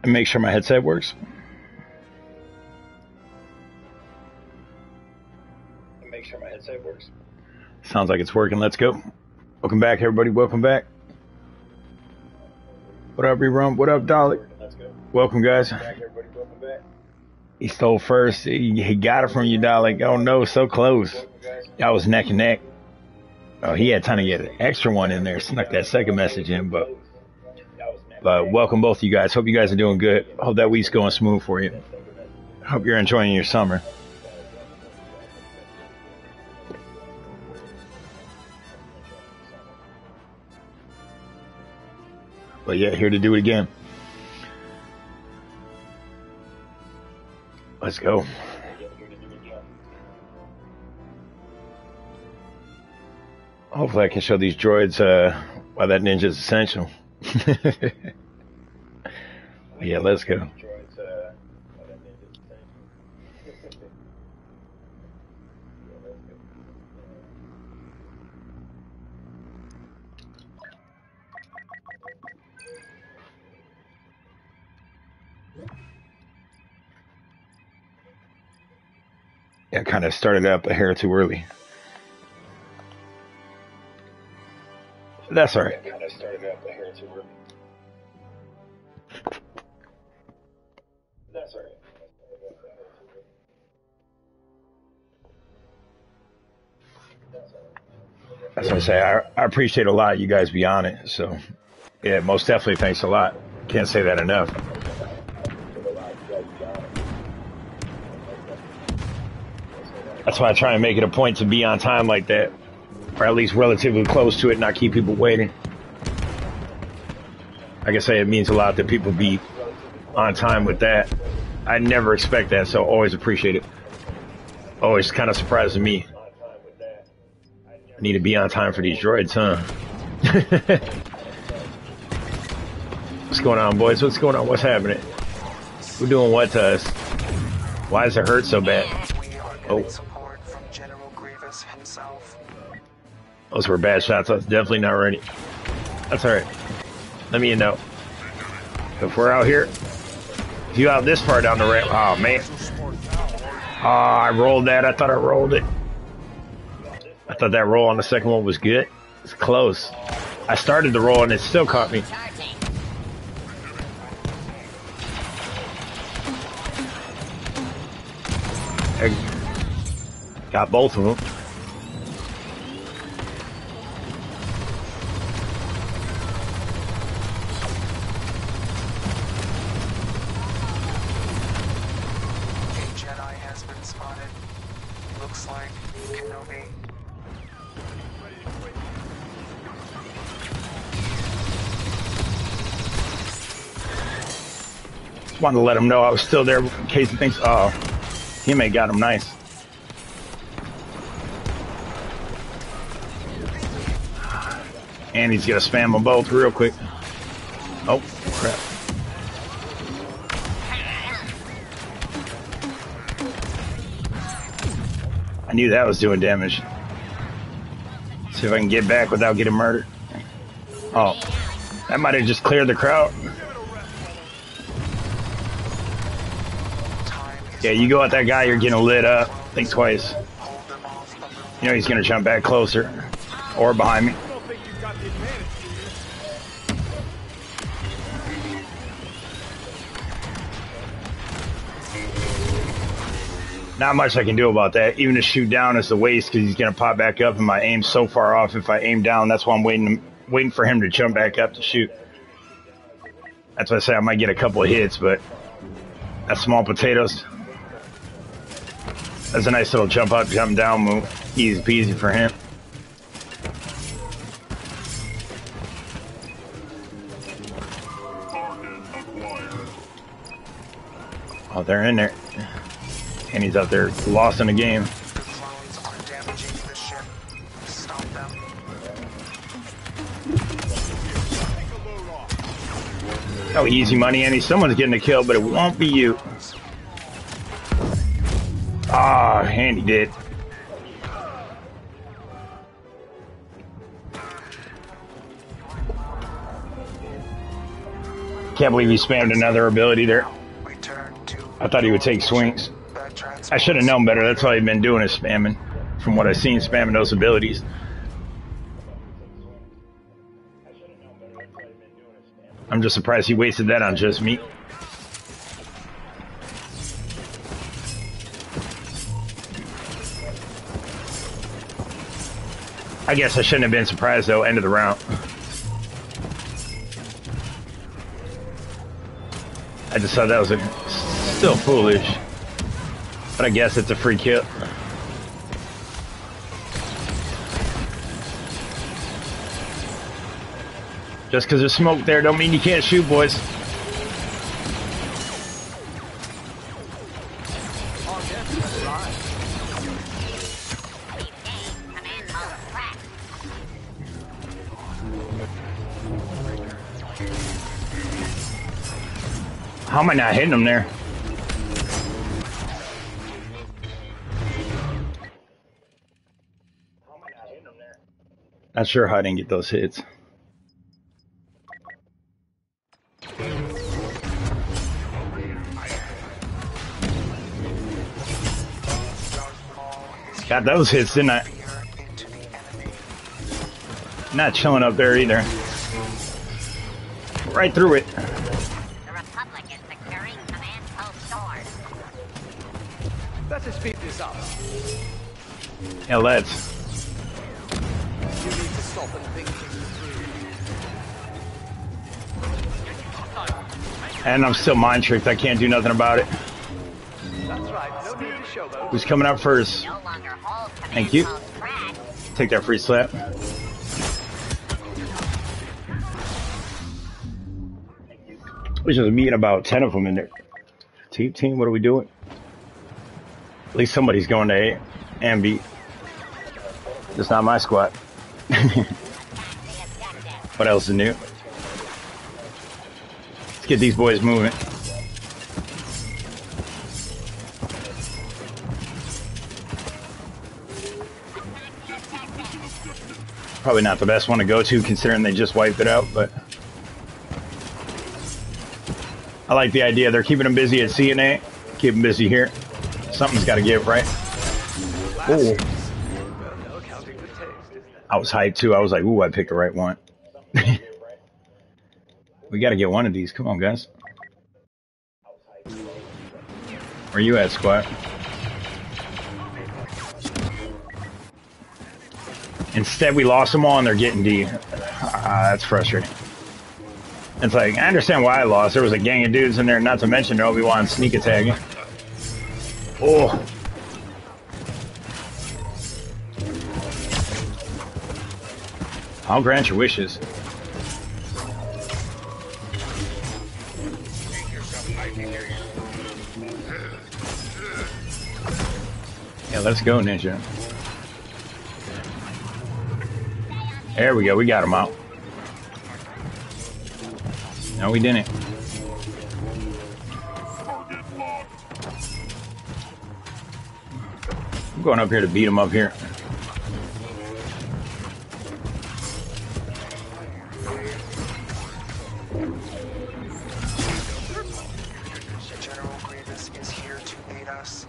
Make sure my headset works. Sounds like it's working. Let's go. Welcome back, everybody. Welcome back. What up, Rerun? What up, Dalek? Welcome, guys. He stole first. He got it from you, Dalek. Oh, no, so close. That was neck and neck. Oh, he had time to get an extra one in there. Snuck that second message in, but welcome both of you guys. Hope you guys are doing good. Hope that week's going smooth for you. Hope you're enjoying your summer. But yeah, here to do it again. Let's go. Hopefully I can show these droids why that ninja is essential. Yeah, let's go. Yeah, kind of started up a hair too early. That's all right. That's what I say. I appreciate a lot you guys be on it. So, yeah, most definitely thanks a lot. Can't say that enough. That's why I try and make it a point to be on time like that, or at least relatively close to it, not keep people waiting. Like I say, it means a lot that people be on time with that. I never expect that, so always appreciate it. Always kind of surprising me. I need to be on time for these droids, huh? What's going on, boys? What's going on? What's happening? We're doing what to us? Why does it hurt so bad? Oh. Those were bad shots. I was definitely not ready. That's alright. Let me know. If we're out here, if you out this far down the ramp, oh man. Oh, I rolled that. I thought I rolled it. I thought that roll on the second one was good. It's close. I started the roll and it still caught me. I got both of them. Wanted to let him know I was still there in case he thinks, oh, teammate got him nice. And he's gonna spam them both real quick. Oh, crap. I knew that was doing damage. See if I can get back without getting murdered. Oh, that might have just cleared the crowd. Yeah, you go at that guy, you're getting lit up. Think twice. You know he's gonna jump back closer. Or behind me. Not much I can do about that. Even to shoot down is a waste because he's gonna pop back up and my aim's so far off. If I aim down, that's why I'm waiting for him to jump back up to shoot. That's why I say I might get a couple of hits, but that's small potatoes. That's a nice little jump up, jump down move. Easy peasy for him. Oh, they're in there. And he's out there lost in the game. Oh, easy money, Andy. Someone's getting a kill, but it won't be you. Ah, Andy did. Can't believe he spammed another ability there. I thought he would take swings. I should have known better. That's all he'd been doing is spamming. From what I've seen, spamming those abilities. I'm just surprised he wasted that on just me. I guess I shouldn't have been surprised though, end of the round. I just thought that was still foolish. But I guess it's a free kill. Just because there's smoke there don't mean you can't shoot, boys. How am I not hitting him there? Not sure how I didn't get those hits. Got those hits, didn't I? Not chilling up there either. Right through it. The Republic is securing command post stores. Let's speed this up. Yeah, let's. You need to stop and think things through. And I'm still mind tricked. I can't do nothing about it. That's right. No need to showboat. Who's coming up first? No longer hold command Thank you. post track. Take that free slap. We should be in about 10 of them in there. Team, what are we doing? At least somebody's going to A and B. It's not my squad. What else is new? Let's get these boys moving. Probably not the best one to go to considering they just wiped it out, but I like the idea. They're keeping them busy at CNA, keep them busy here. Something's got to give, right? Oh, I was hyped too. I was like, ooh, I picked the right one. We got to get one of these. Come on, guys. Where you at, squad? Instead, we lost them all and they're getting D. That's frustrating. It's like, I understand why I lost. There was a gang of dudes in there, not to mention Obi-Wan sneak attacking. Oh. I'll grant your wishes. Yeah, let's go, Ninja. There we go, we got him out. No, we didn't. I'm going up here to beat him up here. General Grievous is here to aid us.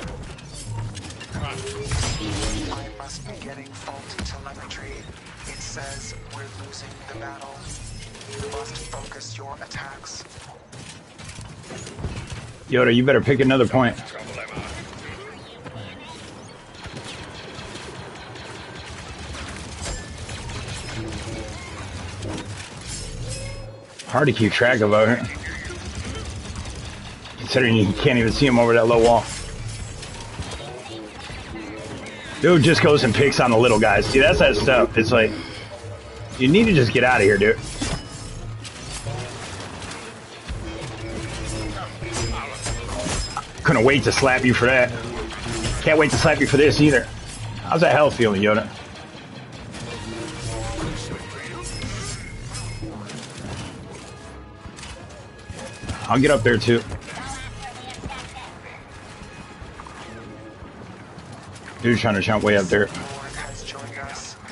I must be getting faulty telemetry. It says we're losing the battle. You must focus your attacks. Yoda, you better pick another point. Hard to keep track of out here. Considering you can't even see him over that low wall. Dude just goes and picks on the little guys. See, that's that stuff. It's like, you need to just get out of here, dude. Couldn't wait to slap you for that. Can't wait to slap you for this either. How's that health feeling, Yoda? I'll get up there too. Dude's trying to jump way up there.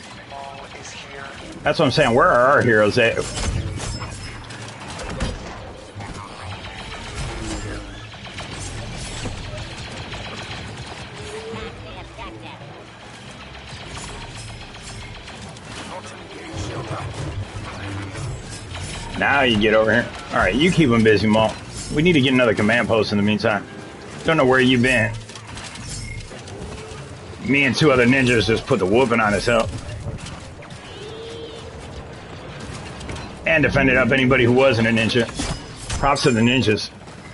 That's what I'm saying. Where are our heroes at? Now you get over here. All right, you keep them busy, Maul. We need to get another command post in the meantime. Don't know where you've been. Me and 2 other ninjas just put the whooping on his help. And defended up anybody who wasn't a ninja. Props to the ninjas.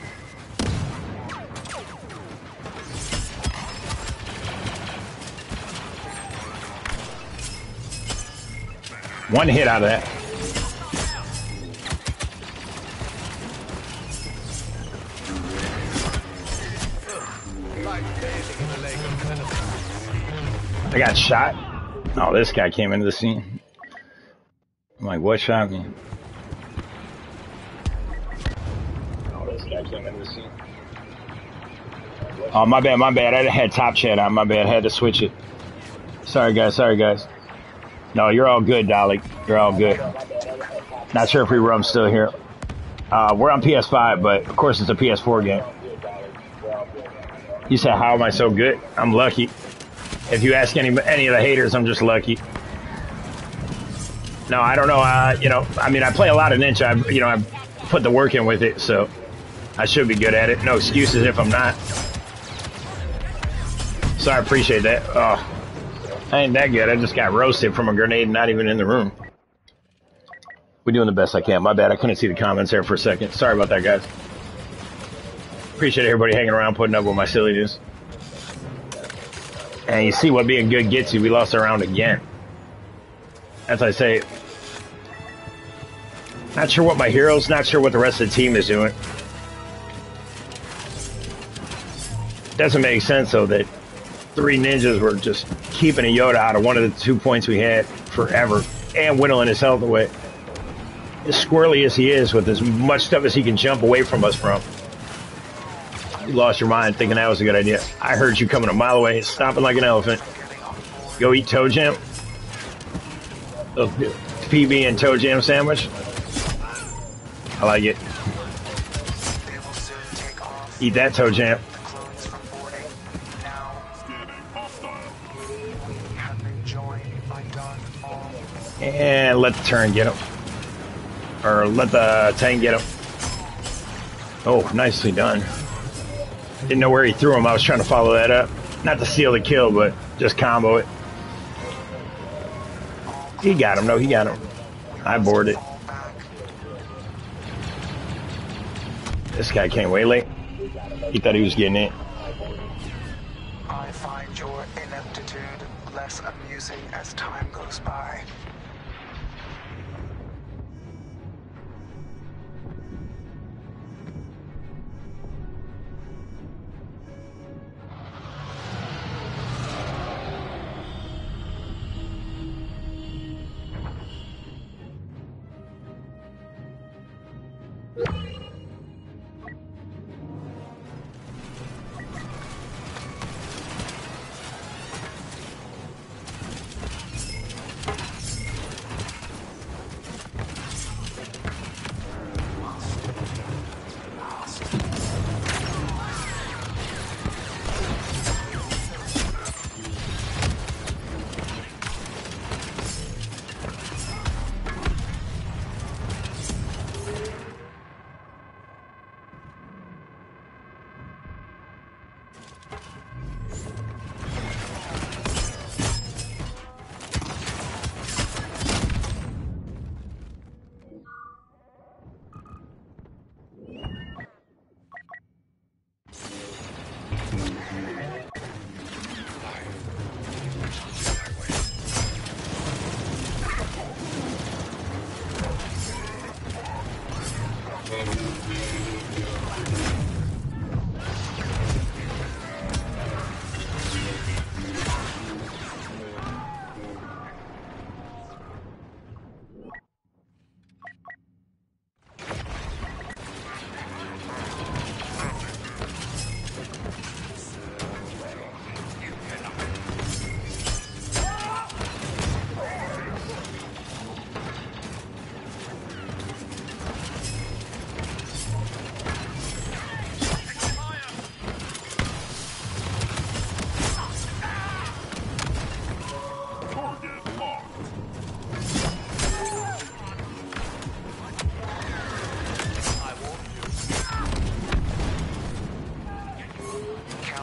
One hit out of that. I got shot. Oh, this guy came into the scene. I'm like, what shot me? Oh, this guy came into the scene. Oh, my bad, my bad. I had top chat on. My bad. I had to switch it. Sorry, guys. Sorry, guys. No, you're all good, Dalek. You're all good. Not sure if I'm still here. We're on PS5, but of course it's a PS4 game. You said, how am I so good? I'm lucky. If you ask any of the haters, I'm just lucky. No, I don't know. You know, I mean, I play a lot of Ninja. I put the work in with it, so I should be good at it. No excuses if I'm not. So I appreciate that. Oh, I ain't that good. I just got roasted from a grenade, not even in the room. We're doing the best I can. My bad. I couldn't see the comments there for a second. Sorry about that, guys. Appreciate everybody hanging around, putting up with my silliness. And you see what being good gets you. We lost our round again. As I say, not sure what my heroes, not sure what the rest of the team is doing. Doesn't make sense, though, that 3 ninjas were just keeping a Yoda out of one of the 2 points we had forever and whittling his health away. As squirrely as he is with as much stuff as he can jump away from us from. You lost your mind thinking that was a good idea. I heard you coming a mile away, stomping like an elephant. Go eat toe jam. PB and toe jam sandwich. I like it. Eat that toe jam. And let the turn get him. Or let the tank get him. Oh, nicely done. Didn't know where he threw him. I was trying to follow that up. Not to steal the kill, but just combo it. He got him. No, he got him. I boarded. This guy came way late. He thought he was getting it. I find your ineptitude less amusing as time goes by.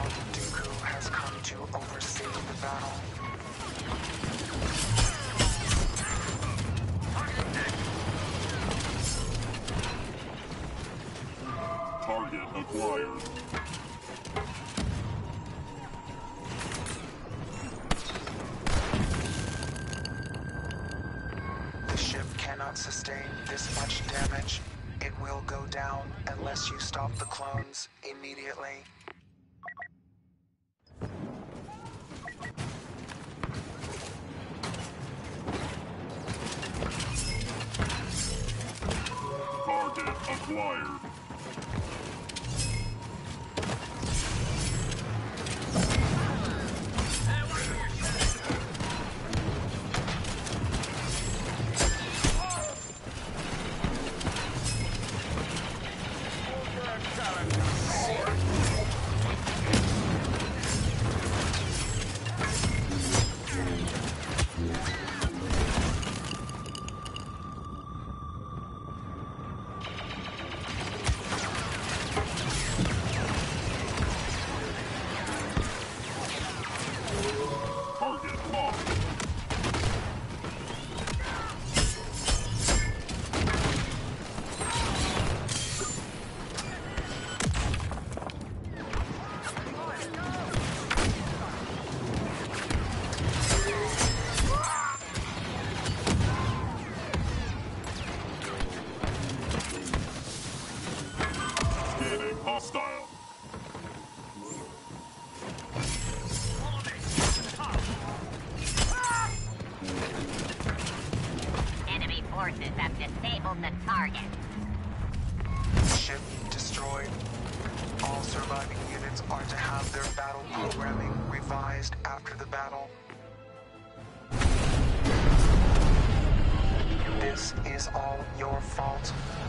Count Dooku has come to oversee the battle. Target acquired. The ship cannot sustain this much damage. It will go down unless you stop the clones immediately. Target acquired. Target locked. Scanning hostile. Enemy forces have disabled the target. Ship destroyed. All surviving units are to have their battle programming revised after the battle. This is all your fault.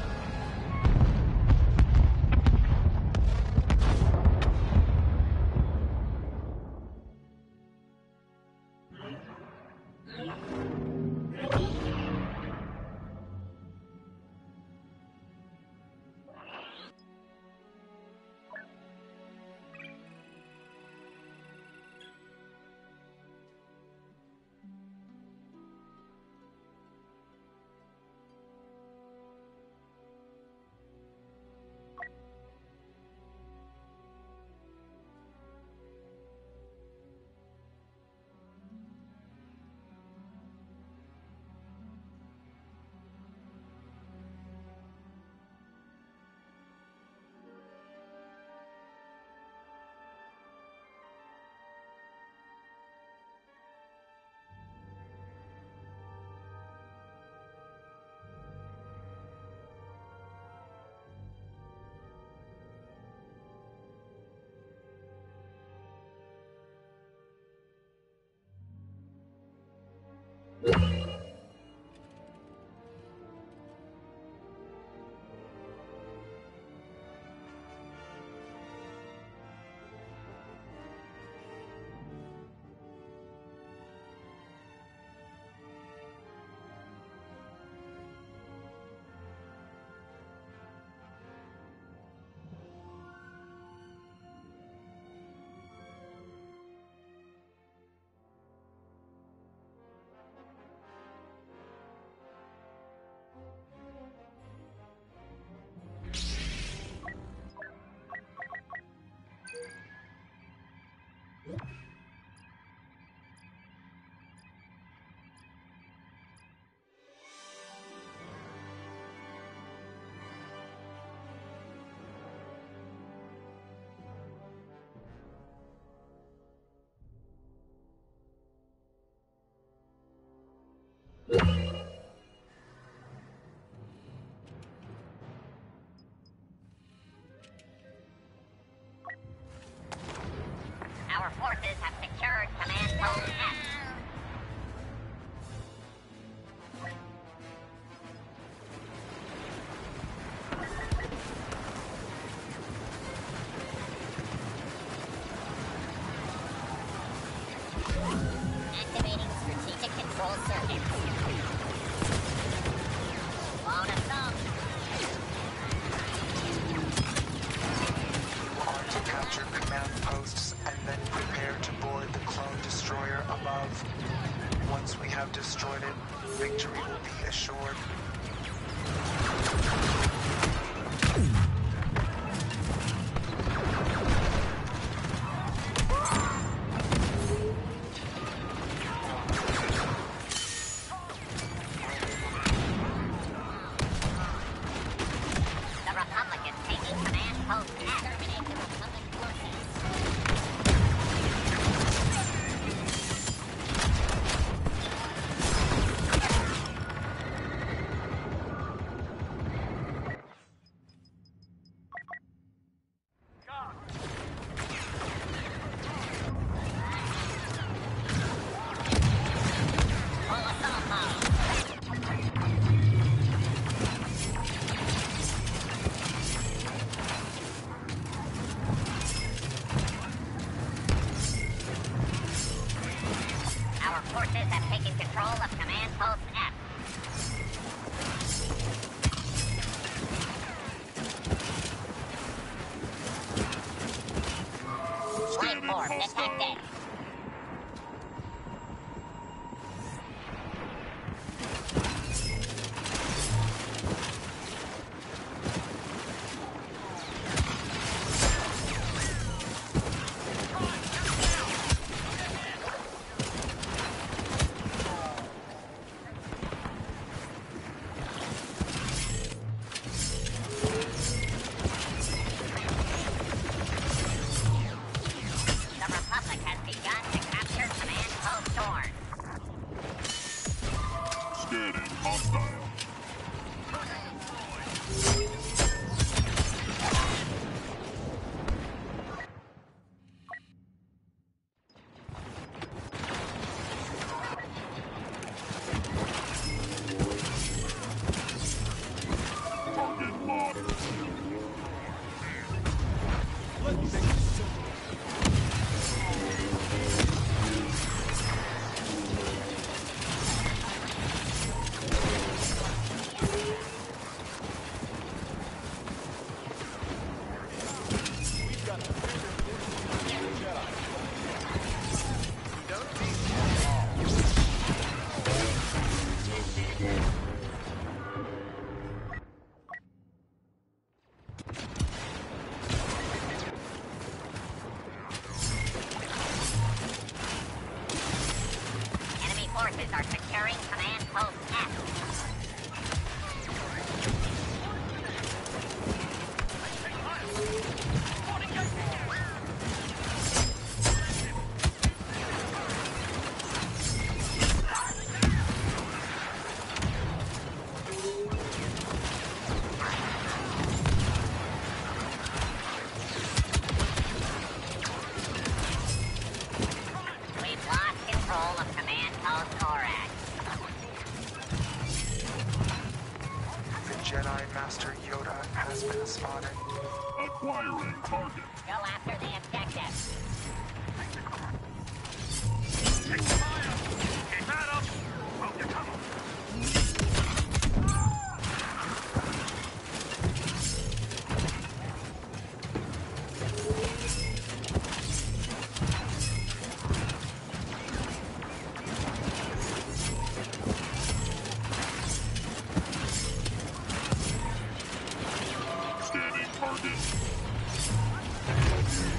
Our forces have secured command post F. Activating strategic control circuit. Blown us up. You are to capture command posts destroyed it, victory will be assured. The Republic is taking command post F. Terminate the Republic forces. Full assault mode. Our forces have taken control of command post F. Life form detected. The Republic has begun to capture command post Dorn. Scanning hostile. Target locked. Enemy forces are securing command post F. We've lost control of command post Korak. The Jedi Master Yoda has been spotted. Acquiring target. Go after the objective. Scanning target.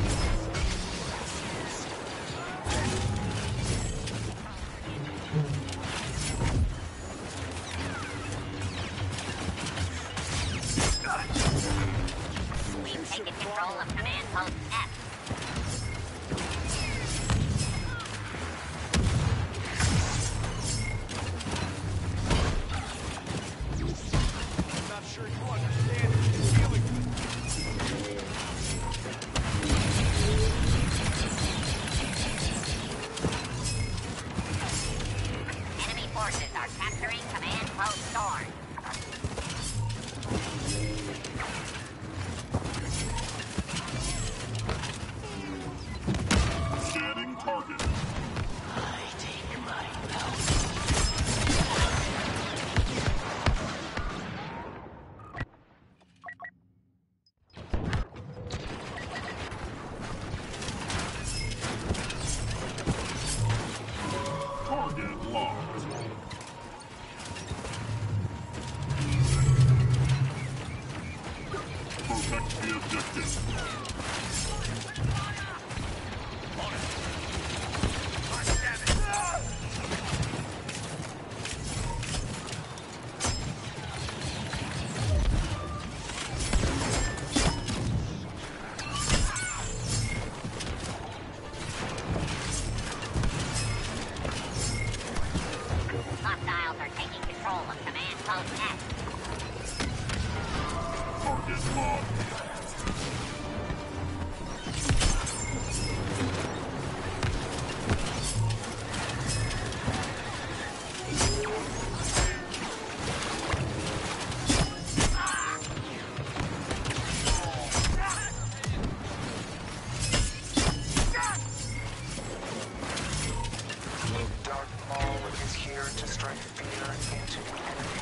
strike fear into the enemy.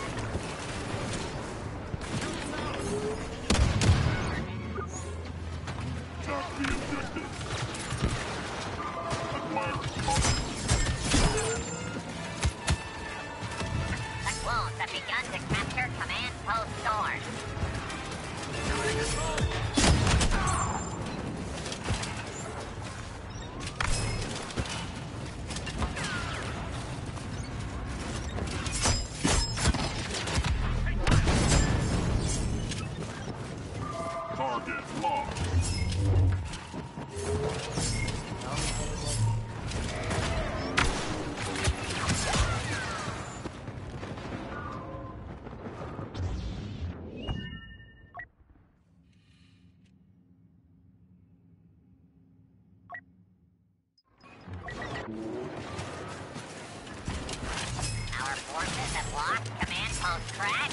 Attack the objective. Acquiring target. The clones have begun to capture command post Storm. Target locked. Our forces have lost command post Crack.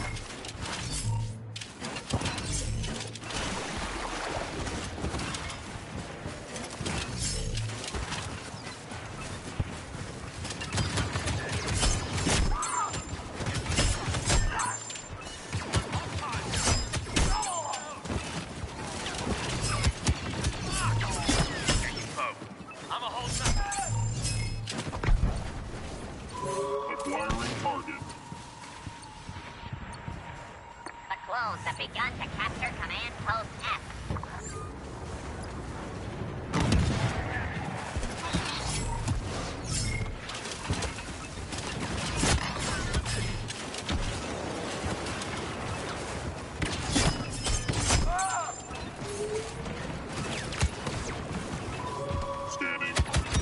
Acquiring target. The clones have begun to capture command post F. Scanning.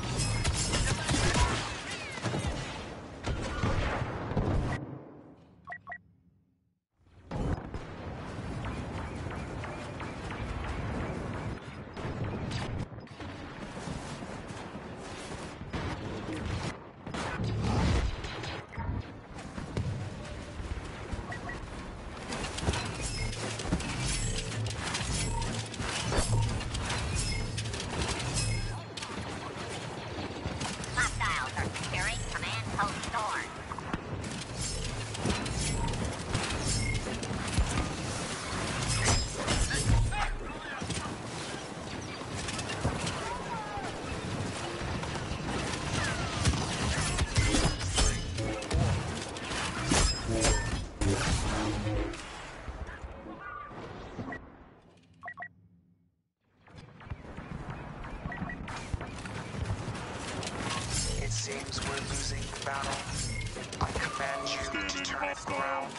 Hostiles are securing command post Storm. It seems we're losing the battle. I command you to Standing turn it hostile. around.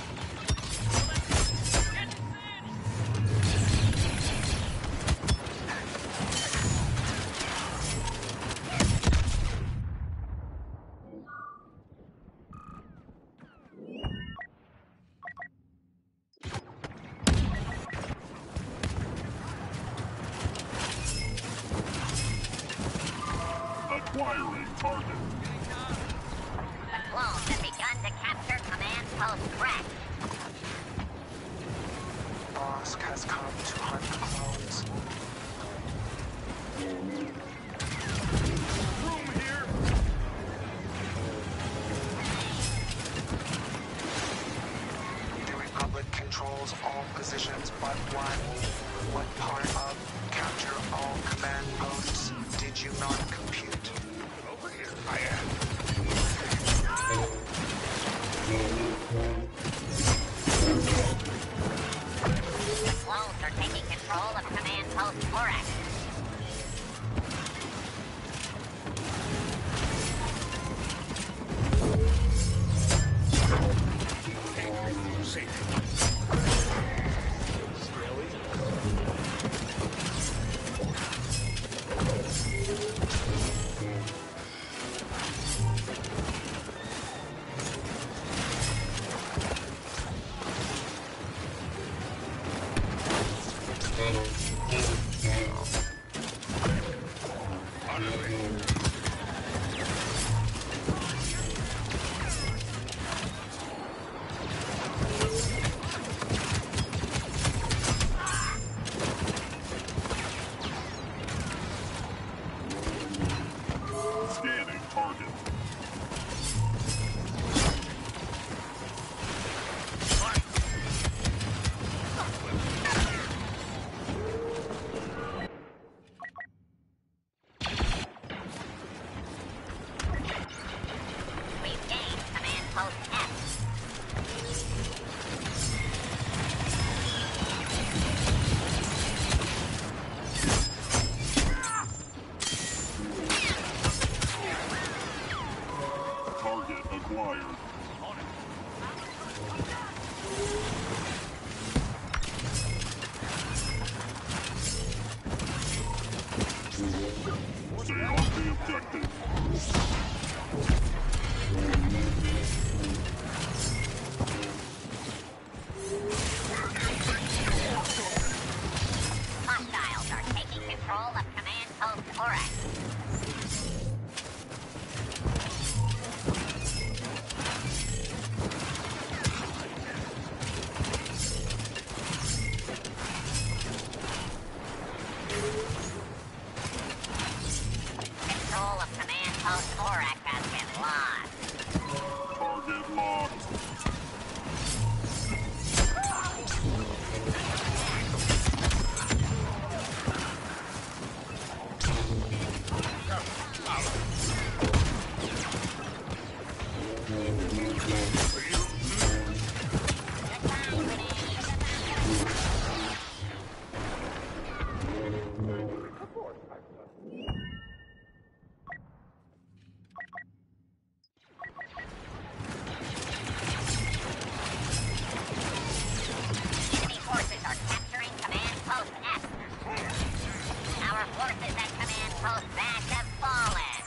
Acquiring target. The clones have begun to capture command post Crack. Bosk has come to hunt the clones. Room here! The Republic controls all positions but one. What part of capture all command posts did you not compute? Stay on the objective. Hostiles are taking control of Command Post Orak. Control of Command Post Orak has been lost. Target locked. Enemy forces are capturing Command Post X. Our forces at Command Post Bash have fallen.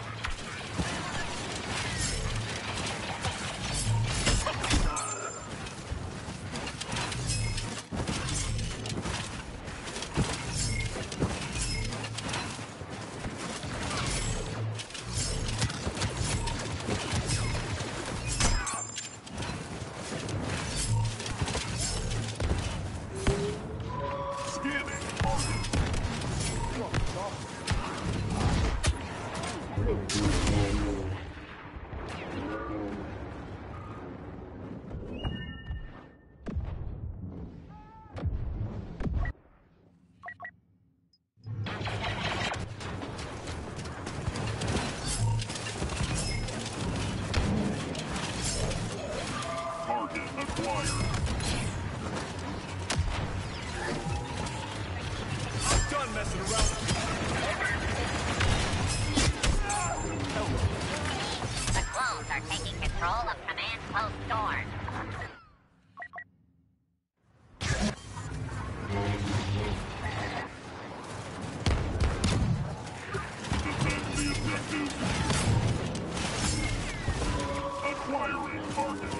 Scanning target. Target acquired. I'm done messing around. The clones are taking control of Command Post Dorn. Defend the objective. Acquiring target.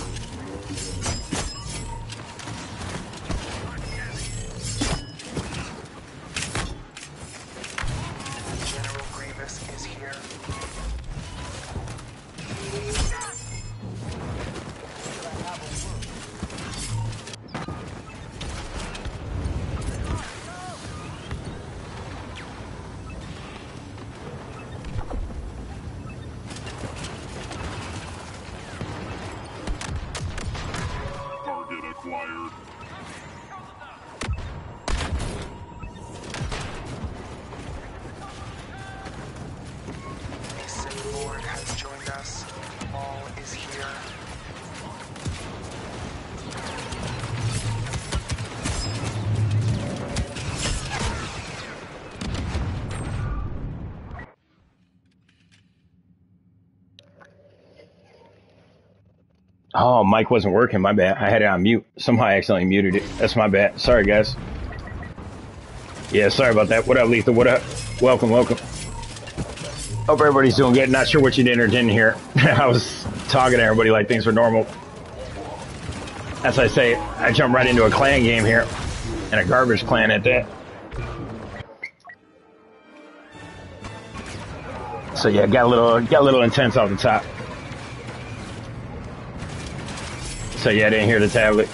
General Grievous is here. Target acquired. A Sith Lord has joined us. Maul is here. Oh, mic wasn't working. My bad. I had it on mute. Somehow I accidentally muted it. That's my bad. Sorry, guys. Yeah, sorry about that. What up, Lethal? What up? Welcome, welcome. Hope everybody's doing good. Not sure what you did or didn't hear. I was talking to everybody like things were normal. As I say, I jumped right into a clan game here, and a garbage clan at that. So yeah, got a little intense off the top. So yeah, I didn't hear the tablet.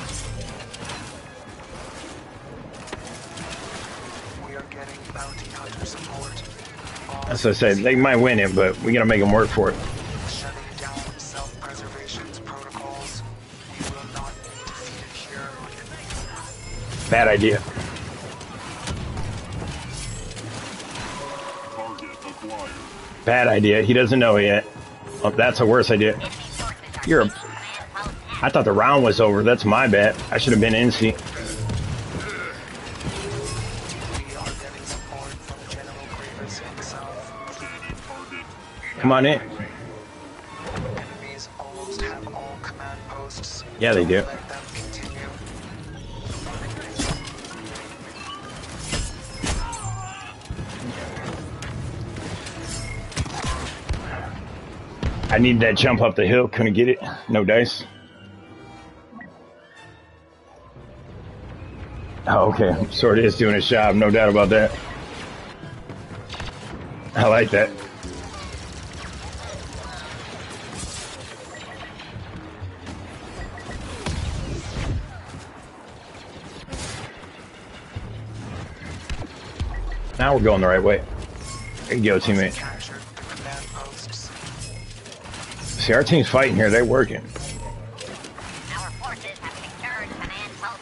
We are getting bounty hunter support. As I said, they might win it, but we gotta make them work for it. Shutting down self-preservation's protocols. We will not be defeated here. Bad idea. Target acquired. Bad idea. He doesn't know yet. Oh, that's a worse idea. Enemy forces are You're a... taking Command Post X. I thought the round was over. That's my bad. I should have been in seat. We are getting support from General Grievous himself. Scanning target. Come on in. Enemies almost have all command posts. Yeah, they do. Let them continue. I need that jump up the hill. Couldn't get it. No dice. Oh, okay. Sword is doing its job. No doubt about that. I like that. Now we're going the right way. There you go, teammate. Captured the command posts. See, our team's fighting here. They're working. Our forces have secured command post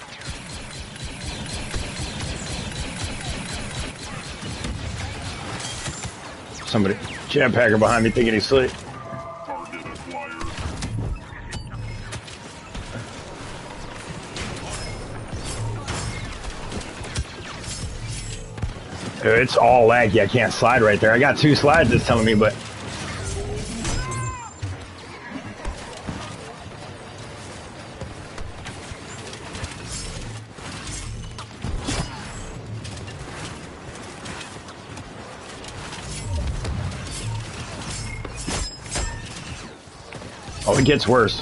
F. Somebody, jetpacker behind me thinking he's slick. Target acquired. Dude, it's all laggy. I can't slide right there. I got 2 slides it's telling me, but... Oh, it gets worse.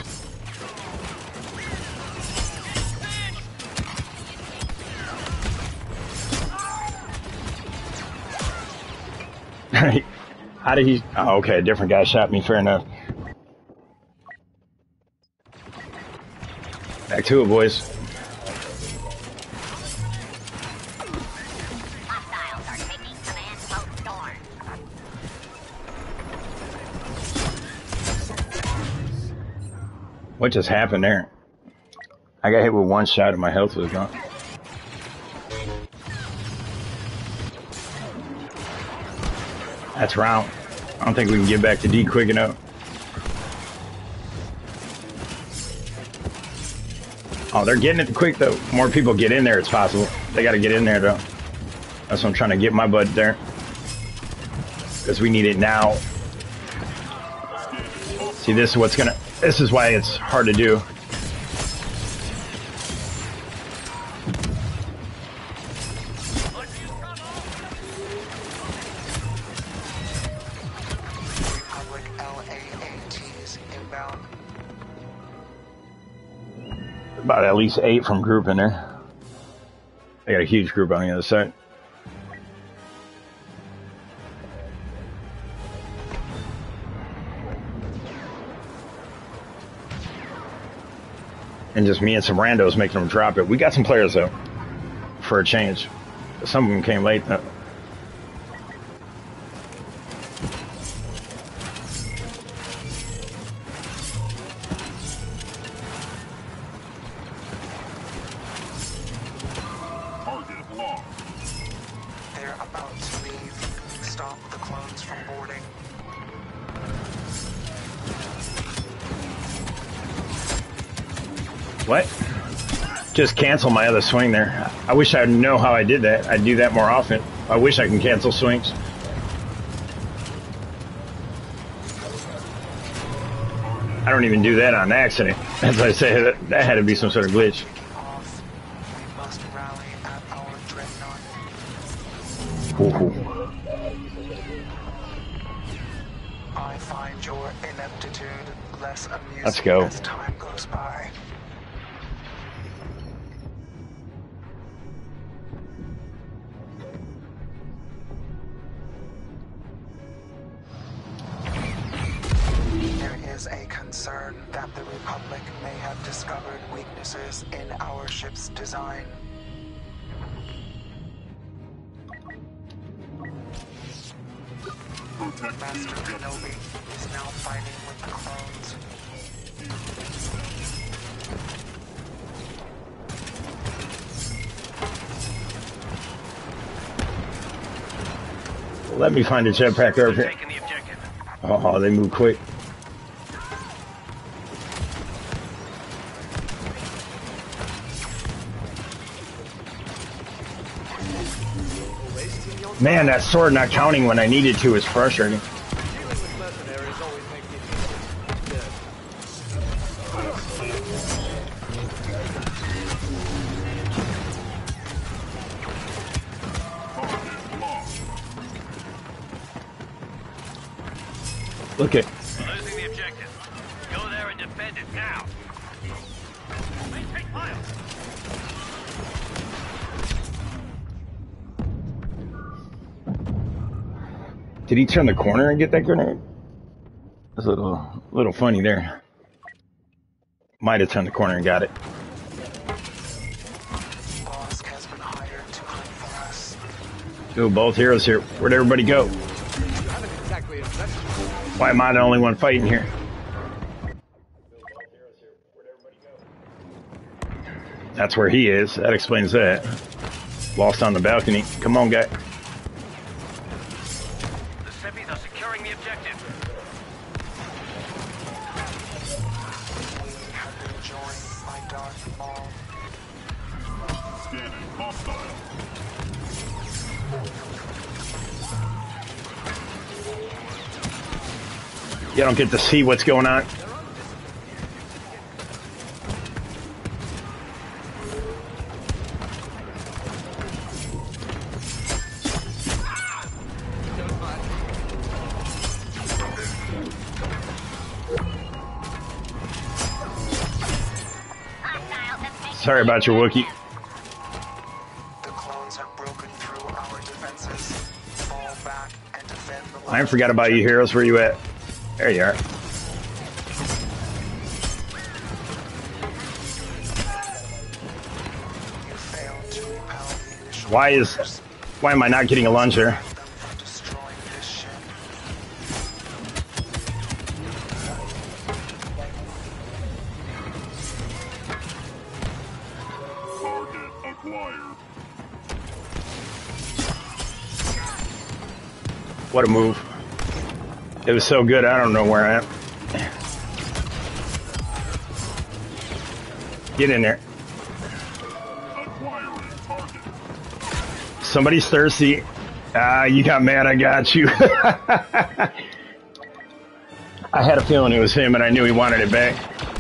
How did he... Oh, okay, a different guy shot me, fair enough. Back to it, boys. Hostiles are taking command post Storm. What just happened there? I got hit with 1 shot and my health was gone. That's round. I don't think we can get back to D quick enough. Oh, they're getting it quick though. More people get in there, it's possible. They gotta get in there though. That's what I'm trying to get my butt there. Because we need it now. See, this is what's gonna... This is why it's hard to do. Republic LAATs inbound. About at least 8 from group in there. They got a huge group on the other side. And just me and some randos making them drop it. We got some players though, for a change. Some of them came late though. Target locked. They're about to leave. Stop the clones from boarding. What? Just cancel my other swing there. I wish I know how I did that. I'd do that more often. I wish I can cancel swings. I don't even do that on accident. As I say, that had to be some sort of glitch. Off. We must rally at our dreadnought. Ooh. I find your ineptitude less amusing Let's go. as time goes by. There is a concern that the Republic may have discovered weaknesses in our ship's design. Protect Master the objective. Kenobi is now fighting with the clones. Let me find a jetpack over here. Taking the objective. Oh, they move quick. Man, that sword not counting when I needed to is frustrating. Dealing with mercenaries always makes me feel good. Target locked. Look at... defend it now. Maintain fire. Did he turn the corner and get that grenade? That's a little funny there. Might have turned the corner and got it. Bosk has been hired to hunt for us. Ooh, both heroes here. Where'd everybody go? You haven't exactly impressed me. Why am I the only one fighting here? That's where he is. That explains that. Lost on the balcony. Come on, guy. The semis are securing the objective. We have been joined by Darth Maul. Scanning hostile. You don't get to see what's going on. Sorry about your Wookiee. The clones have broken through our defenses. Fall back and defend the I forgot about you, heroes. Where you at? There you are. You failed to repel the initial Why am I not getting a launcher? them from destroying this ship. Target acquired. What a move. It was so good, I don't know where I am. Get in there. Acquiring target. Somebody's thirsty. Ah, you got mad, I got you. I had a feeling it was him and I knew he wanted it back.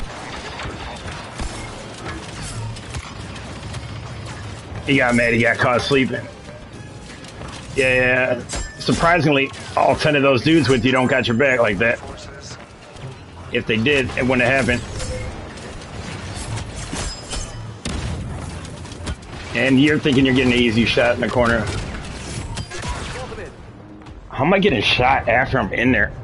He got mad, he got caught sleeping. Yeah, surprisingly, all 10 of those dudes with you don't got your back like that. Forces. If they did, it wouldn't have happened. And you're thinking you're getting an easy shot in the corner. How am I getting shot after I'm in there?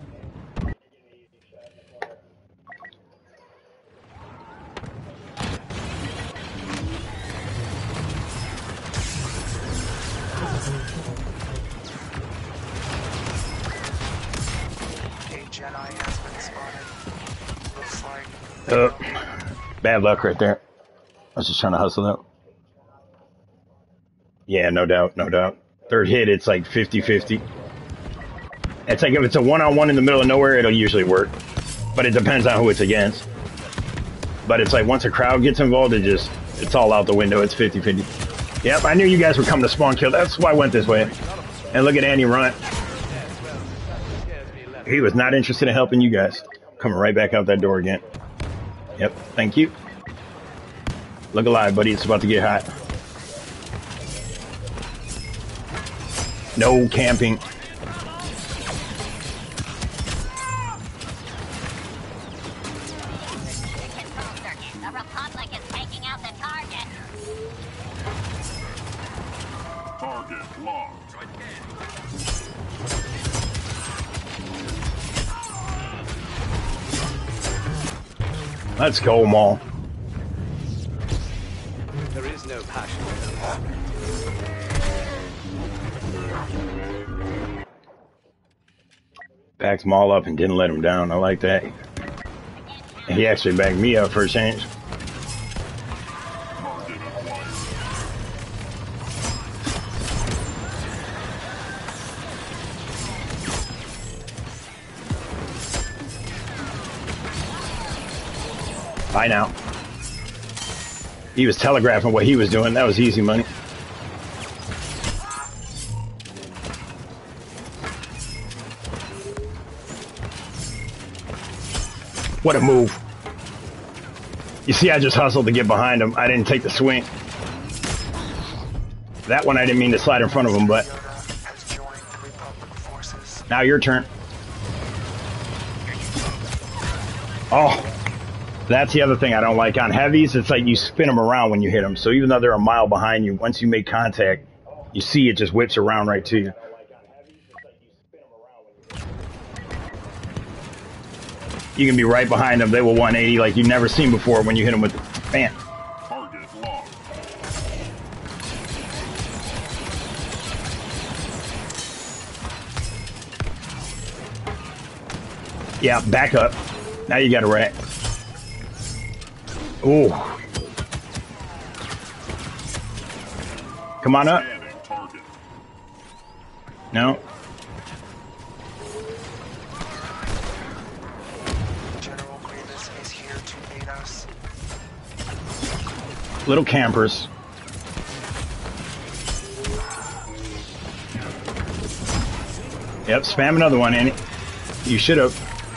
A Jedi has been spotted. Looks like Bad luck right there. I was just trying to hustle out. Yeah, no doubt, no doubt. Third hit, it's like 50-50. It's like if it's a one-on-one in the middle of nowhere, it'll usually work. But it depends on who it's against. But it's like once a crowd gets involved, it's all out the window. It's 50-50. Yep, I knew you guys were coming to spawn kill. That's why I went this way. And look at Andy run. He was not interested in helping you guys. Coming right back out that door again. Yep, thank you. Look alive, buddy. It's about to get hot. No camping. Control circuit. The Republic is taking out the target. Target locked. Let's go, Maul. There is no passion. Backed Maul up and didn't let him down. I like that. He actually backed me up for a change. Target acquired. Bye now. He was telegraphing what he was doing. That was easy money. What a move. You see, I just hustled to get behind him. I didn't take the swing. That one I didn't mean to slide in front of him, but Yoda has joined the Republic forces. now your turn. Oh, That's the other thing I don't like on heavies. It's like you spin them around when you hit them. So even though they're a mile behind you, once you make contact, you see it just whips around right to you. You can be right behind them. They will 180 like you've never seen before when you hit them with the fan. Target locked. Yeah, back up. Now you got a rat. Ooh. Come on up. Scanning target. No. General Grievous is here to aid us. Little campers. Yep, spam another one in it. You should have.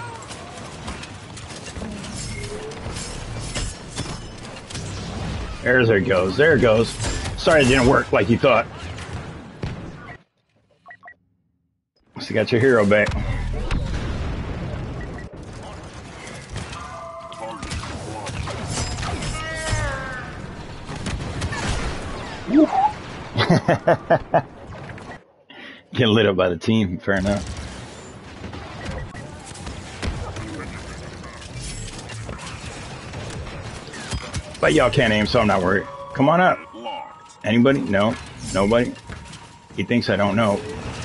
There it goes. There it goes. Sorry it didn't work like you thought. So you got your hero back. Getting lit up by the team, fair enough. But y'all can't aim, so I'm not worried. Come on up. Locked. Anybody? No. Nobody? He thinks I don't know.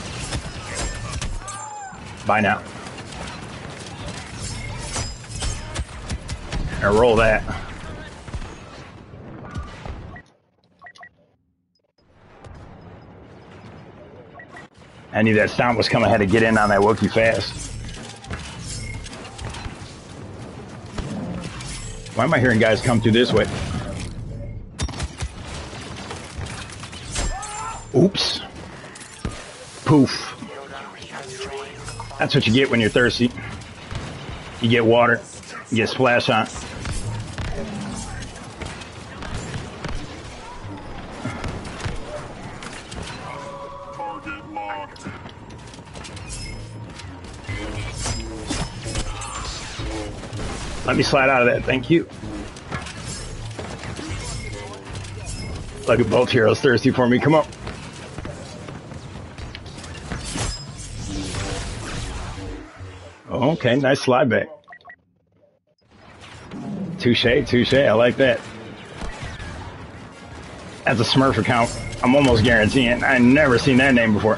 Bye now. Now roll that. I knew that stomp was coming. I had to get in on that Wookiee fast. Why am I hearing guys come through this way? Oops. Poof. That's what you get when you're thirsty. You get water. You get splash on. Target locked. Let me slide out of that, thank you. Look at both heroes thirsty for me, come on. Okay, nice slide back. Touche, touche, I like that. That's a Smurf account, I'm almost guaranteeing. I've never seen that name before.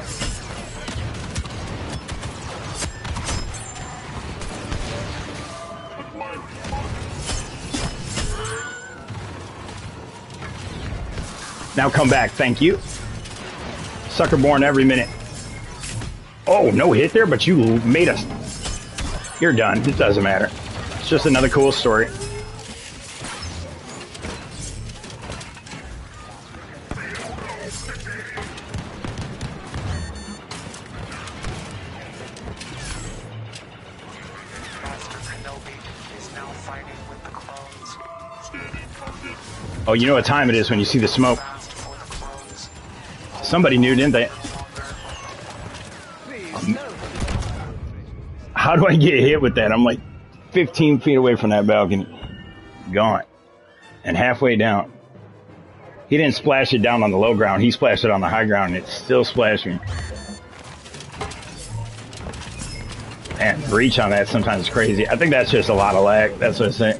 Now come back, thank you. Sucker born every minute. Oh, no hit there, but you made us. You're done, it doesn't matter. It's just another cool story. Master Kenobi is now fighting with the clones. Oh, you know what time it is when you see the smoke. Fast for the clones. Somebody knew, didn't they? How do I get hit with that? I'm like 15 feet away from that balcony. Gone. And halfway down. He didn't splash it down on the low ground. He splashed it on the high ground, and it still splashed me. And reach on that sometimes is crazy. I think that's just a lot of lag. That's what I say.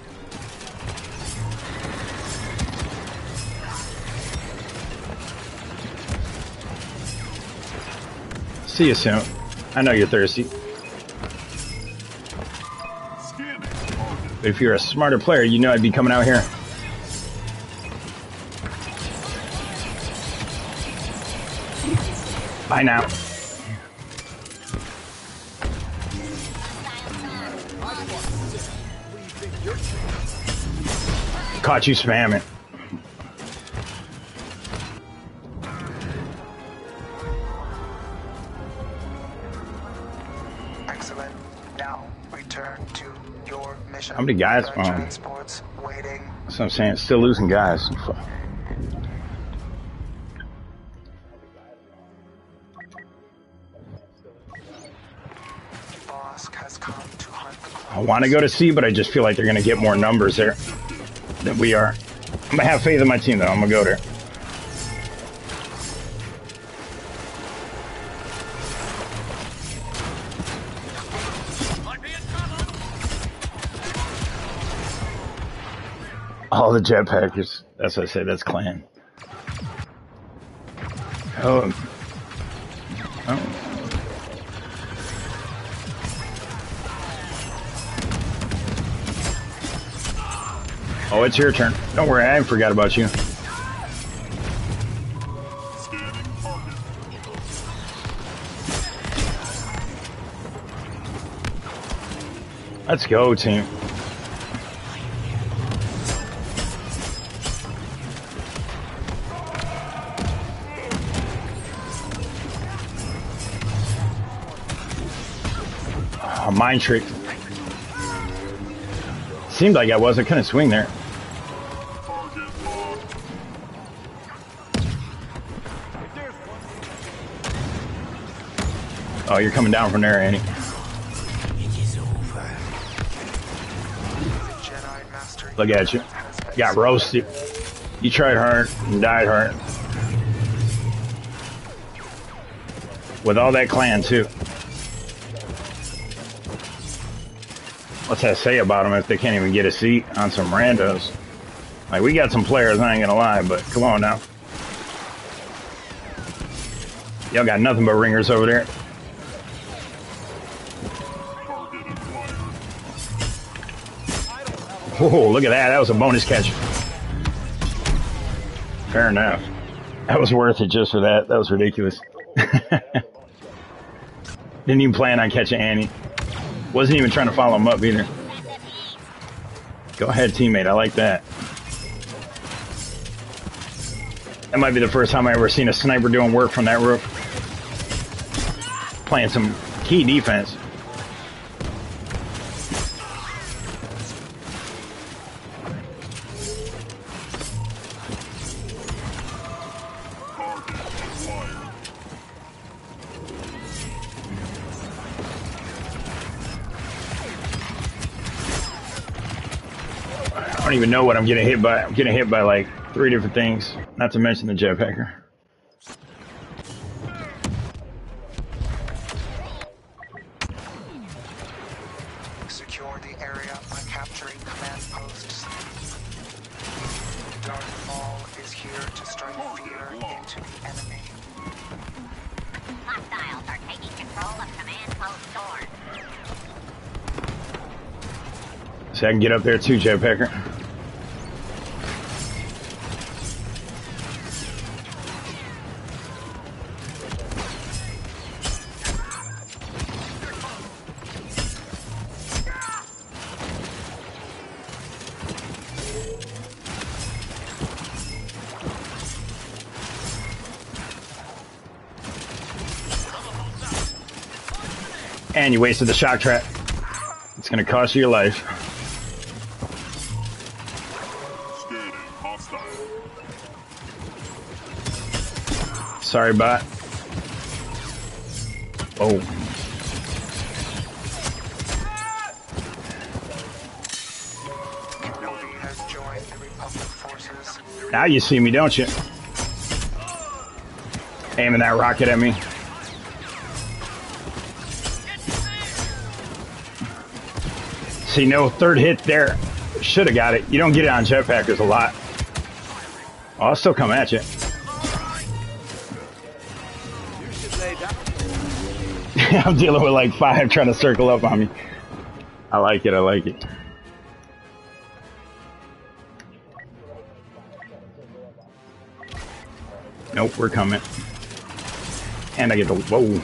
See you soon. I know you're thirsty. But if you're a smarter player, you know I'd be coming out here. Bye now. Caught you spamming. Excellent. Now return to your mission. How many guys? There are transports waiting. That's what I'm saying. Still losing guys. Boss task has come to hunt the clones. I want to go to C, but I just feel like they're going to get more numbers there than we are. I'm going to have faith in my team, though. I'm going to go there. All the jetpackers. That's what I say. That's clan. Oh. Oh, it's your turn. Don't worry, I forgot about you. Let's go, team. Oh, mind trick. Seemed like I was. I couldn't swing there. Oh, you're coming down from there, Annie. Look at you. Got roasted. You tried hard and died hard. With all that clan, too. What's that say about them if they can't even get a seat on some randos? Like, we got some players, I ain't gonna lie, but come on now. Y'all got nothing but ringers over there. Oh, look at that. That was a bonus catch. Fair enough. That was worth it just for that. That was ridiculous. Didn't even plan on catching Annie. Wasn't even trying to follow him up either. Go ahead, teammate. I like that. That might be the first time I ever seen a sniper doing work from that roof. Playing some key defense. I don't even know what I'm getting hit by. I'm getting hit by like 3 different things, not to mention the jetpacker. Secure the area by capturing command posts. Dark Maul is here to strike fear into the enemy. Hostiles are taking control of command post doors. So I can get up there too, jetpacker. And you wasted the shock trap. It's gonna cost you your life. Scanning hostile. Sorry, bot. Oh. Nobody has joined the Republic forces. Now you see me, don't you? Aiming that rocket at me. See, no third hit there. Should have got it. You don't get it on jetpackers a lot. Oh, I'll still come at you. You should lay down. I'm dealing with like 5 trying to circle up on me. I like it. I like it. Nope, we're coming. And I get the... Whoa.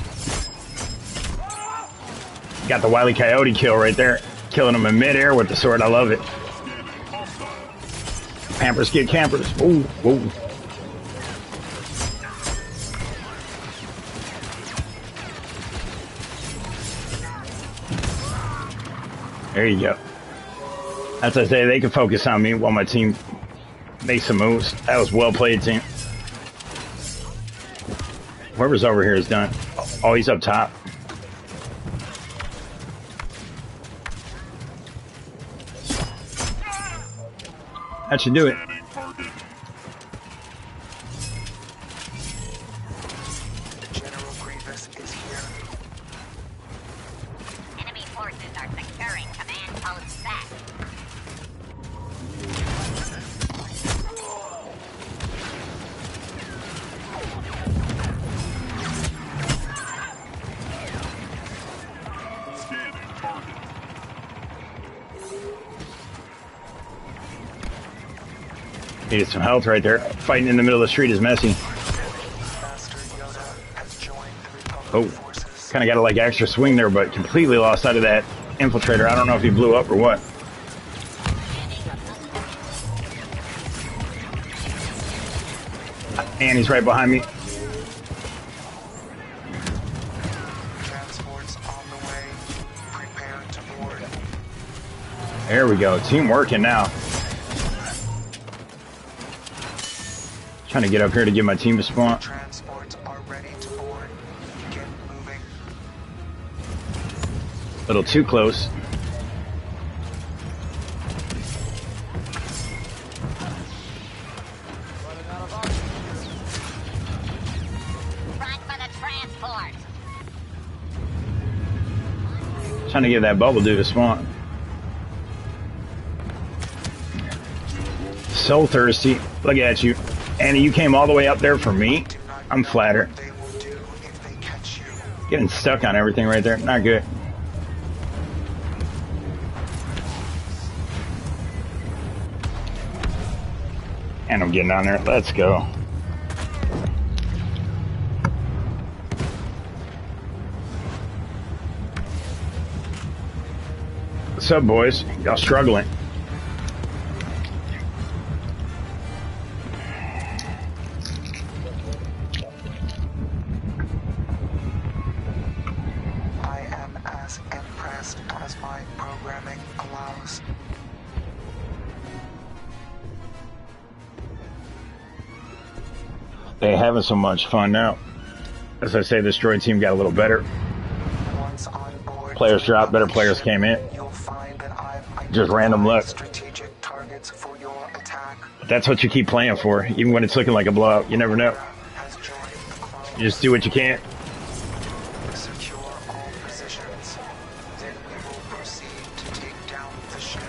Got the Wile E. Coyote kill right there. Killing him in midair with the sword. I love it. Pampers get campers. Ooh, whoa. There you go. As I say, they can focus on me while my team makes some moves. That was well played, team. Whoever's over here is done. Oh, he's up top. That should do it. Scanning target. General Grievous is here. Enemy forces are securing command post back. Scanning target. Needed some health right there. Fighting in the middle of the street is messy. Master Yoda has joined the Oh, Republic forces. kind of got a like extra swing there, but completely lost sight of that infiltrator. I don't know if he blew up or what. And he's right behind me. Transports on the way. Prepare to board. There we go. Team working now. Trying to get up here to give my team a spawn. Transports are ready to board. Get moving. A little too close. Front for the transport. Trying to get that bubble dude to spawn. So thirsty. Look at you. Annie, you came all the way up there for me? Do not I'm know flattered. what they will do if they catch you. Getting stuck on everything right there. Not good. And I'm getting on there. Let's go. What's up, boys? Y'all struggling? I am as impressed as my programming allows. They having so much fun now. As I say, this droid team got a little better. Once on board, Players dropped, better players came in. You'll find that I've Just random luck. strategic targets for your attack. That's what you keep playing for, even when it's looking like a blowout. You never know. Has joined the club. You just do what you can. Secure all positions. Then we will proceed to take down the ship.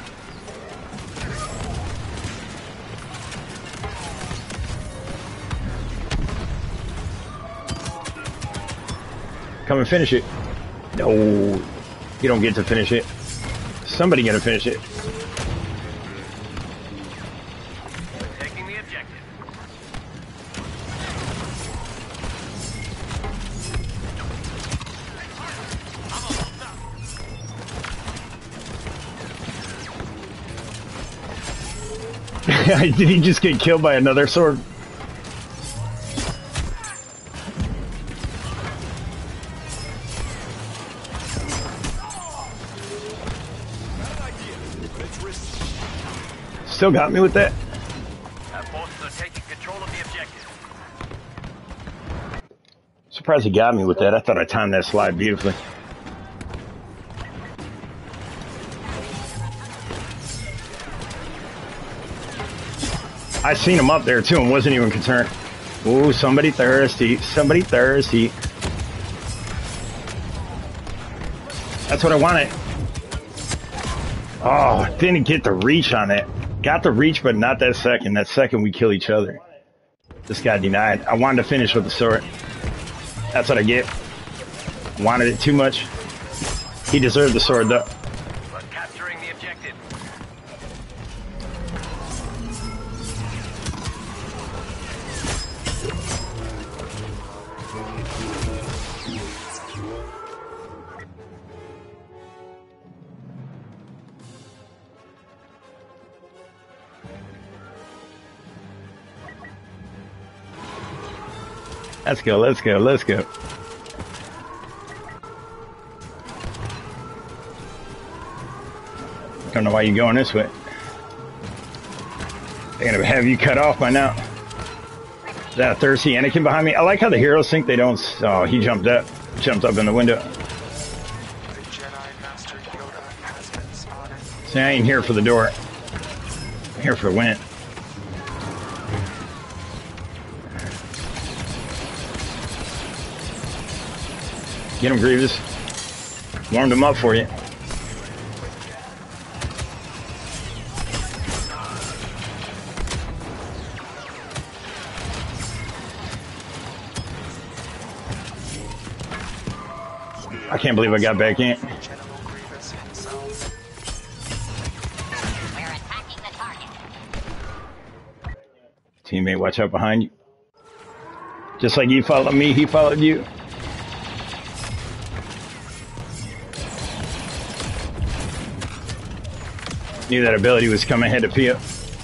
Come and finish it. No, you don't get to finish it. Somebody gonna finish it. Taking the objective. Did he just get killed by another sword? Still got me with that. Our forces are taking control of the objective. Surprised he got me with that. I thought I timed that slide beautifully. I seen him up there too and wasn't even concerned. Ooh, somebody thirsty. Somebody thirsty. That's what I wanted. Oh, didn't get the reach on it. Got the reach, but not that second. That second we kill each other. This guy denied. I wanted to finish with the sword. That's what I get. Wanted it too much. He deserved the sword though. We're capturing the objective. Let's go, let's go, let's go. Don't know why you're going this way. They're gonna have you cut off by now. That thirsty Anakin behind me. I like how the heroes think they don't. Oh, he jumped up in the window. The Jedi Master Yoda has been spotted. See, I ain't here for the door. I'm here for the win. Get him, Grievous. Warmed him up for you. I can't believe I got back in. We're attacking the target. Teammate, watch out behind you. Just like you followed me, he followed you. Knew that ability was coming ahead of Pia.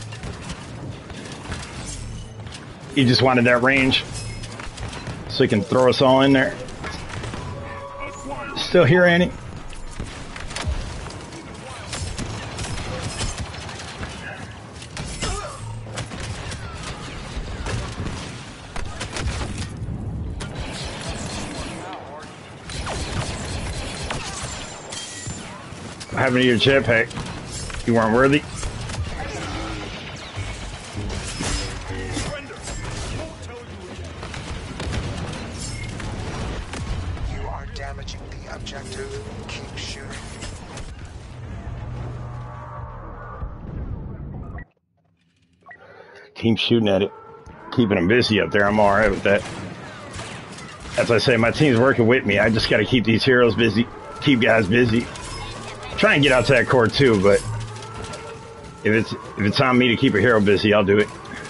He just wanted that range so he can throw us all in there. Still here, Annie? What happened to your jetpack? You weren't worthy? You are damaging the objective. Keep shooting. Team shooting at it. Keeping them busy up there. I'm alright with that. As I say, my team's working with me. I just gotta keep these heroes busy. Keep guys busy. Try and get out to that core too, but if it's on me to keep a hero busy, I'll do it.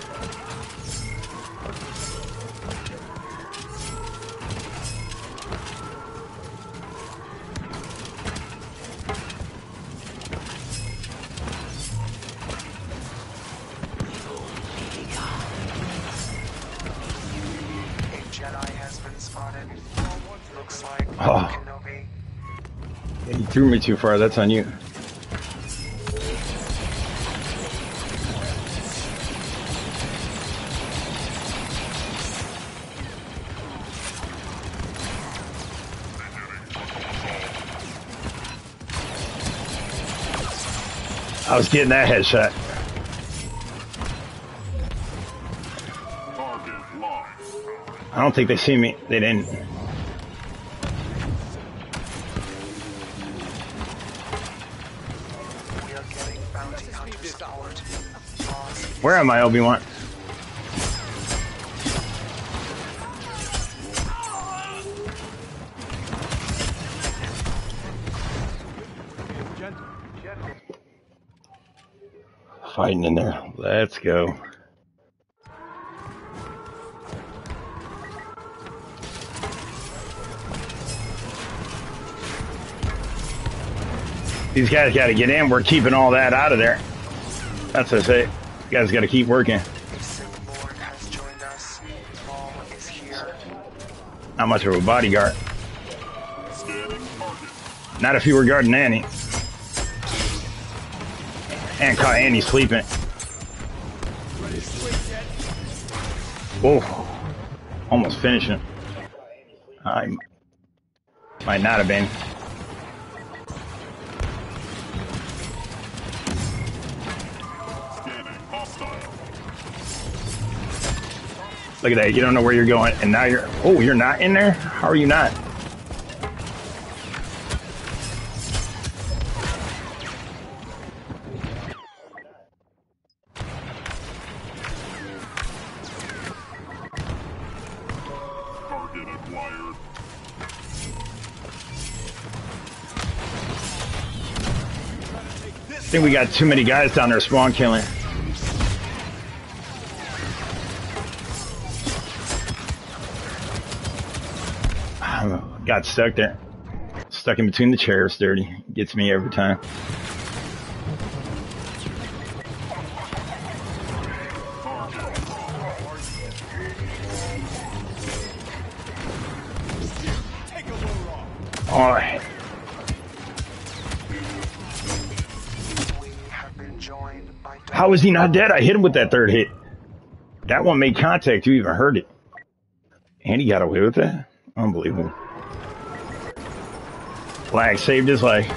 A Jedi has been spotted. Looks like Oh. Kenobi. You threw me too far, that's on you. I was getting that headshot. Target locked. I don't think they see me. They didn't. We are getting bounty hunter support. Boss Where am I, Obi-Wan? Fighting in there. Let's go. These guys got to get in. We're keeping all that out of there. That's what I say. You guys got to keep working. A Sith Lord has joined us. Maul is here. Not much of a bodyguard. Scanning target. Not if you were guarding Annie. And caught Annie sleeping. Whoa. Almost finishing. I might not have been. Scanning hostile. Look at that. You don't know where you're going. And now you're... Oh, you're not in there? How are you not? Target acquired. I think we got too many guys down there spawn killing. Got stuck there. Stuck in between the chairs, dirty. Gets me every time. Alright. We have been joined by How is he not dead? I hit him with that third hit. That one made contact. You even heard it. And he got away with that? Unbelievable. Flag saved his life.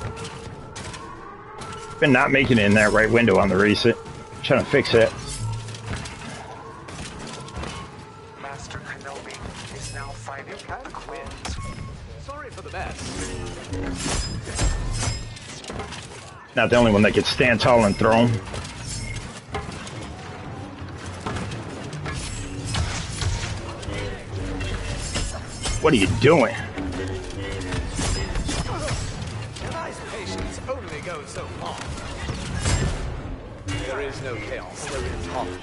Been not making it in that right window on the reset. Trying to fix that. now fighting Kind of clones. Sorry for the mess. Not the only one that could stand tall and throw him. What are you doing? Nice patience only goes so far. There is no chaos, there is harmony.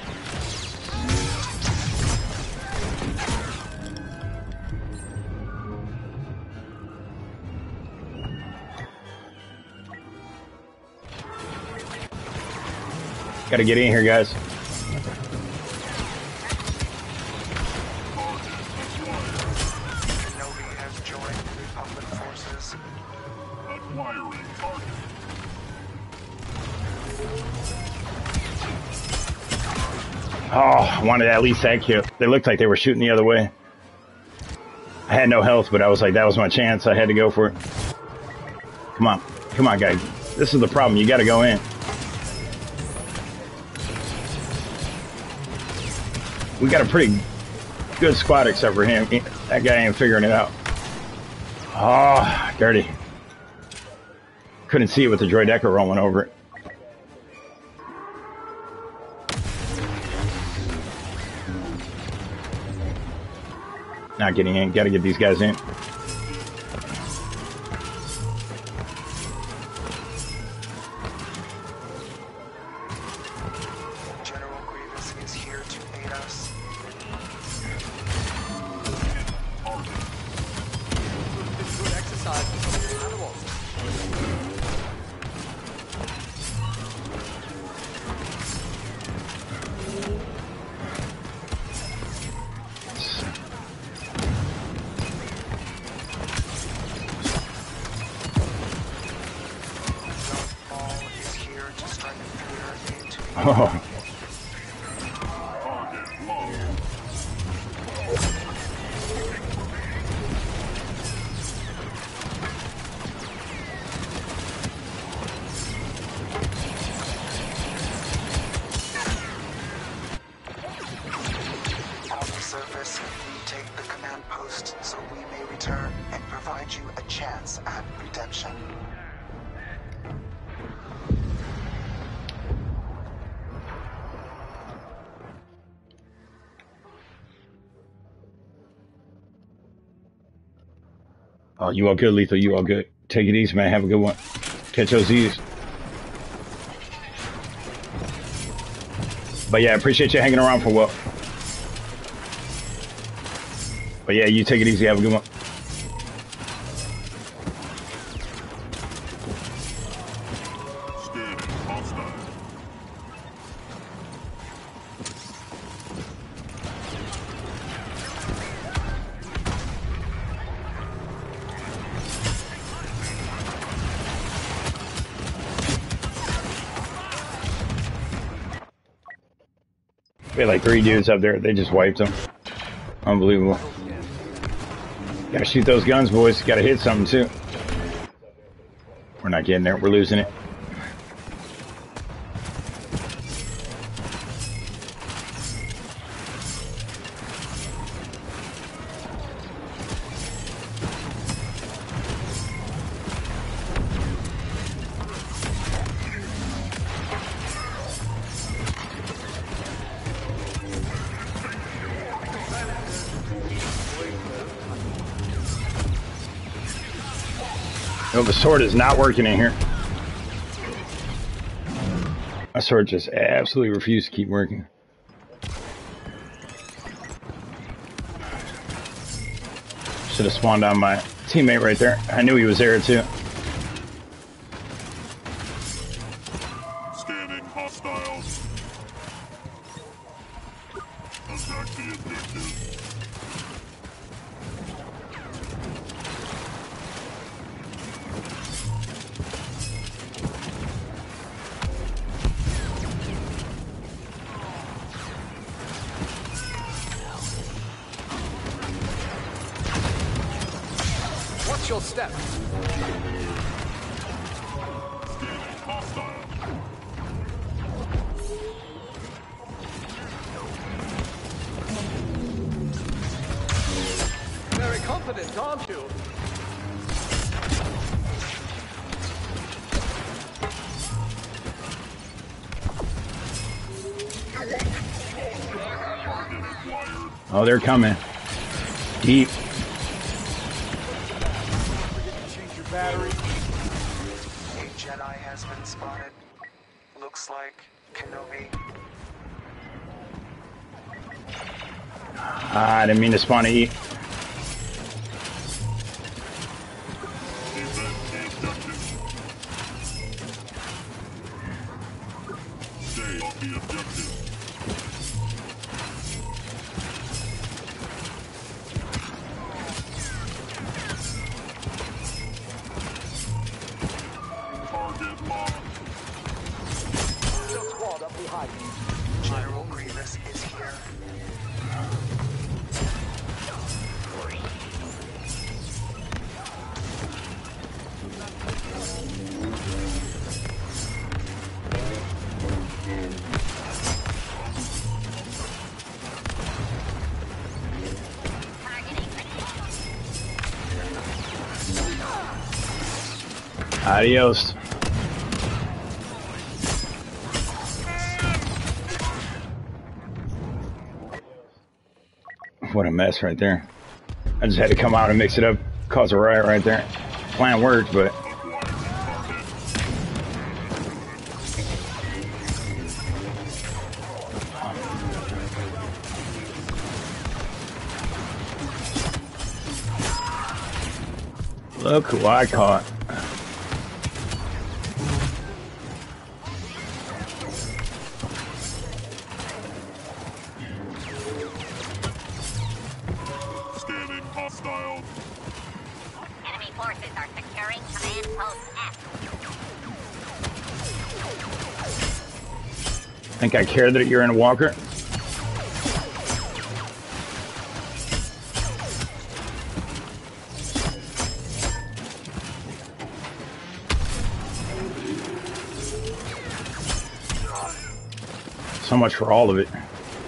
Gotta get in here, guys. Kenobi has joined the Republic forces. Acquiring target. Oh, I wanted at least that kill. They looked like they were shooting the other way. I had no health, but I was like, that was my chance. I had to go for it. Come on. Come on, guys. This is the problem. You gotta go in. We got a pretty good squad except for him. That guy ain't figuring it out. Oh, dirty. Couldn't see it with the droideca rolling over it. Not getting in. Gotta get these guys in. General Grievous is here to aid us. Good exercise for some animals. Ball is here to strike fear into the Oh. Target low. On the surface, we take the command post so we may return and provide you a chance at redemption. Oh, you all good, Lethal? You all good? Take it easy, man. Have a good one. Catch those Z's. But yeah, I appreciate you hanging around for a while. But yeah, you take it easy. Have a good one. Scanning hostile. We had like 3 dudes up there. They just wiped them. Unbelievable. Gotta shoot those guns, boys. Gotta hit something, too. We're not getting there. We're losing it. No, the sword is not working in here. My sword just absolutely refused to keep working. Should have spawned on my teammate right there. I knew he was there too. Scanning hostiles. Attack the objective. Watch your step. Scanning hostile. confident, aren't you? Oh, they're coming. Deep. Change your battery. A Jedi has been spotted. Looks like Kenobi. I didn't mean to spawn to eat. Stay on the objective. Target locked. Shield squad up behind you. General Grievous is here. Adios. What a mess right there. I just had to come out and mix it up, cause a riot right there. Plan worked, but look who I caught. Scanning hostile. Enemy forces are securing command post F. Think I care that you're in a walker? So much for all of it.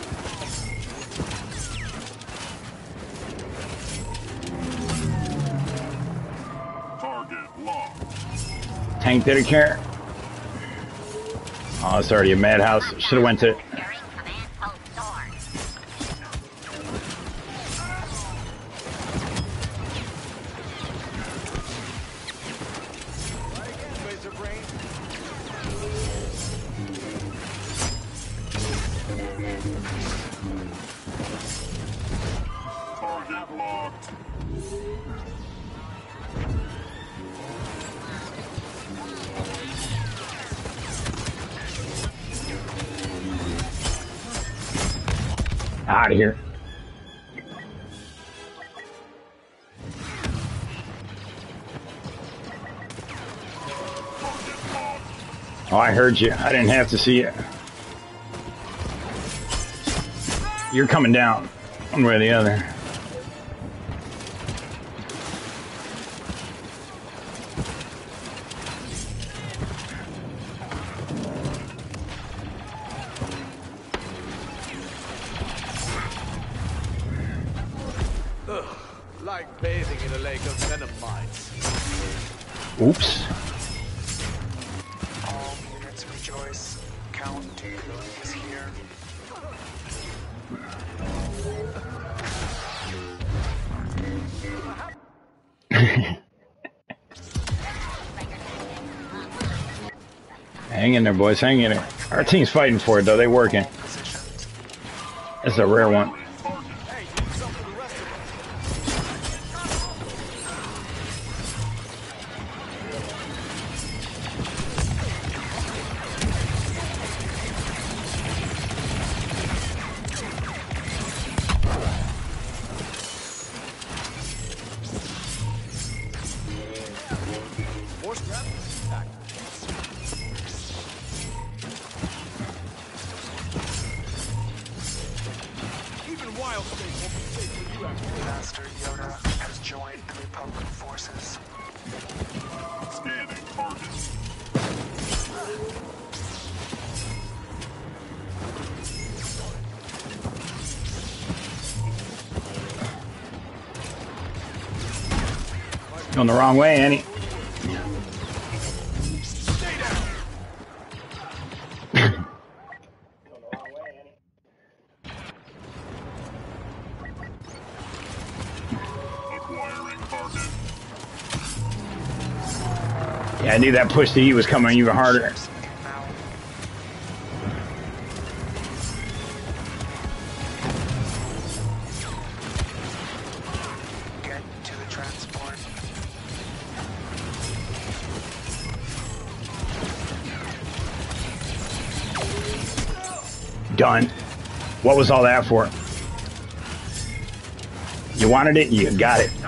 Target locked. Tank didn't care. Oh, it's already a madhouse. Should have went to. Securing command post Dorn. Right again, Razor Brain. Target locked. Out of here. Oh, I heard you. I didn't have to see it. You're coming down, one way or the other. Ugh, like bathing in a lake of venom mines. Oops. All units rejoice. Count Dooku is here. Hang in there, boys. Hang in there. Our team's fighting for it, though. They working. Positioned. It's a rare one. Hey, you do something for the rest of us. More scrap? Attack. Even wild space won't be safe for you after this. Master Yoda has joined the Republic forces. Scanning target. Going the wrong way, Annie. Acquiring target. Yeah, I knew that push to E was coming even harder. Ships inbound. Get to the transport. Done. What was all that for? You wanted it, you got it.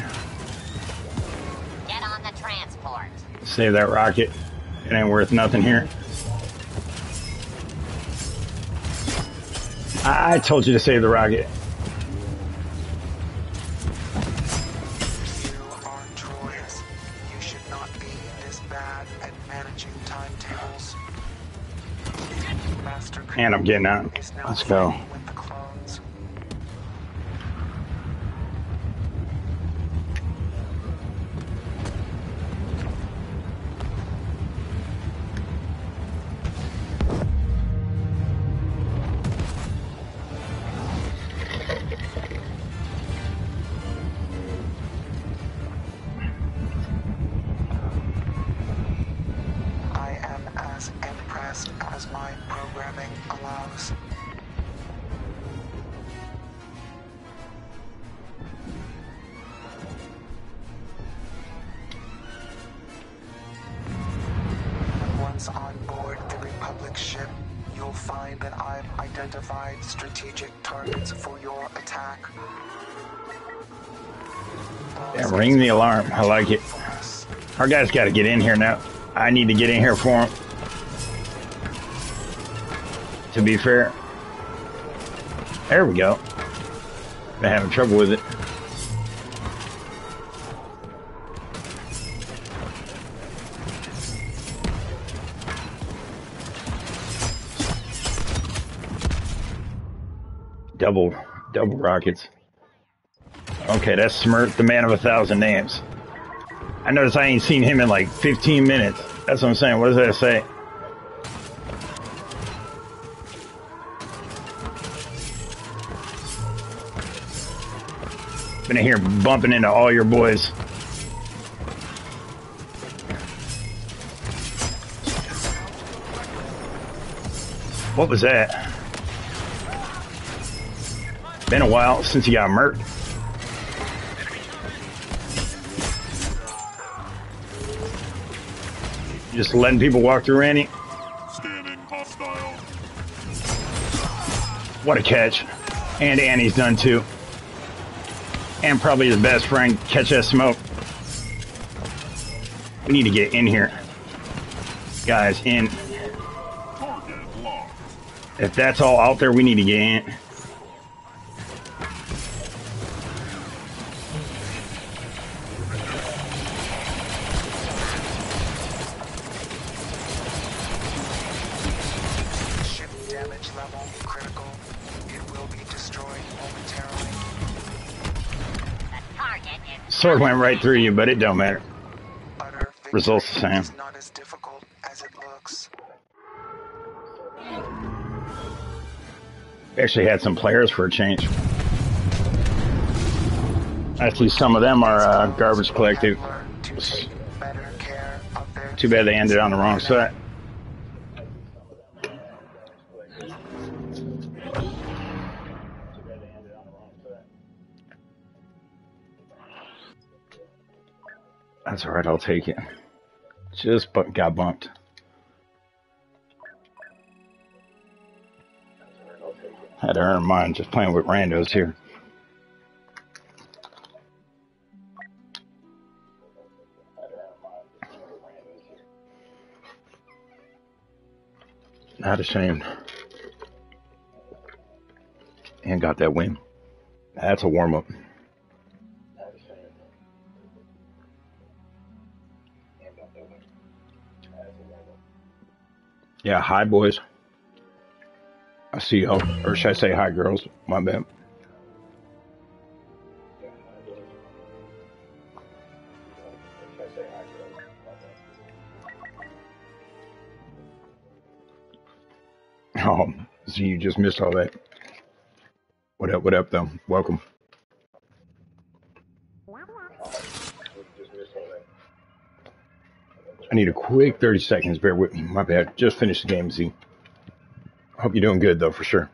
Get on the transport. Save that rocket. It ain't worth nothing here. I told you to save the rocket. You are droids. You should not be this bad at managing timetables. Master And I'm getting out. is now Let's go. fighting with the clones. I am as impressed as my programming allows. Once on board the Republic ship, you'll find that I've identified strategic targets for your attack. Yeah, ring the alarm. I like it. Our guy's got to get in here now. I need to get in here for him. To be fair. There we go. Been having trouble with it. Double rockets. Okay, that's Smurf, the man of 1,000 names. I noticed I ain't seen him in like 15 minutes. That's what I'm saying. What does that say? Been in here bumping into all your boys. What was that? Been a while since he got murked. Just letting people walk through, Annie. Scanning hostile. What a catch. And Annie's done too. And probably his best friend. Catch that smoke. We need to get in here. Guys, in. Target locked. If that's all out there, we need to get in. Ship damage level critical. It will be destroyed momentarily. The target is Sword went right through you, but it don't matter. Utter victory Results the same. is not as difficult as it looks. We actually had some players for a change. Actually, some of them are garbage collective. Learn to take better care of their Too bad they ended on the wrong side. That's all right, I'll take it. Just got bumped. Had to earn mine just playing with randos here. Not ashamed. And got that win. That's a warm-up. Yeah, hi boys. I see y'all, or should I say hi girls? My bad. you just missed all that. What up, though? Welcome. I need a quick 30 seconds. Bear with me. My bad. Just finished the game, Z. Hope you're doing good, though, for sure.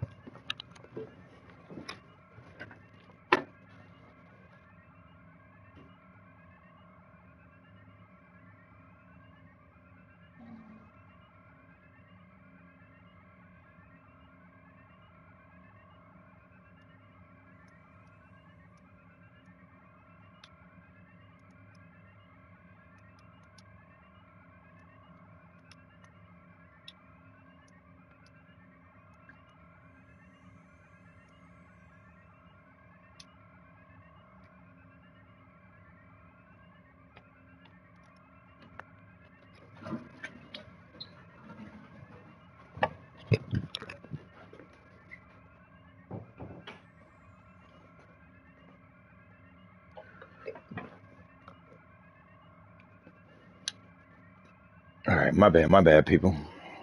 All right, my bad, people.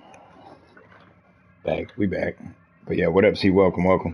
We back. But yeah, what up, Z? Welcome.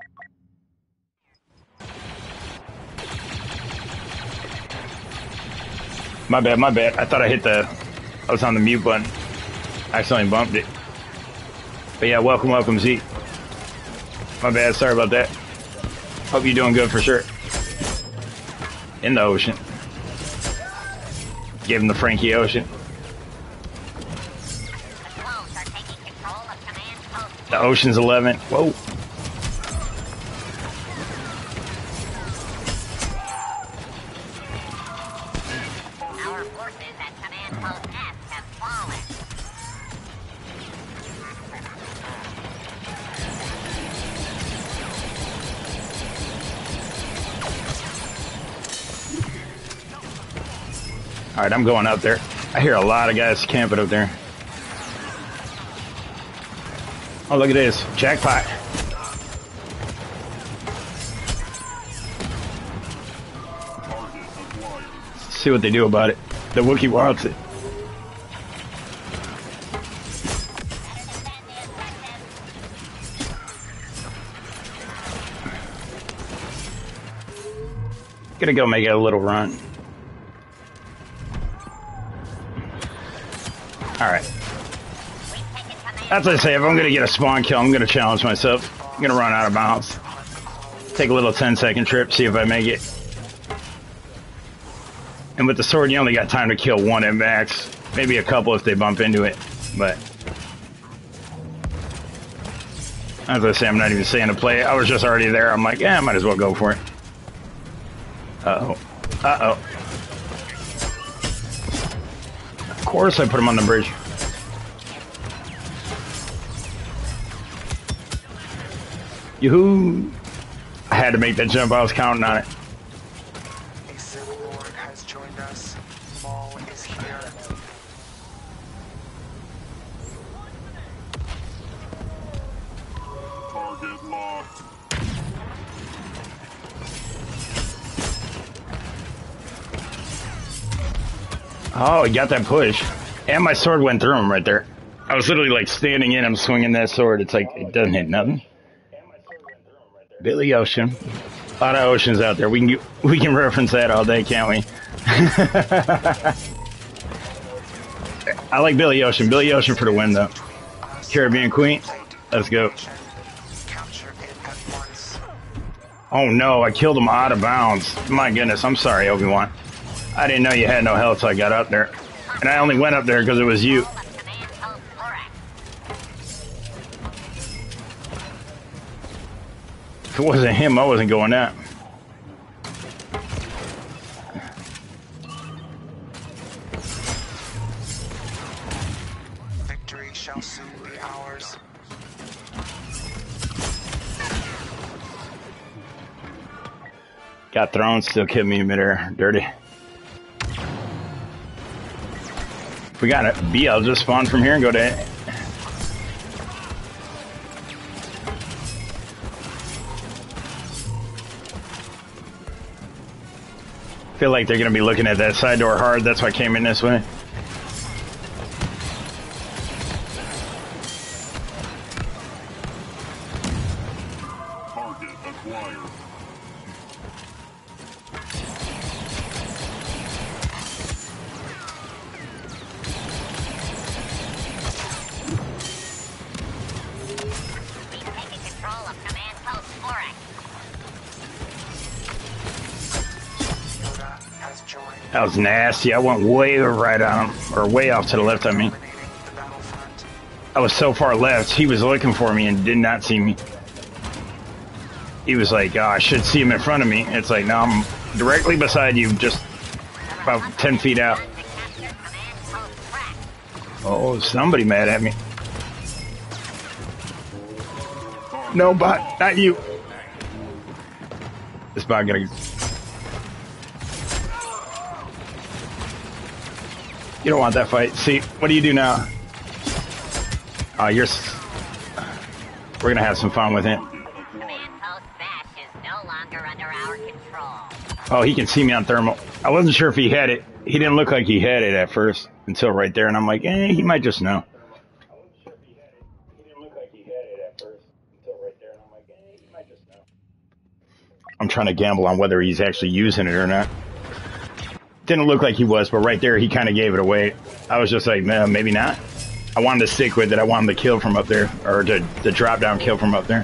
My bad, my bad. I thought I was on the mute button. I accidentally bumped it. But yeah, welcome, welcome, Z. My bad, sorry about that. Hope you're doing good for sure. In the ocean. Gave him the Frankie Ocean. The Ocean's 11. Whoa. Our forces at Command Post F have fallen. Alright, I'm going up there. I hear a lot of guys camping up there. Oh, look at this. Jackpot. Let's see what they do about it. The Wookiee wants it. Gonna go make it a little run. Alright. That's what I say, if I'm gonna get a spawn kill, I'm gonna challenge myself. I'm gonna run out of bounds. Take a little 10-second trip, see if I make it. And with the sword, you only got time to kill one at max. Maybe a couple if they bump into it. But as I say, I'm not even saying to play it. I was just already there. I'm like, yeah, I might as well go for it. Uh-oh. Uh-oh. Of course I put him on the bridge. Yoo-hoo! I had to make that jump. I was counting on it. A Sith Lord has joined us. Maul is here. Target locked. Oh, he got that push. And my sword went through him right there. I was literally like standing in him swinging that sword. It's like, it doesn't hit nothing. Billy Ocean. A lot of oceans out there. We can reference that all day, can't we? I like Billy Ocean. Billy Ocean for the win, though. Caribbean Queen. Let's go. Capture it at once. Oh no, I killed him out of bounds. My goodness, I'm sorry, Obi-Wan. I didn't know you had no health till I got up there. And I only went up there because it was you. Command Post Lorax. If it wasn't him, I wasn't going out. Victory shall soon be ours. Got thrown, still killed me in midair. Dirty. If we got a B, I'll just spawn from here and go to it. Feel like they're gonna be looking at that side door hard. That's why I came in this way. Target acquired. We've taken control of Command Post Lorax. Yoda has joined. That was nasty. I went way right on him, or way off to the left. I mean, Dominating the battlefront. I was so far left. He was looking for me and did not see me. He was like, "Oh, I should see him in front of me." It's like, no, I'm directly beside you, just about 10 feet out. To capture Command Post Track. Oh, somebody mad at me. No, bot, not you. This bot gotta. You don't want that fight. See, what do you do now? We're gonna have some fun with him. Command Post Bash is no longer under our control. Oh, he can see me on thermal. I wasn't sure if he had it. He didn't look like he had it at first until right there, and I'm like, he might just know. He didn't look like he had it at first until right there, and I'm like, he might just know. I'm trying to gamble on whether he's actually using it or not. Didn't look like he was, but right there he kind of gave it away. I was just like, man, maybe not. I wanted to stick with it. I wanted the kill from up there, or the drop down kill from up there.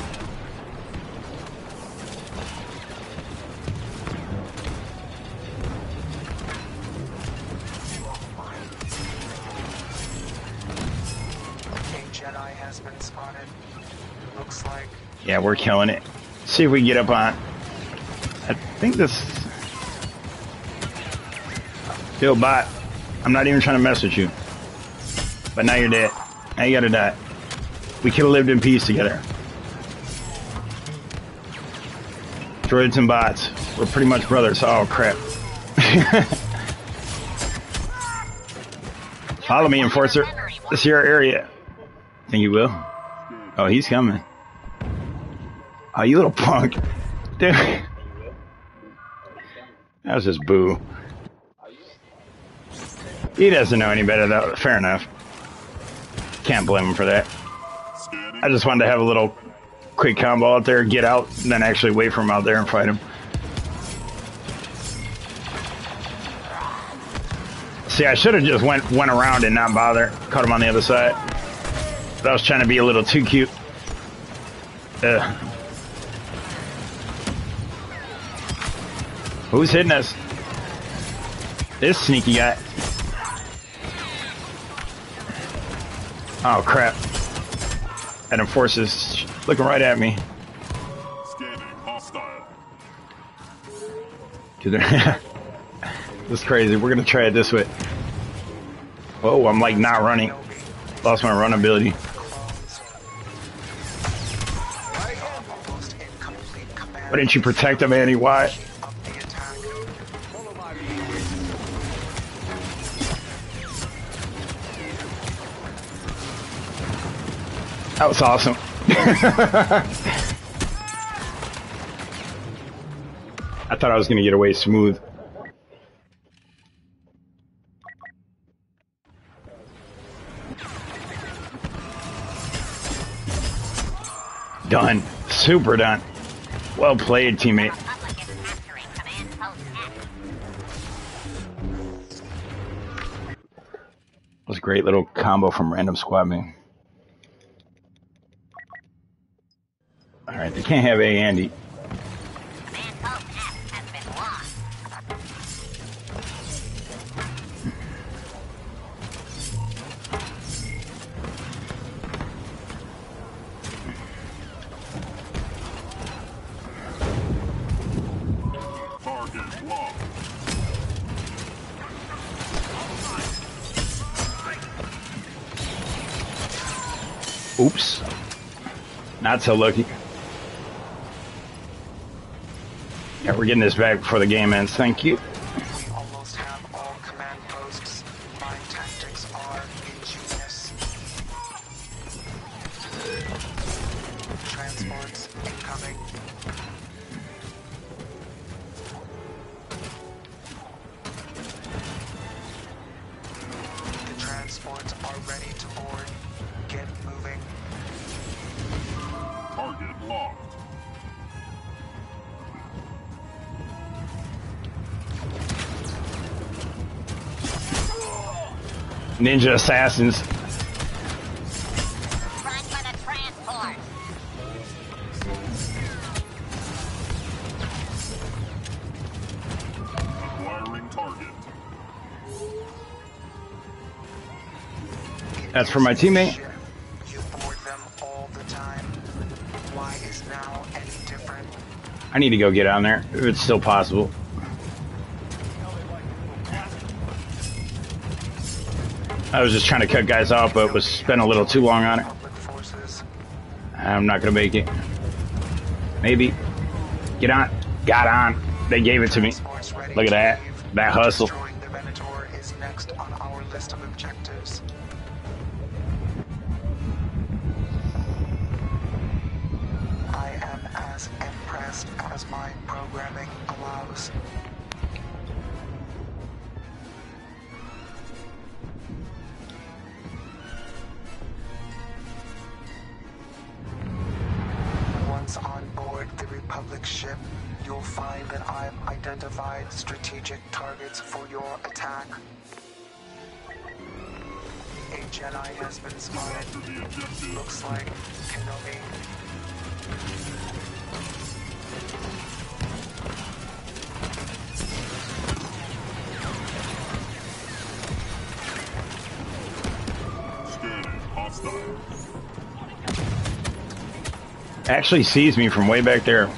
Jedi has been spotted. Looks like. Yeah, we're killing it. See if we can get up on. I think this. Yo, bot. I'm not even trying to mess with you. But now you're dead. Now you gotta die. We could have lived in peace together. Droids and bots. We're pretty much brothers. Oh, crap. Follow me, Enforcer. This is your area. Think you will? Oh, he's coming. Oh, you little punk. Dude. That was just boo. He doesn't know any better, though. Fair enough. Can't blame him for that. I just wanted to have a little quick combo out there, get out, and then actually wait for him out there and fight him. See, I should have just went around and not bother. Caught him on the other side. But I was trying to be a little too cute. Who's hitting us? This sneaky guy. Oh, crap. That Enforcer's looking right at me. Scanning hostile. This is crazy. We're going to try it this way. Whoa, I'm like not running. Lost my run ability. Why didn't you protect him, Annie? Why? That was awesome. I thought I was going to get away smooth. Done. Super done. Well played, teammate. That was a great little combo from Random Squad, man. Alright, they can't have A Andy. Target locked. Oops. Not so lucky. Yeah, we're getting this back before the game ends. Thank you. We almost have all command posts. My tactics are ingenious. Transports incoming. The transports are ready to board. Get moving. Target locked. Ninja assassins. Run for the transport. Acquiring target. That's for my teammate. You board them all the time. Why is now any different? I need to go get on there if it's still possible. I was just trying to cut guys off, but was spent a little too long on it. Public forces. I'm not gonna make it. Maybe. Get on. Got on. They gave it to me. Transports ready Look at to that. leave. That hustle. Destroying the Venator is next on our list of objectives. I am as impressed as my programming allows. Once on board the Republic ship, you'll find that I've identified strategic targets for your attack. A Jedi has been spotted. Looks like Kenobi. Scanning. Hostile. Actually sees me from way back there.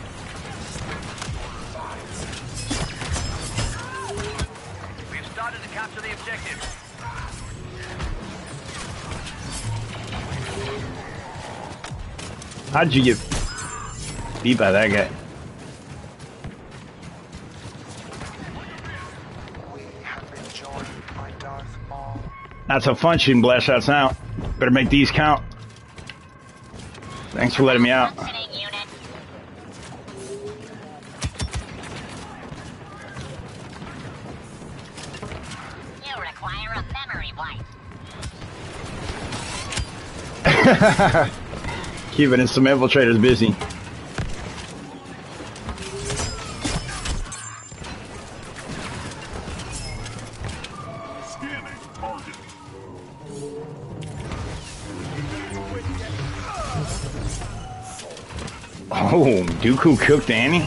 We've started to capture the objective. How'd you get beat by that guy? We have been joined by Darth Maul. Not so fun shooting blast shots now. Better make these count. Thanks for letting me out. Functioning unit. You require a memory wipe. Keeping some infiltrators busy. Scanning. Target. Oh, Dooku cooked Annie?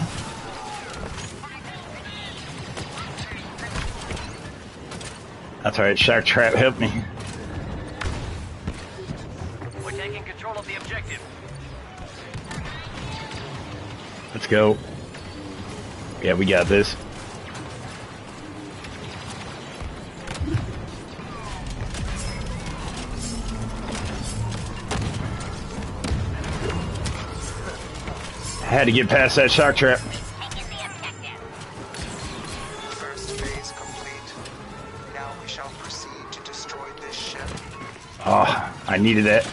That's alright, Shark Trap helped me. We're taking control of the objective. Let's go. Yeah, we got this. Had to get past that shock trap. Taking the objective. First phase complete. Now we shall proceed to destroy this ship. Oh, I needed that.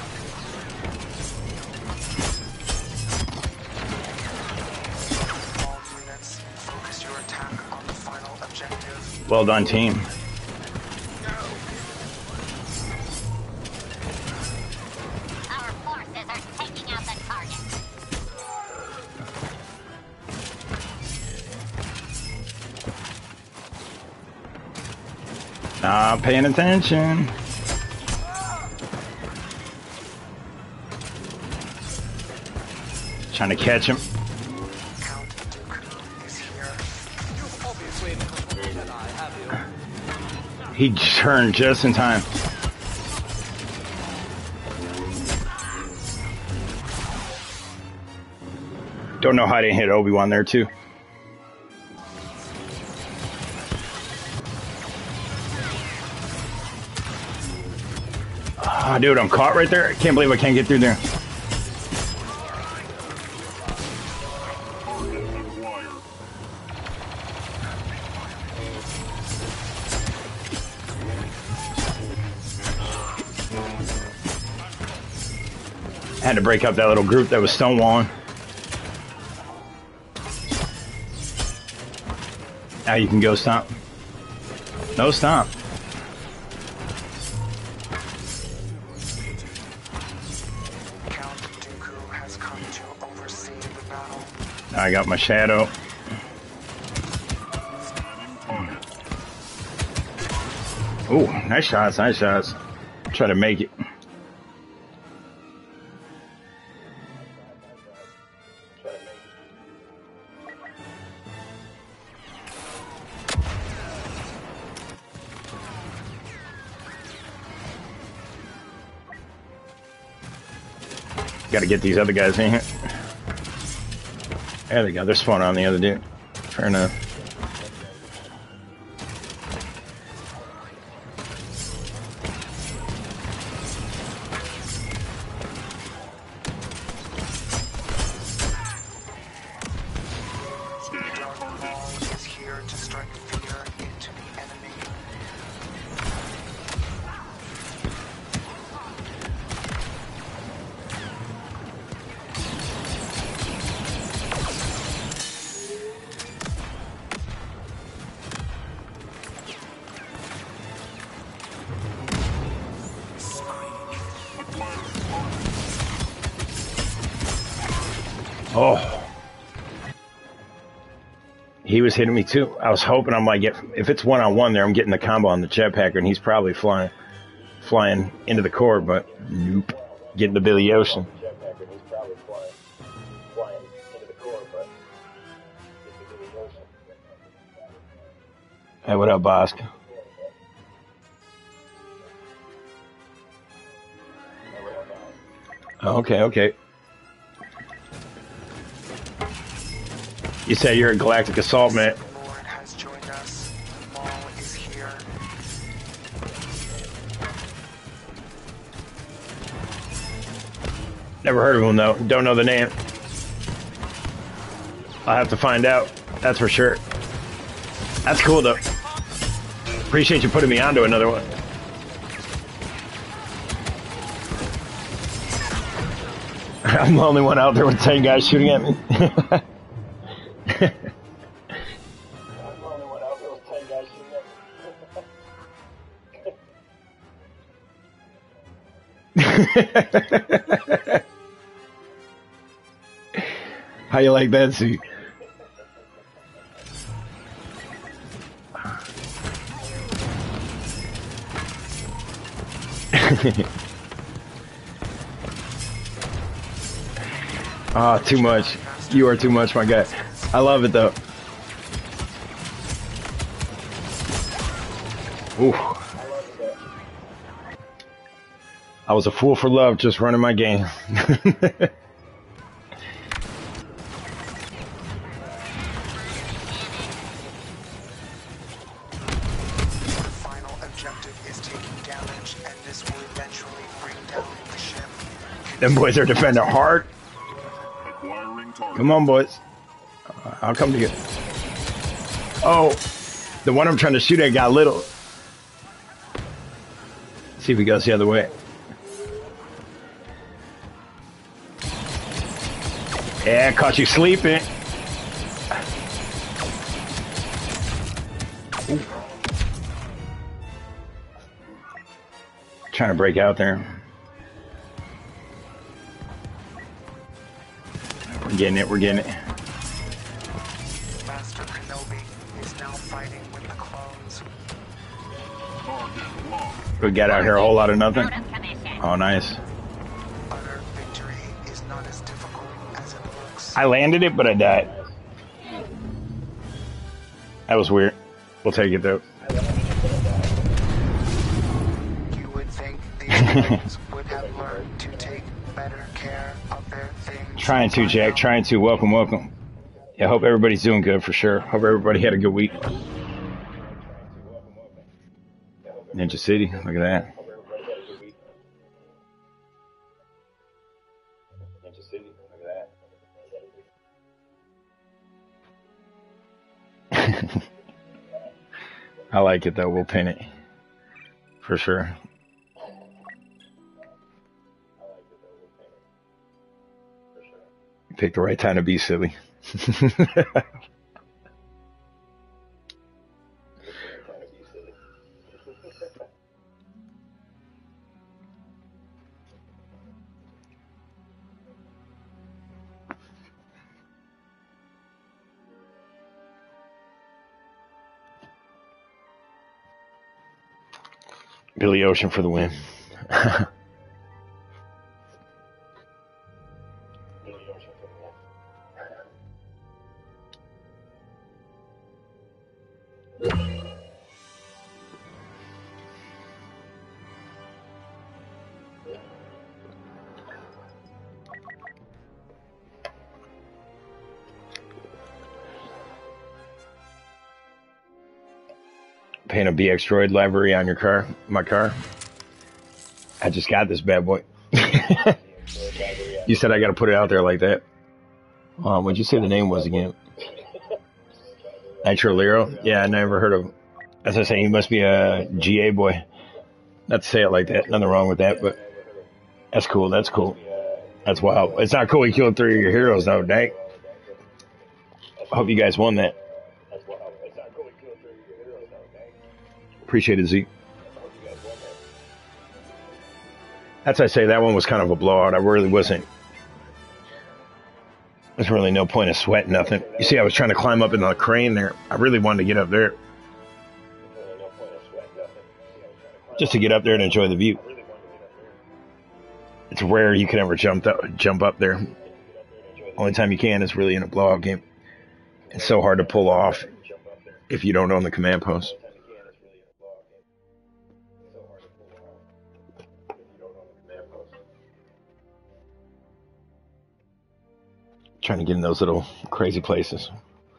All units, focus your attack on the final objective. Well done, team. Our forces are taking out the target. Not paying attention. Trying to catch him. Count Dooku is here. You've obviously encountered a Jedi, have you? He turned just in time. Don't know how I didn't hit Obi-Wan there too. Ah, dude, I'm caught right there. I can't believe I can't get through there. Target acquired. Had to break up that little group that was stonewalling. Now you can go stomp. No stomp. Count Dooku has come to oversee the battle. Now I got my shadow. Scanning target. Ooh, nice shots, nice shots. Try to make it. Got to get these other guys in here. There they go. They're spawning on the other dude. Fair enough. Scanning Darth target. Maul is here to strike fear into the enemy. Acquired target. Oh, He was hitting me too. I was hoping, I'm like, if it's one-on-one there, I'm getting the combo on the jetpacker, and he's probably flying into the core, but nope. Getting the Billy Ocean. Hey, what up, Bosco? Okay, okay. You say you're a Galactic Assault, man. Lord has joined us. Maul is here. Never heard of him, though. Don't know the name. I'll have to find out. That's for sure. That's cool, though. Appreciate you putting me onto another one. I'm the only one out there with 10 guys shooting at me. How you like that, see? Ah, too much. You are too much, my guy. I love it, though. Ooh. I was a fool for love, just running my game. Them boys are defending hard. Come on, boys. I'll come to you. Oh, the one I'm trying to shoot at got little. See if he goes the other way. Yeah, caught you sleeping. Ooh. Trying to break out there. We're getting it, we're getting it. Master Kenobi is now fighting with the clones. We got out here a whole lot of nothing. Oh, nice. Utter victory is not as difficult as it looks. I landed it, but I died. That was weird. We'll take it, though. You would think these clones would have learned to take better care of their things. Trying to, Jack. Trying to. Welcome, welcome. Yeah, hope everybody's doing good for sure. Hope everybody had a good week. Ninja City, look at that. Ninja City, look at that. I like it though. We'll pin it for sure. You picked the right time to be silly. Billy Ocean for the win. Paint a BX Droid library on your car, my car. I just got this bad boy. You said I got to put it out there like that. What'd you say the name was again? Nitro Lero? Yeah, I never heard of him. As I say, he must be a GA boy. Not to say it like that. Nothing wrong with that, but that's cool. That's cool. That's wild. It's not cool he killed 3 of your heroes, though, dang. I hope you guys won that. Appreciate it, Zeke. That's I say that one was kind of a blowout. I really wasn't There's really no point of sweating nothing. You see, I was trying to climb up in the crane there. I really wanted to get up there. Just to get up there and enjoy the view. It's rare you can ever jump up there. Only time you can is really in a blowout game. It's so hard to pull off if you don't own the command post. Trying to get in those little crazy places.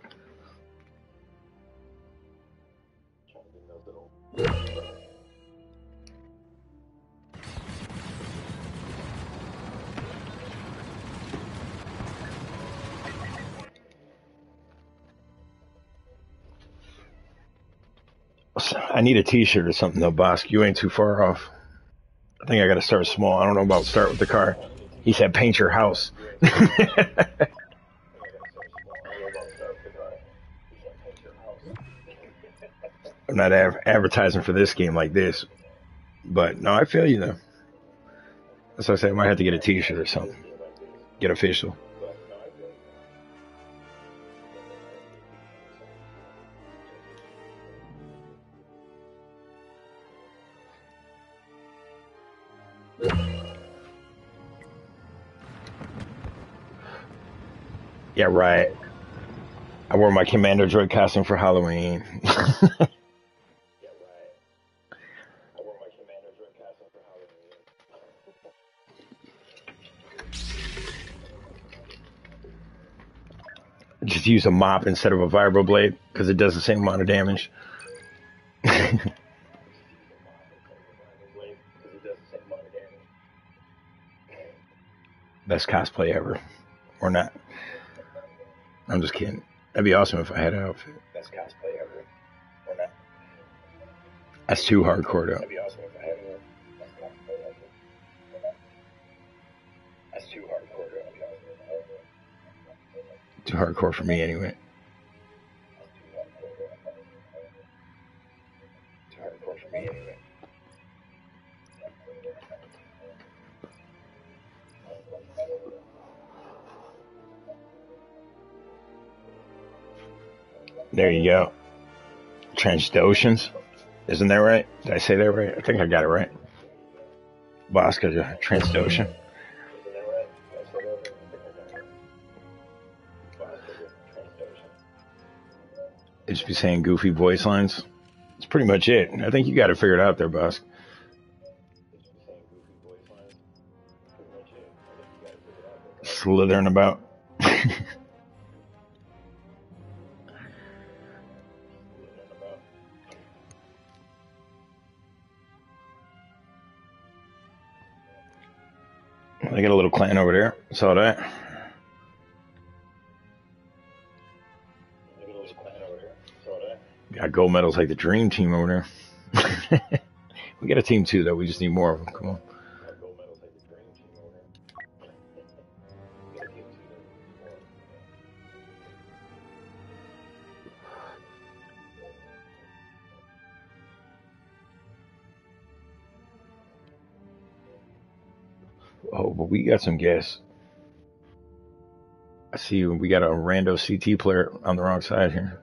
I need a t-shirt or something though, Bosk. You ain't too far off. I think I gotta start small. I don't know about start with the car. He said paint your house. I'm not advertising for this game like this. But no, I feel you though. That's why I say I might have to get a t-shirt or something. Get official. Yeah, right. I wore my Commander Droid costume for Halloween. Just use a mop instead of a vibro blade because it does the same amount of damage. Best cosplay ever. Or not. I'm just kidding. That'd be awesome if I had an outfit. Best cosplay ever. Or not. That's too hardcore though. That'd be awesome if I had one. Best cosplay ever. Or not. That's too hardcore though. Too hardcore for me anyway. Too hardcore for me anyway. There you go. Transdotions. Isn't that right? Did I say that right? I think I got it right. Bosca, Transdotion. It just be saying goofy voice lines. That's pretty much it. I think you got it figured out there, Bosca. Slithering about. I got a little clan over there. Saw that. Got gold medals like the dream team over there. We got a team too, though. We just need more of them. Come on. Oh, but we got some gas. I see we got a rando CT player on the wrong side here.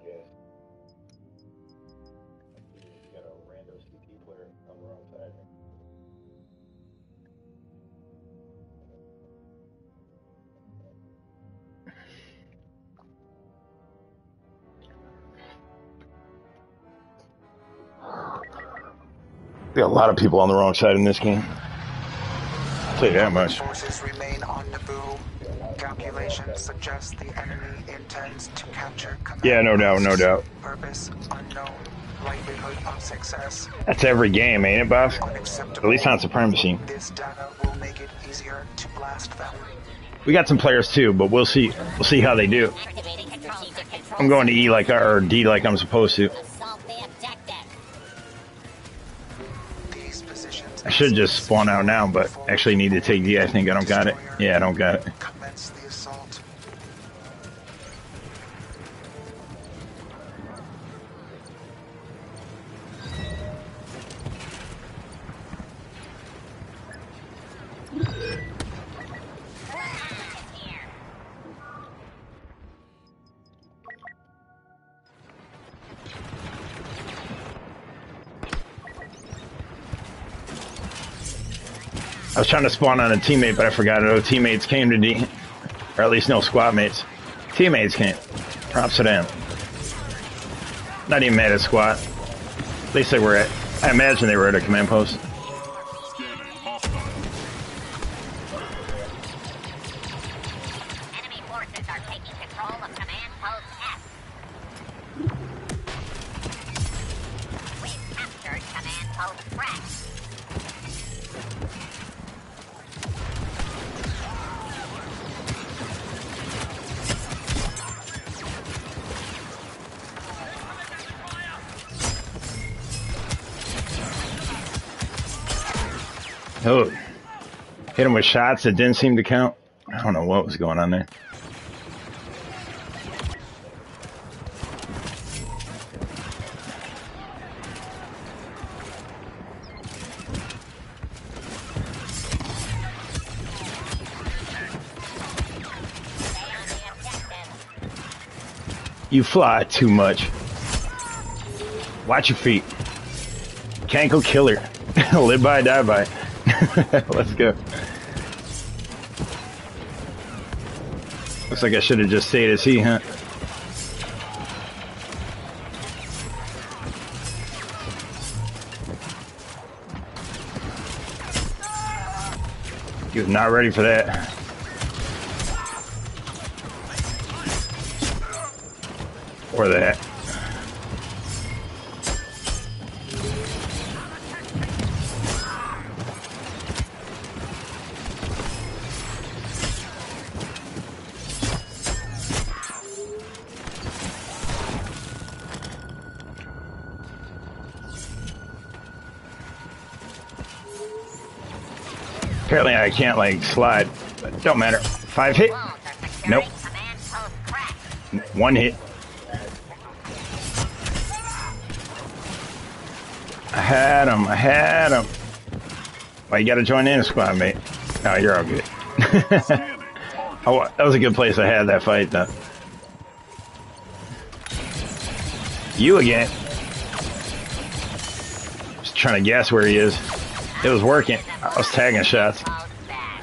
We got a lot of people on the wrong side in this game. I'll tell you that much. Forces remain on Naboo. Calculations suggest the enemy intends to capture command. Yeah, no doubt, no doubt. Purpose unknown. Likelihood of success. That's every game, ain't it, boss? At least on Supremacy. This data will make it easier to blast them. We got some players too, but we'll see. We'll see how they do. I'm going to E like or D like I'm supposed to. I should just spawn out now, but actually need to take D. I think I don't got it. Yeah, I don't got it. Commence the assault. I was trying to spawn on a teammate, but I forgot. No teammates came to D, or at least no squad mates. Teammates came. Props to them. Not even mad at squad. At least they were at. I imagine they were at a command post. Scanning hostile. Enemy forces are taking control of command post F. We've captured command post Frank. Oh, hit him with shots that didn't seem to count. I don't know what was going on there. You fly too much. Watch your feet. Can't go killer. Live by, die by. Let's go. Looks like I should have just stayed as he, huh? He was not ready for that. Or that. Apparently I can't like slide, but don't matter. 5 hit? Walls are securing Nope. command post crack. 1 hit. I had him. I had him. Well, you gotta join in, squad mate. No, you're all good. Oh, that was a good place I had that fight, though. You again. Just trying to guess where he is. It was working. I was tagging shots. Post back.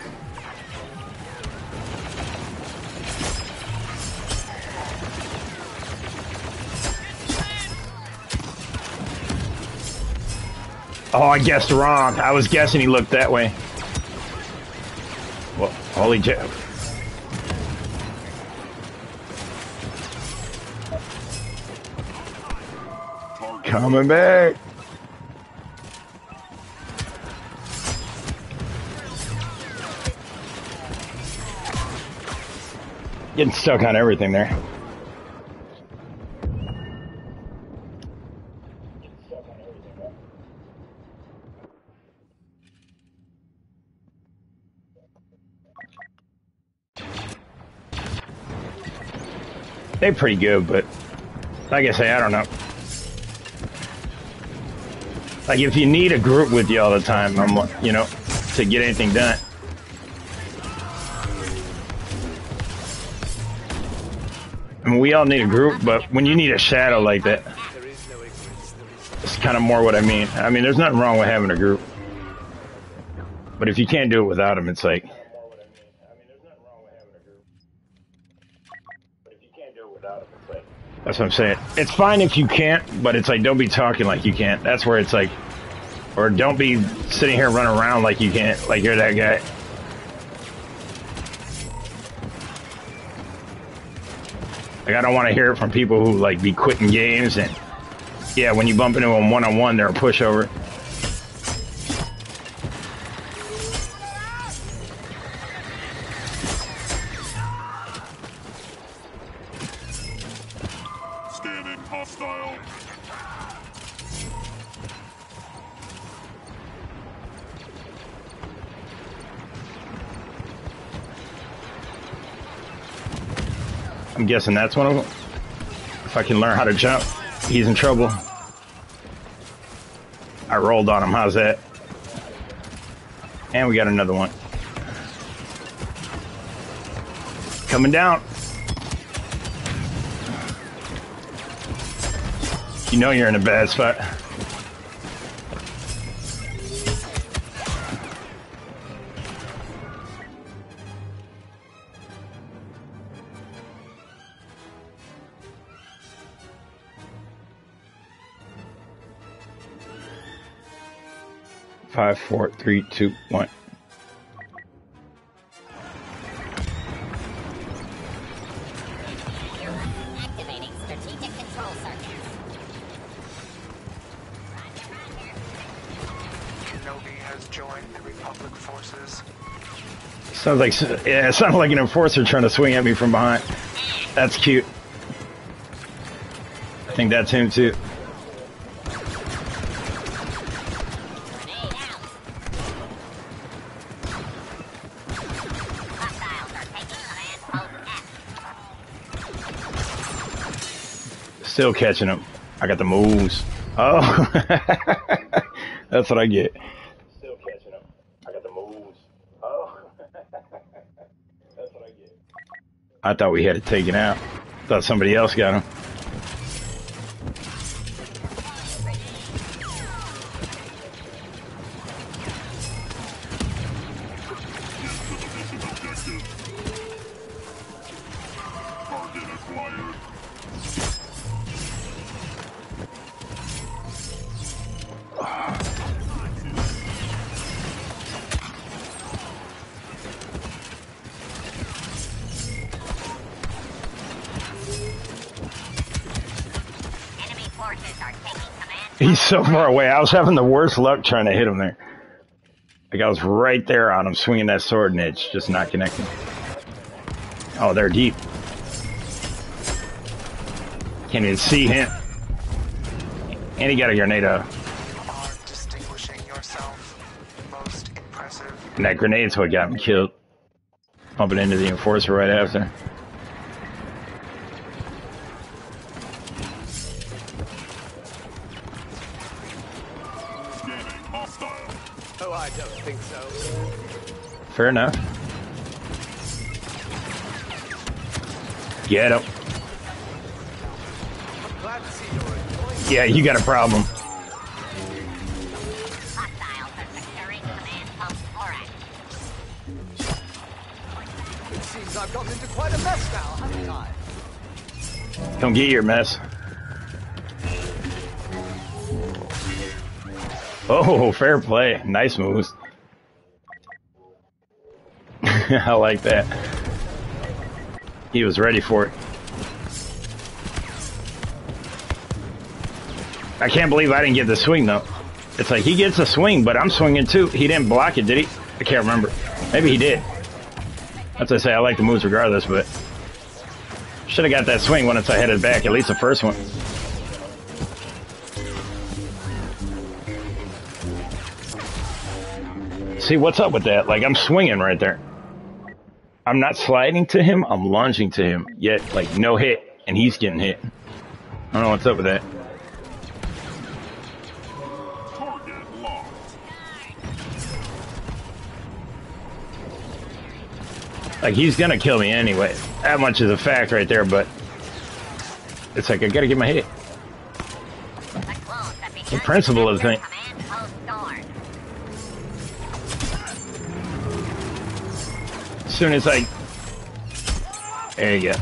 Oh, I guessed wrong. I was guessing he looked that way. Well, holy jet. Coming back. Getting stuck on everything there. They're pretty good, but like I say, I don't know. Like if you need a group with you all the time, you know, to get anything done. I mean, we all need a group, but when you need a shadow like that, There is no ignorance. it's kind of more what I mean. I mean, there's nothing wrong with having a group. But if you can't do it without them, it's like... That's what I'm saying. It's fine if you can't, but it's like, don't be talking like you can't. That's where it's like... Or don't be sitting here running around like you can't, like you're that guy. Like, I don't want to hear it from people who, like, be quitting games and... Yeah, when you bump into them one-on-one, they're a pushover. Scanning hostile. I'm guessing that's one of them. If I can learn how to jump, he's in trouble. I rolled on him. How's that? And we got another one. Coming down. You know you're in a bad spot. 5, 4, 3, 2, 1. Activating strategic control circuits. Kenobi has joined the Republic forces. Sounds like, yeah, it sounds like an enforcer trying to swing at me from behind. That's cute. I think that's him too. Grenade out. Hostiles are taking command post F. Still catching him. I got the moves. Oh, that's what I get. Still catching him. I got the moves. Oh, that's what I get. I thought we had it taken out. Thought somebody else got him. Target acquired. Enemy forces are taking command. He's so far away. I was having the worst luck trying to hit him there. Like I was right there on him, swinging that sword, and it's just not connecting. Oh, they're deep. Can't even see him. And he got a grenade out. You are distinguishing yourself. Most impressive. And that grenade's what got him killed. Bumping into the enforcer right after. Scanning hostile. Oh, I don't think so. Fair enough. Get him. Glad to see you're enjoying it. Yeah, you got a problem. Hostiles are securing command post Orange. It seems I've gotten into quite a mess now, haven't I? Don't get your mess. Oh, fair play. Nice moves. I like that. He was ready for it. I can't believe I didn't get the swing, though. It's like he gets a swing, but I'm swinging too. He didn't block it, did he? I can't remember. Maybe he did. That's what I say. I like the moves regardless, but should have got that swing once I headed back, at least the first one. See, what's up with that? Like, I'm swinging right there. I'm not sliding to him, I'm lunging to him. Yet, like, no hit, and he's getting hit. I don't know what's up with that. Target locked. Like, he's gonna kill me anyway. That much is a fact right there, but it's like, I gotta get my hit. The clones have begun The principle of the thing. command post Dorn. As soon as I... There you go.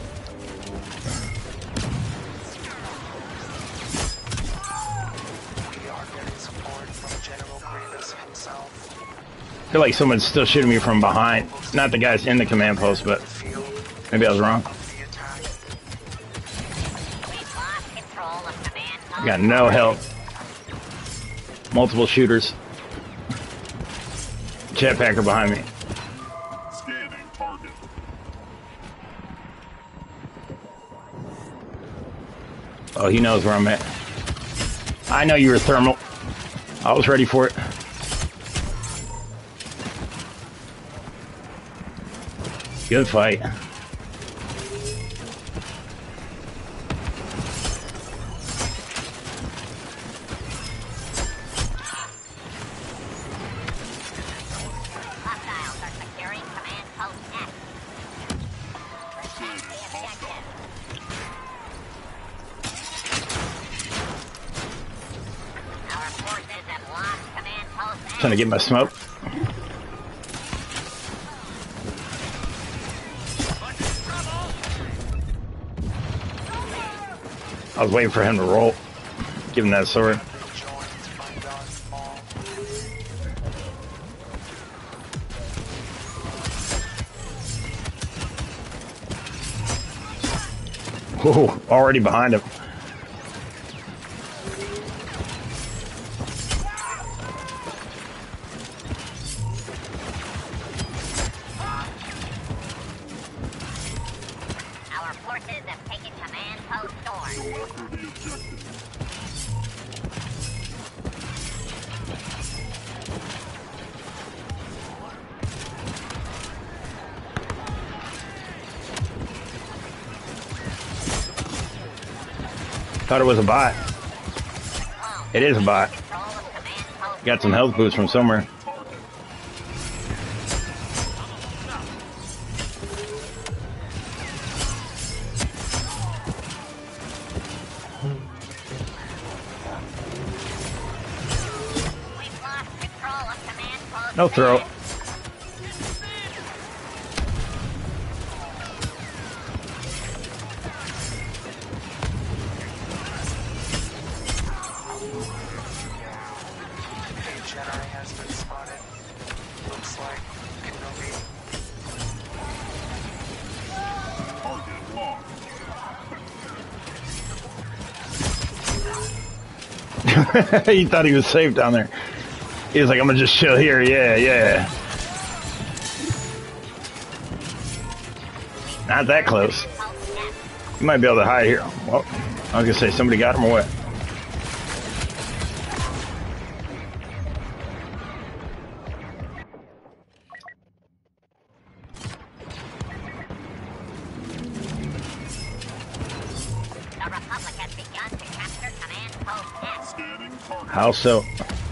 We are getting support from General Grievous himself. I feel like someone's still shooting me from behind. Not the guys in the command post, but Field maybe I was wrong. of the attack. We've lost control of command post. I got no help. Multiple shooters. Jetpacker behind me. Scanning target. Oh, he knows where I'm at. I know you were thermal. I was ready for it. Good fight. Hostiles are securing command post F. Protect the objective. Our forces have lost command post F. Trying to get my smoke. I was waiting for him to roll. Give him that sword. Joined by Darth Maul. wall. Whoa, already behind him. Our forces have taken command post Thorn. Go after the objective. Thought it was a bot. It is a bot. Control of command post. Got some health boost from somewhere. We've lost control of command post. No throw. A Jedi has been spotted. Looks like Kenobi. Target locked. He thought he was safe down there. He was like, I'm gonna just chill here. Yeah, yeah. Not that close. Post F. You might be able to hide here. Well, I was gonna say somebody got him or what? The Republic has begun to capture command post F. Scanning target. How so?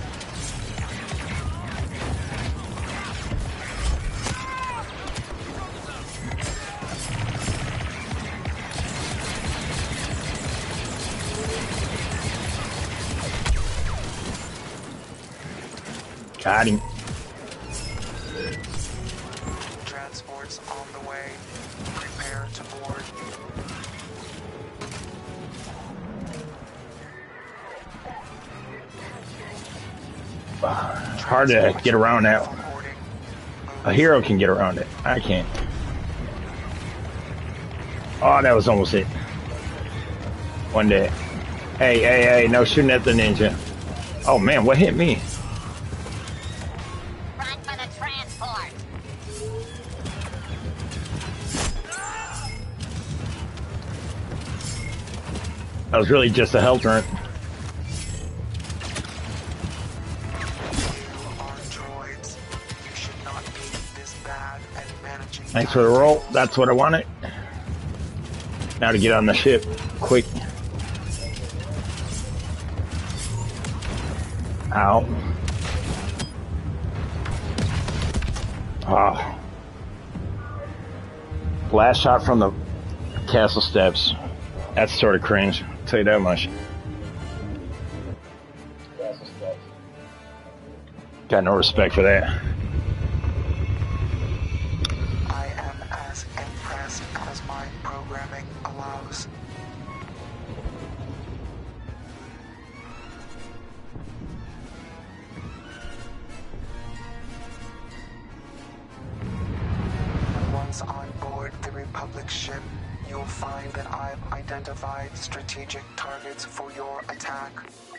Got him. Transports on the way. Prepare to board. Hard to get around that. Boarding. A hero can get around it. I can't. Oh, that was almost it. One day. Hey, hey, hey, no shooting at the ninja. Oh man, what hit me? Run for the transport. That was really just a health run. You are droids. You should not be this bad at managing. Thanks for the roll. That's what I wanted. Now to get on the ship. Quick. Ow. Oh. Last shot from the castle steps. That's sort of cringe. I'll tell you that much. Got no respect for that. I am as impressed as my programming allows. Once on board the Republic ship, you'll find that I've identified strategic targets for your attack.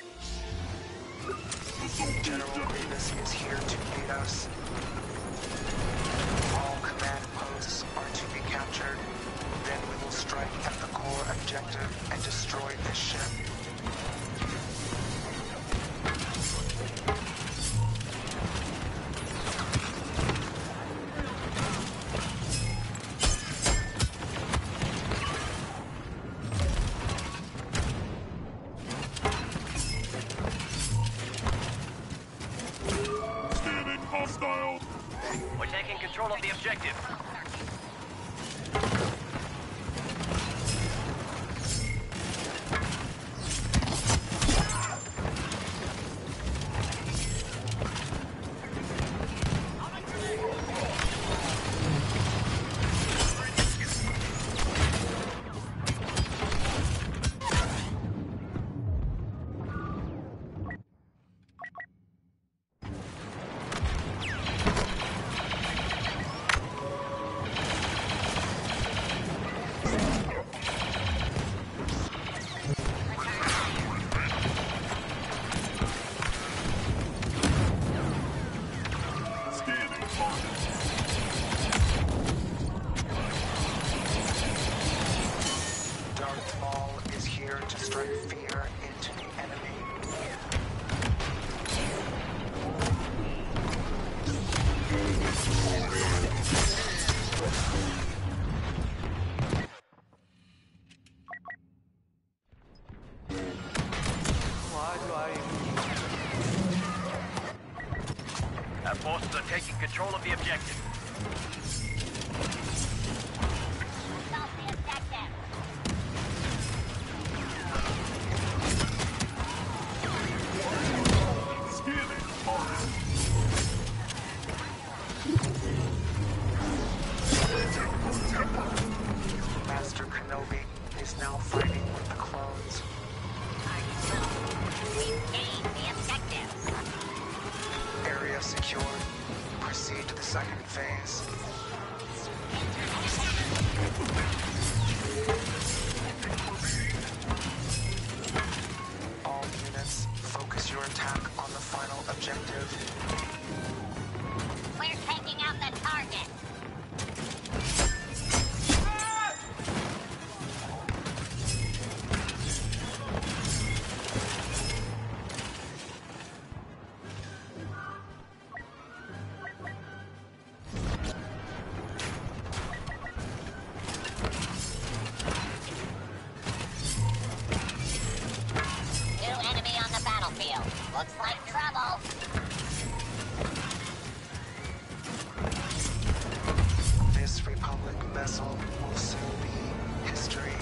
General Grievous is here to meet us. All command posts are to be captured. Then we will strike at the core objective and destroy the ship. Scanning hostile. We're taking control of the objective. Our forces are taking control of the objective. Assault the objective. Scanning target. Master Kenobi is now fighting with the clones. We've gained the objective. Area secured. Proceed to the second phase. All units, focus your attack on the final objective. We're taking out the target. New enemy on the battlefield. Looks like trouble. This Republic vessel will soon be history.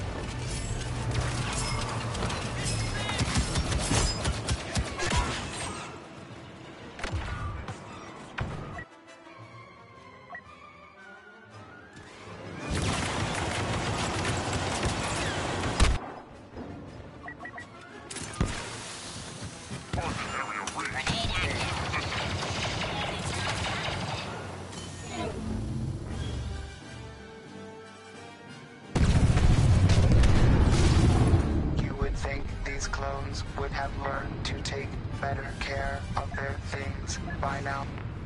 Grenade active. You would think these clones would have learned to take better care of their things by now.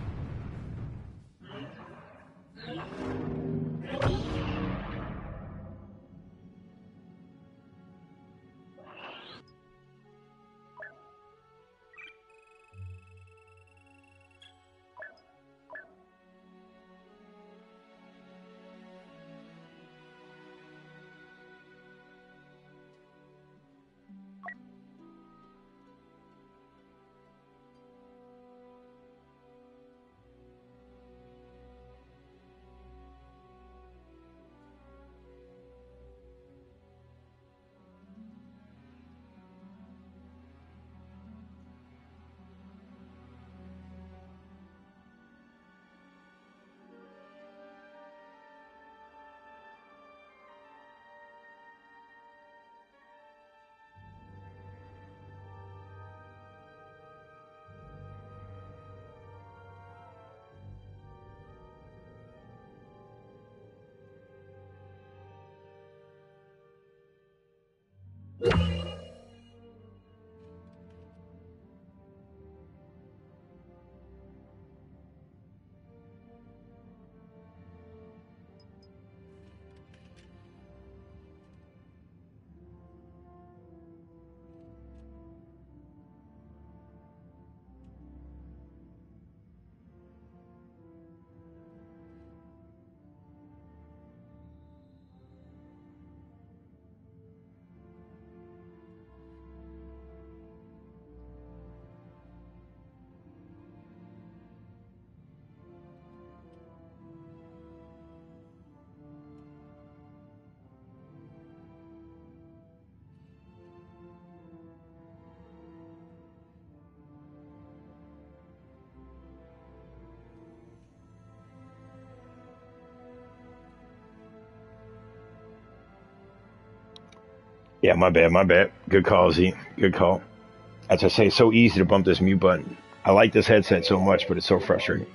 Yeah, my bad, my bad. Good call, Z. Good call. As I say, it's so easy to bump this mute button. I like this headset so much, but it's so frustrating.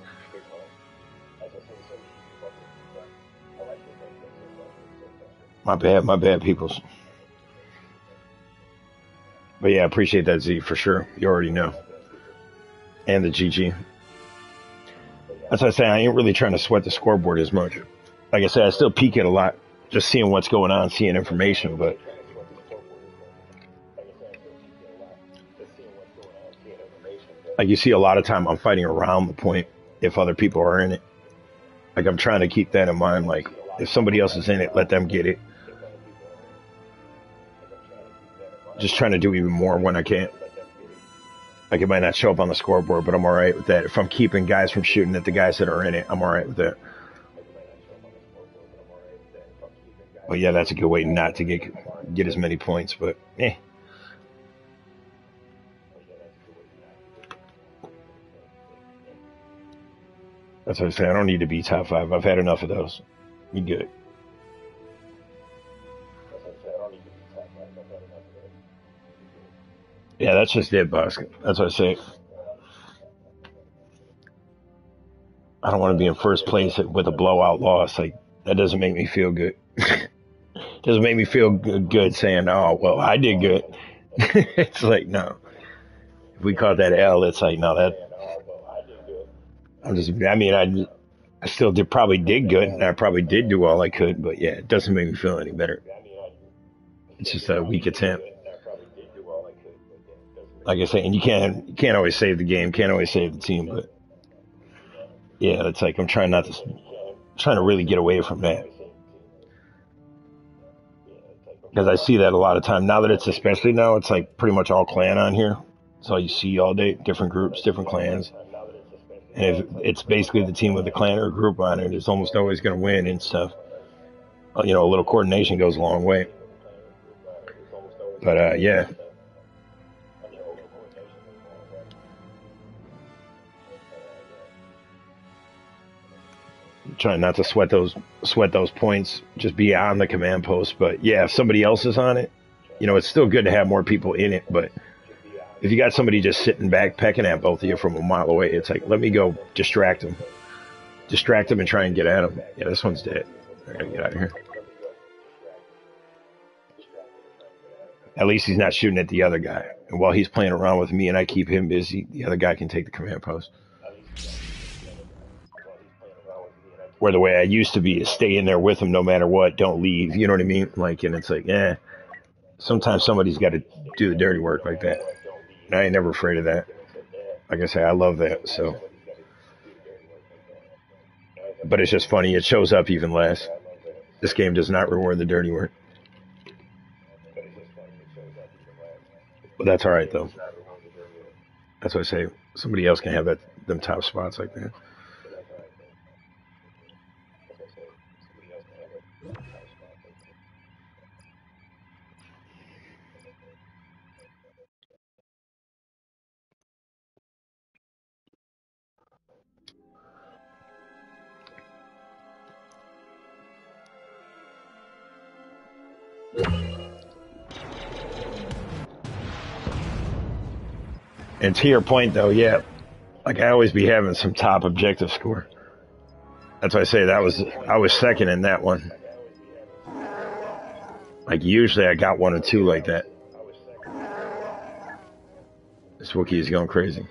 My bad, peoples. But yeah, I appreciate that, Z, for sure. You already know. And the GG. As I say, I ain't really trying to sweat the scoreboard as much. Like I said, I still peek it a lot, just seeing what's going on, seeing information, but like you see a lot of time I'm fighting around the point if other people are in it. Like I'm trying to keep that in mind, like if somebody else is in it, let them get it. Just trying to do even more when I can. Like, it might not show up on the scoreboard, but I'm all right with that. If I'm keeping guys from shooting at the guys that are in it, I'm all right with that. Well, yeah, that's a good way not to get as many points, but eh. That's what I say. I don't need to be top 5. I've had enough of those. You good. Yeah, that's just it, boss. That's what I say. I don't want to be in first place with a blowout loss. Like, that doesn't make me feel good. Doesn't make me feel good saying, oh, well, I did good. It's like, no. If we caught that L, it's like, no, I still probably did good, and I probably did do all I could, but yeah, it doesn't make me feel any better. It's just a weak attempt. Like I say, and you can't always save the game, can't always save the team, but yeah, it's like I'm trying to really get away from that. Because I see that a lot of time. Now that especially now, it's like pretty much all clan on here. That's all you see all day. Different groups, different clans. And if it's basically the team with the clan or a group on it, it's almost always going to win and stuff. You know, a little coordination goes a long way. But yeah. Trying not to sweat those points, just be on the command post. But yeah, if somebody else is on it, you know, it's still good to have more people in it. But if you got somebody just sitting back pecking at both of you from a mile away, it's like, let me go distract them and try and get at them. Yeah, this one's dead. I gotta get out of here. At least he's not shooting at the other guy. And while he's playing around with me and I keep him busy, the other guy can take the command post. Where the way I used to be is stay in there with him no matter what, don't leave. You know what I mean? Like, and it's like, sometimes somebody's got to do the dirty work like that. And I ain't never afraid of that. Like I say, I love that. So, but it's just funny. It shows up even less. This game does not reward the dirty work. But that's all right though. That's what I say. Somebody else can have them top spots like that. And to your point, though, yeah, like I always be having some top objective score. That's why I say I was second in that one. Like usually I got 1 or 2 like that. This Wookiee is going crazy.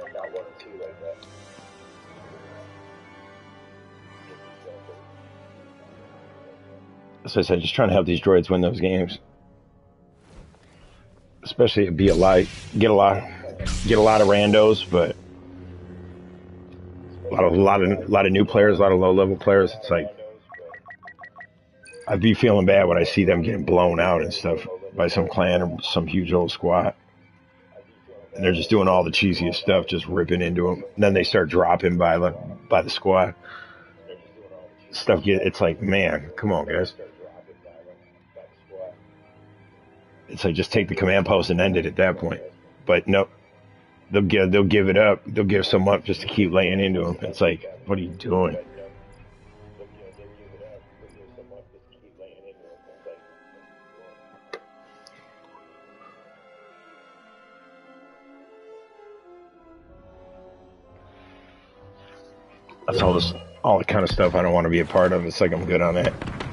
As I said, just trying to help these droids win those games. Especially it'd be get a lot of randos, but a lot of new players, a lot of low level players. It's like I'd be feeling bad when I see them getting blown out and stuff by some clan or some huge old squad, and they're just doing all the cheesiest stuff, just ripping into them. And then they start dropping by the squad. It's like, man, come on, guys. It's like just take the command post and end it at that point. But nope, they'll give it up. They'll give some up just to keep laying into them. It's like, what are you doing? That's all the kind of stuff I don't want to be a part of. It's like I'm good on that.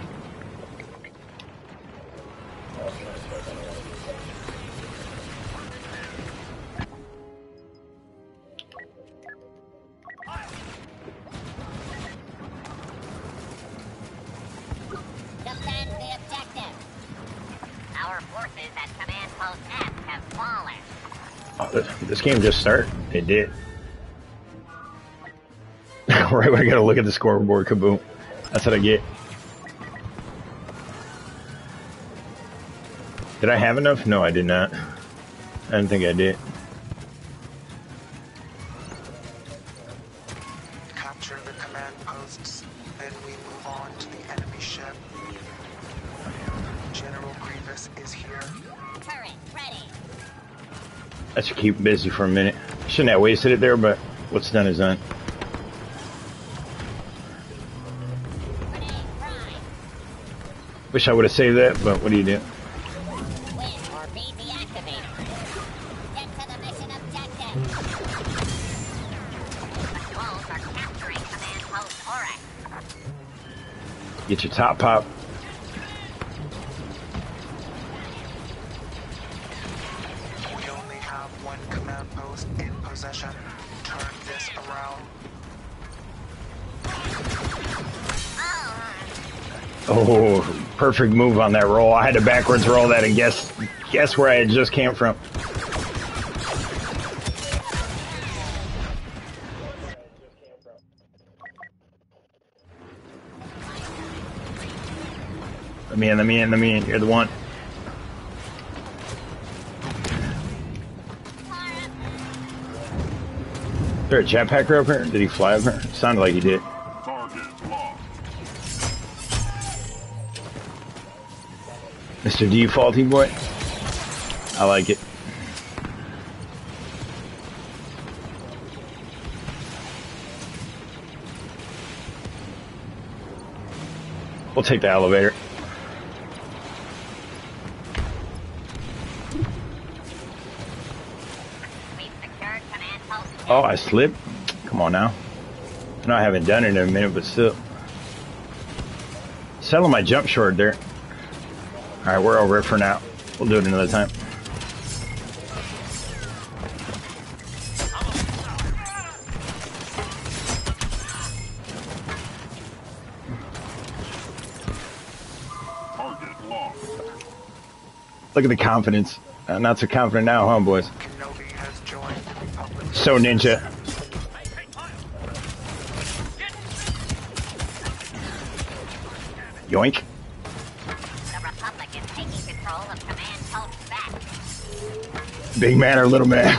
This game just started. It did. Right when I gotta look at the scoreboard, kaboom. That's what I get. Did I have enough? No, I did not. I didn't think I did. capture the command posts, then we move on to the enemy ship. General Grievous is here. Turret ready. That should keep busy for a minute. Shouldn't have wasted it there, but what's done is done. Grenade prime. Wish I would have saved that, but what do you do? Win or be deactivated. Get to the mission objective. Patrols are capturing command post Oryx. Get your top pop. We only have one command post in possession. Turn this around. Oh, perfect move on that roll. I had to backwards roll that and guess where I had just came from. Let me in. You're the one. Is there a jetpacker up here? Did he fly up here? Sounded like he did. Target locked. Mr. Defaulty boy. I like it. We'll take the elevator. We've secured command post. Oh, I slipped? Come on now. I know I haven't done it in a minute, but still. Selling my jump short there. Alright, we're over it for now. We'll do it another time. Target locked. Look at the confidence. Not so confident now, huh, boys? Kenobi has joined the Republic. So ninja. Yoink. The Republic is taking control of command post back. Big man or little man?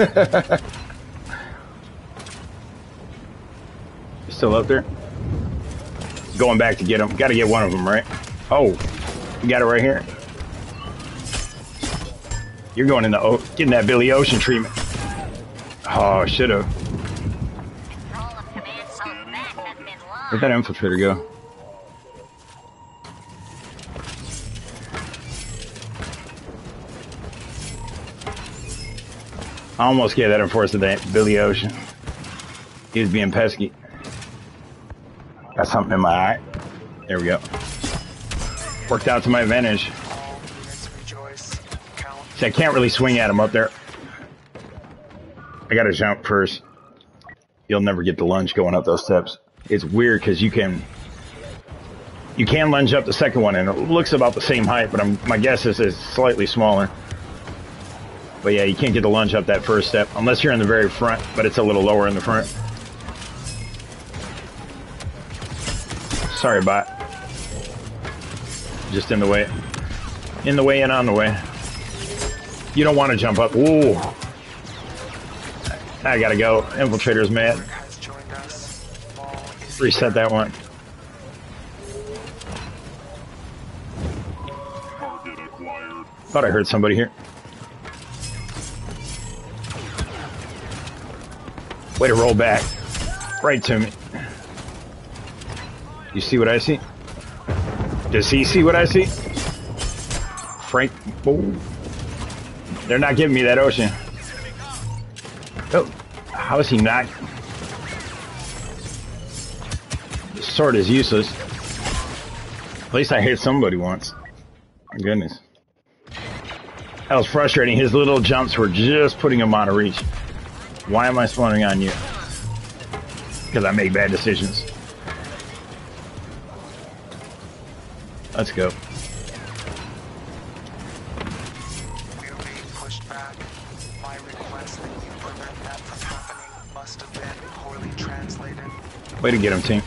Still up there? Going back to get him. Got to get one of them, right? Oh, you got it right here. You're going in the getting that Billy Ocean treatment. Oh, should have. Control of command post back has been lost. Where'd that infiltrator go? I almost gave that enforcer that Billy Ocean. He was being pesky. Got something in my eye. There we go. Worked out to my advantage. All units rejoice. Count. See, I can't really swing at him up there. I gotta jump first. You'll never get the lunge going up those steps. It's weird because you can lunge up the second one and it looks about the same height, but my guess is it's slightly smaller. But yeah, you can't get the lunge up that first step unless you're in the very front, but it's a little lower in the front. Sorry, bot. Just in the way. In the way and on the way. You don't want to jump up. Ooh. I gotta go. Infiltrator's mad. Has joined us. Maul is Reset that one. Target acquired. Thought I heard somebody here. Way to roll back. Right to me. You see what I see? Does he see what I see? Frank. Oh. They're not giving me that ocean. Oh. How is he not? The sword is useless. At least I hit somebody once. My goodness. That was frustrating. His little jumps were just putting him out of reach. Why am I spawning on you? Because I make bad decisions. Let's go. We are being pushed back. My request that you prevent that from happening must have been poorly translated. Way to get him, team.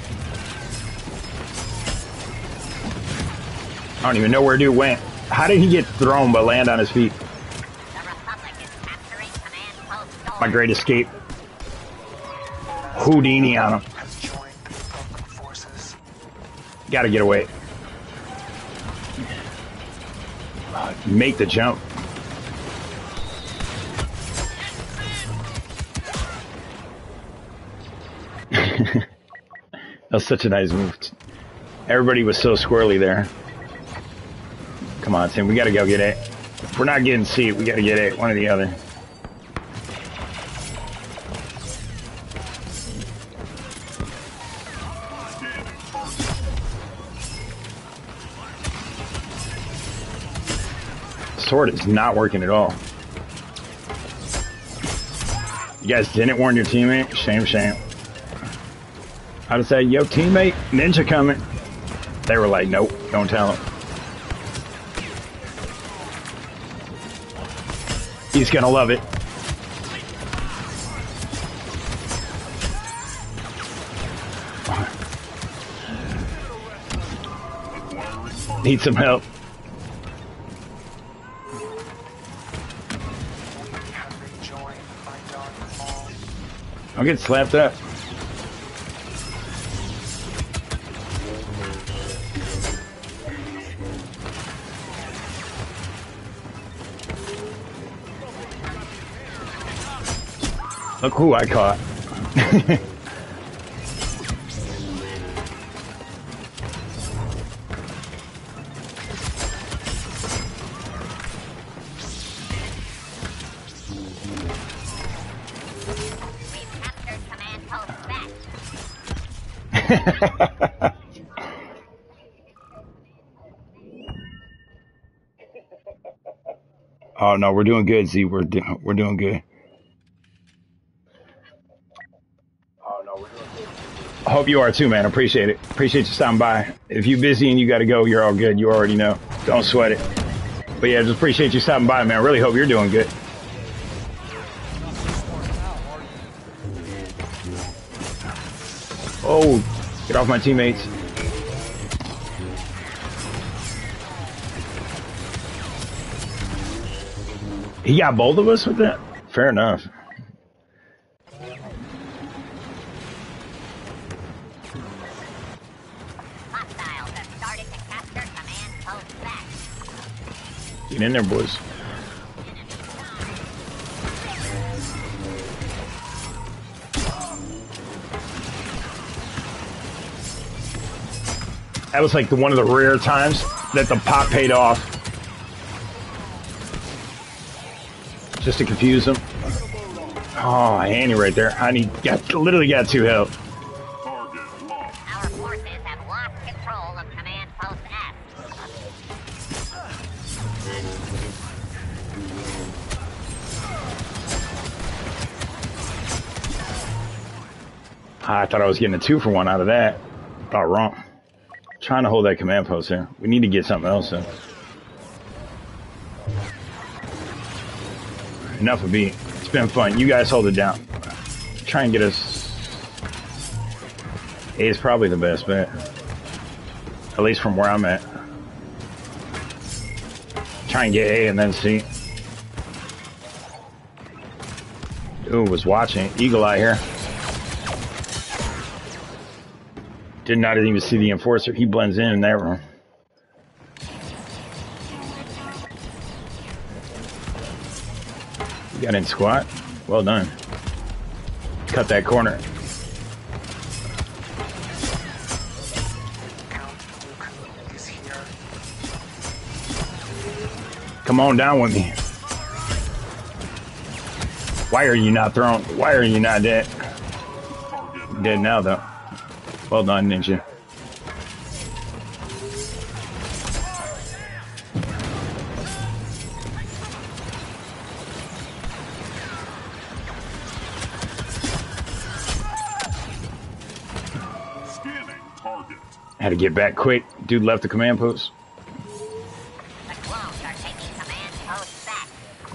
I don't even know where dude went. How did he get thrown but land on his feet? The Republic is capturing command post Oryx. My great escape. Houdini on him. Has Gotta get away. Make the jump. That was such a nice move. Everybody was so squirrely there. Come on, Tim. We gotta go get it. If we're not getting C, we gotta get it. One or the other. Sword is not working at all. You guys didn't warn your teammate? Shame, shame. I'd say, yo, teammate, ninja coming. They were like, nope, don't tell him. He's gonna love it. Need some help. I'll get slapped up. Look who I caught. Oh no, we're doing good, Z. We're doing good. I hope you are too, man. Appreciate it. Appreciate you stopping by. If you're busy and you got to go, you're all good. You already know. Don't sweat it. But yeah, just appreciate you stopping by, man. I really hope you're doing good. Oh, get off my teammates. He got both of us with that? Fair enough. Get in there, boys. That was like one of the rare times that the pop paid off. Just to confuse him. Oh, Annie right there. Honey literally got 2 health. Our forces have lost control of Command Post F. I thought I was getting a 2-for-1 out of that. Thought wrong. Trying to hold that command post there. We need to get something else in. Enough of me. It's been fun. You guys hold it down. Try and get us. A is probably the best bet. At least from where I'm at. Try and get A and then C. Ooh, was watching. Eagle eye here. Did not even see the enforcer. He blends in that room. You got in squat. Well done. Cut that corner. Come on down with me. Why are you not thrown? Why are you not dead? Dead now, though. Well done, Ninja. Scanning target. Had to get back quick. Dude left the command post. The clones are taking Command Post back.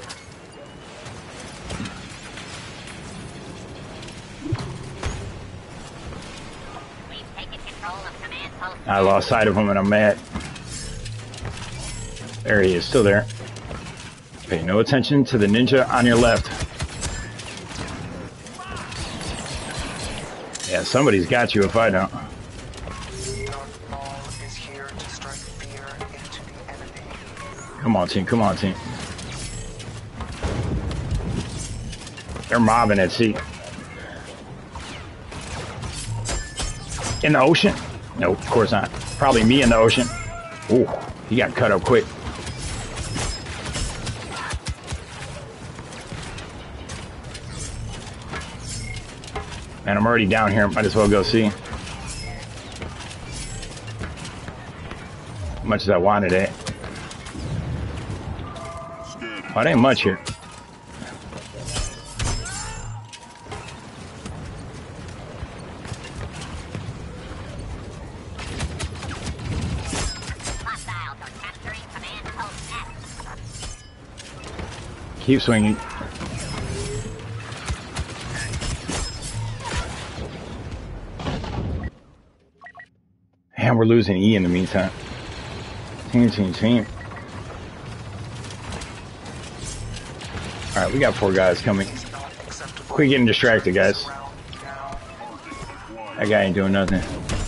We've taken control of Command Post. I lost sight of him and I'm mad. There he is, still there. Pay no attention to the ninja on your left. Yeah, somebody's got you if I don't. Come on, team. Come on, team. They're mobbing at sea. In the ocean? Nope, of course not. Probably me in the ocean. Ooh, he got cut up quick. Man, I'm already down here. Might as well go see. As much as I wanted it. Oh, it ain't much here. Keep swinging. And we're losing E in the meantime. Team. Alright, we got 4 guys coming. Quit getting distracted, guys. That guy ain't doing nothing.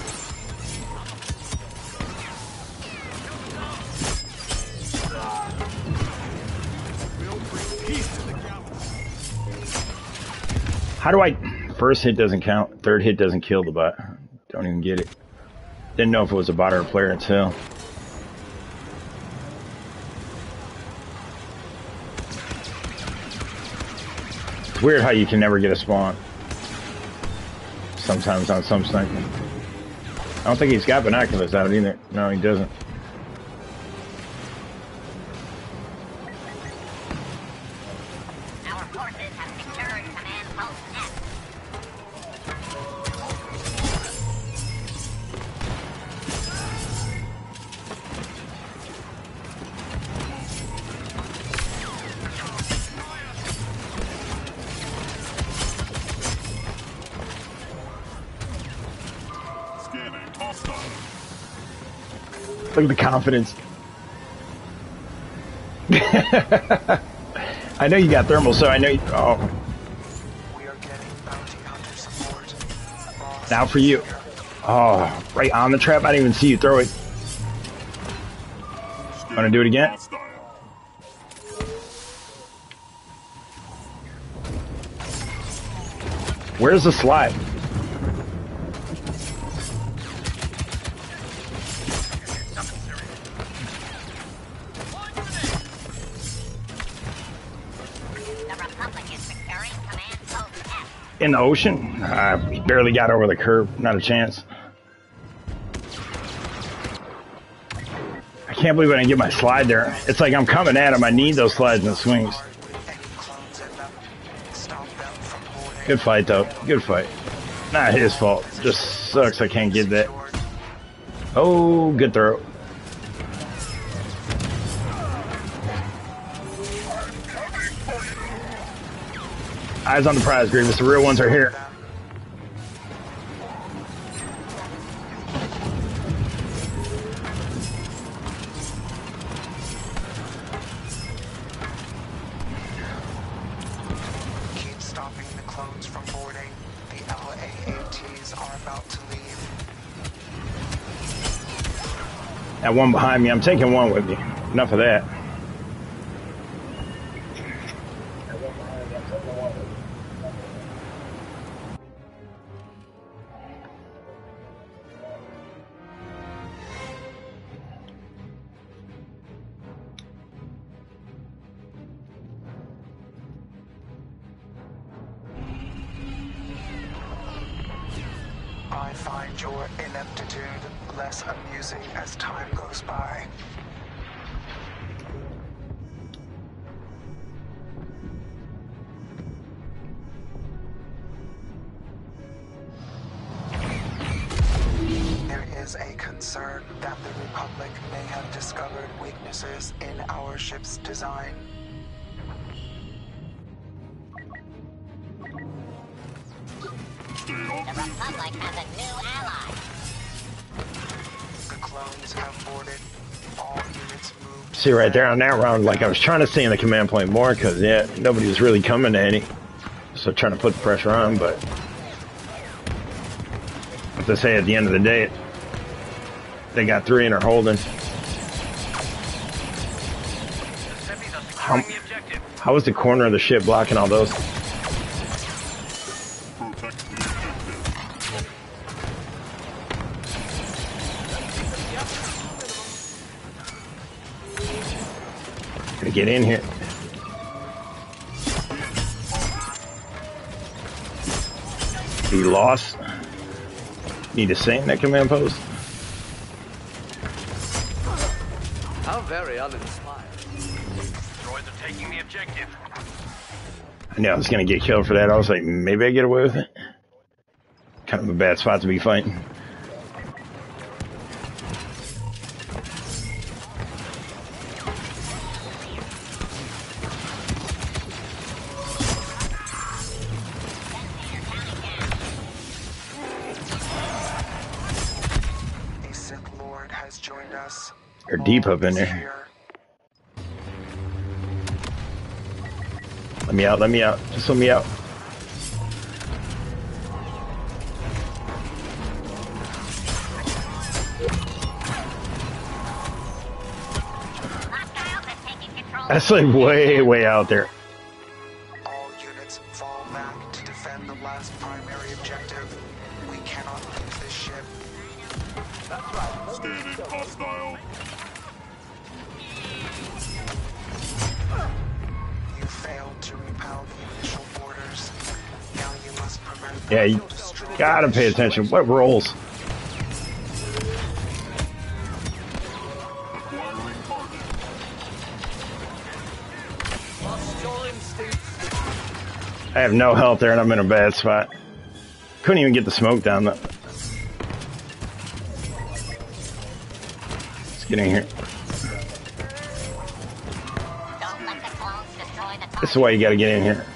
How do I... First hit doesn't count. Third hit doesn't kill the bot. Don't even get it. Didn't know if it was a bot or a player until... It's weird how you can never get a spawn. Sometimes on some sniping. I don't think he's got binoculars out either. No, he doesn't. Our forces have secured command post F. Scanning hostile. Look at the confidence. I know you got thermal, so I know you... Oh. We are getting bounty hunter support. Boss Now for you. Oh, right on the trap. I didn't even see you throw it. Want to do it again? Hostile. Where's the slide? The Republic is securing command post F. In the ocean? We barely got over the curb. Not a chance. I can't believe I didn't get my slide there. It's like I'm coming at him. I need those slides and swings. with any clones in them. Stop them from holding. Good fight, though. Good fight. Not his fault. Just sucks I can't get that. Oh, good throw. Eyes on the prize, Grievous. The real ones are here. Keep stopping the clones from boarding. The LAATs are about to leave. That one behind me. I'm taking one with me. Enough of that. I find your ineptitude less amusing as time goes by. There is a concern that the Republic may have discovered weaknesses in our ship's design. The Republic has a new ally. The clones have boarded. All units moved. See right there on that round, like I was trying to stay in the command point more because, yeah, nobody was really coming to any. So trying to put the pressure on, but what to say at the end of the day, they got 3 and are holding. Securing the objective. How was the corner of the ship blocking all those? Protect the objective. Gotta get in here. Be lost. Need to stay in that command post. How very uninspired. Droids are taking the objective. I knew I was gonna get killed for that. I was like, maybe I get away with it. Kind of a bad spot to be fighting. A Sith Lord has joined us. They're deep up in All is there. here. Let me out, let me out. Just let me out. Hostiles have taken control. That's like way out there. All units fall back to defend the last primary objective. We cannot leave this ship. Scanning hostile. You failed to repel the initial boarders. Now you must prevent them Yeah, you from destroying gotta the pay ship. attention. What rolls? Acquiring target. Lost your instincts. I have no health there and I'm in a bad spot. Couldn't even get the smoke down though. Let's get in here. Don't let the clones destroy the target. This is why you gotta get in here.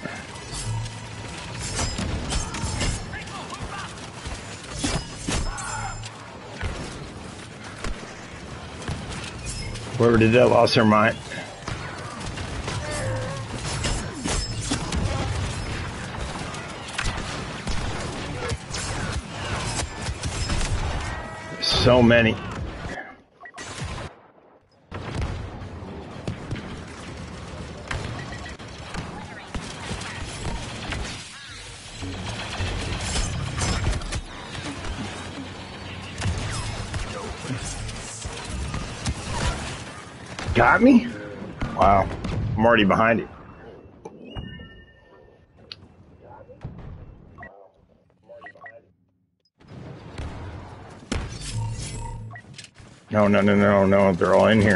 Whoever did that lost their mind. So many. Got me? Wow. I'm already behind it. No. They're all in here.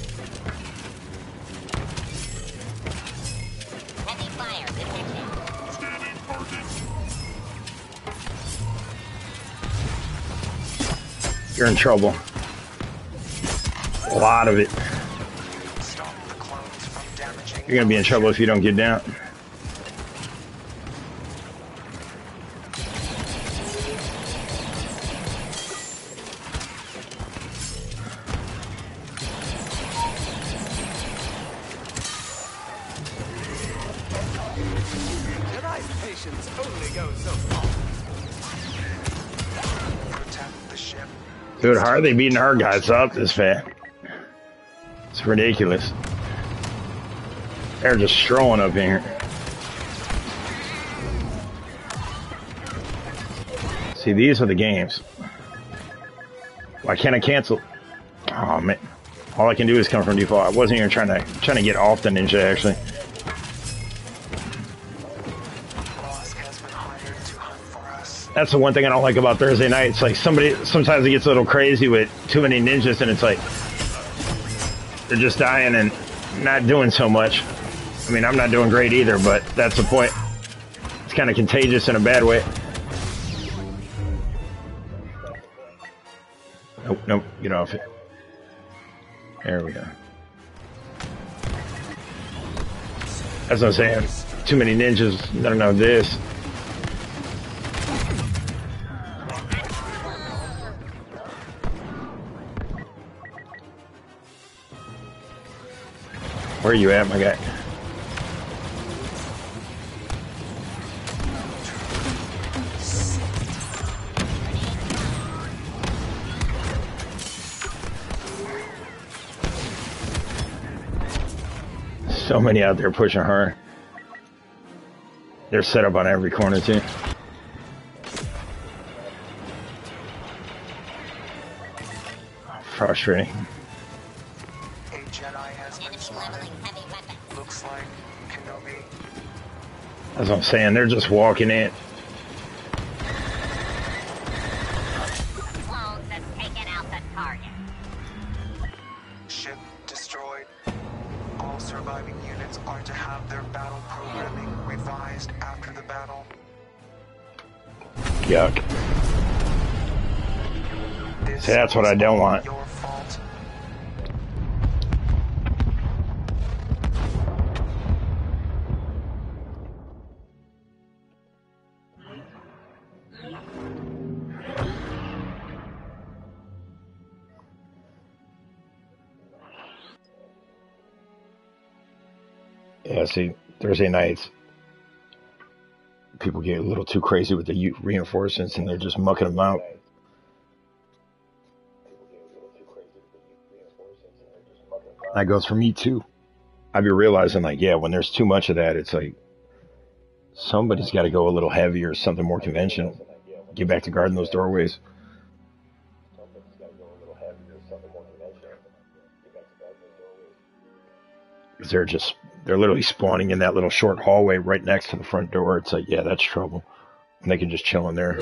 Heavy fire detected. Scanning target. You're in trouble. A lot of it. Stop the clones from damaging. You're gonna be in trouble if you don't get down. Jedi's patience only goes so far. Protect the ship. Dude, how are they beating our guys up this fast? It's ridiculous. They're just strolling up in here. See, these are the games. Why can't I cancel? Oh man, all I can do is come from default. I wasn't even trying to get off the ninja actually. Boss has been hired to hunt for us. That's the one thing I don't like about Thursday night. It's like sometimes it gets a little crazy with too many ninjas, and it's like they're just dying and not doing so much. I mean, I'm not doing great either, but that's the point. It's kind of contagious in a bad way. Nope, get off it. There we go. That's what I'm saying. Too many ninjas. I don't know this. Where are you at, my guy? So many out there pushing hard. They're set up on every corner too. Frustrating. A Jedi has been Enemy spotted. leveling heavy weapons. Looks like Kenobi. That's what I'm saying. They're just walking in. Clones have taken out the target. Ship destroyed. All surviving units are to have their battle programming revised after the battle. Yuck. This See, that's what I don't want. Your fault. Yeah, see, Thursday nights, people get a little too crazy with the reinforcements and they're just mucking them out. That goes for me too. I be realizing, like, yeah, when there's too much of that, it's like somebody's got to go a little heavier, something more conventional. Get back to guarding those doorways. Because they're literally spawning in that little short hallway right next to the front door. It's like, yeah, that's trouble. And they can just chill in there.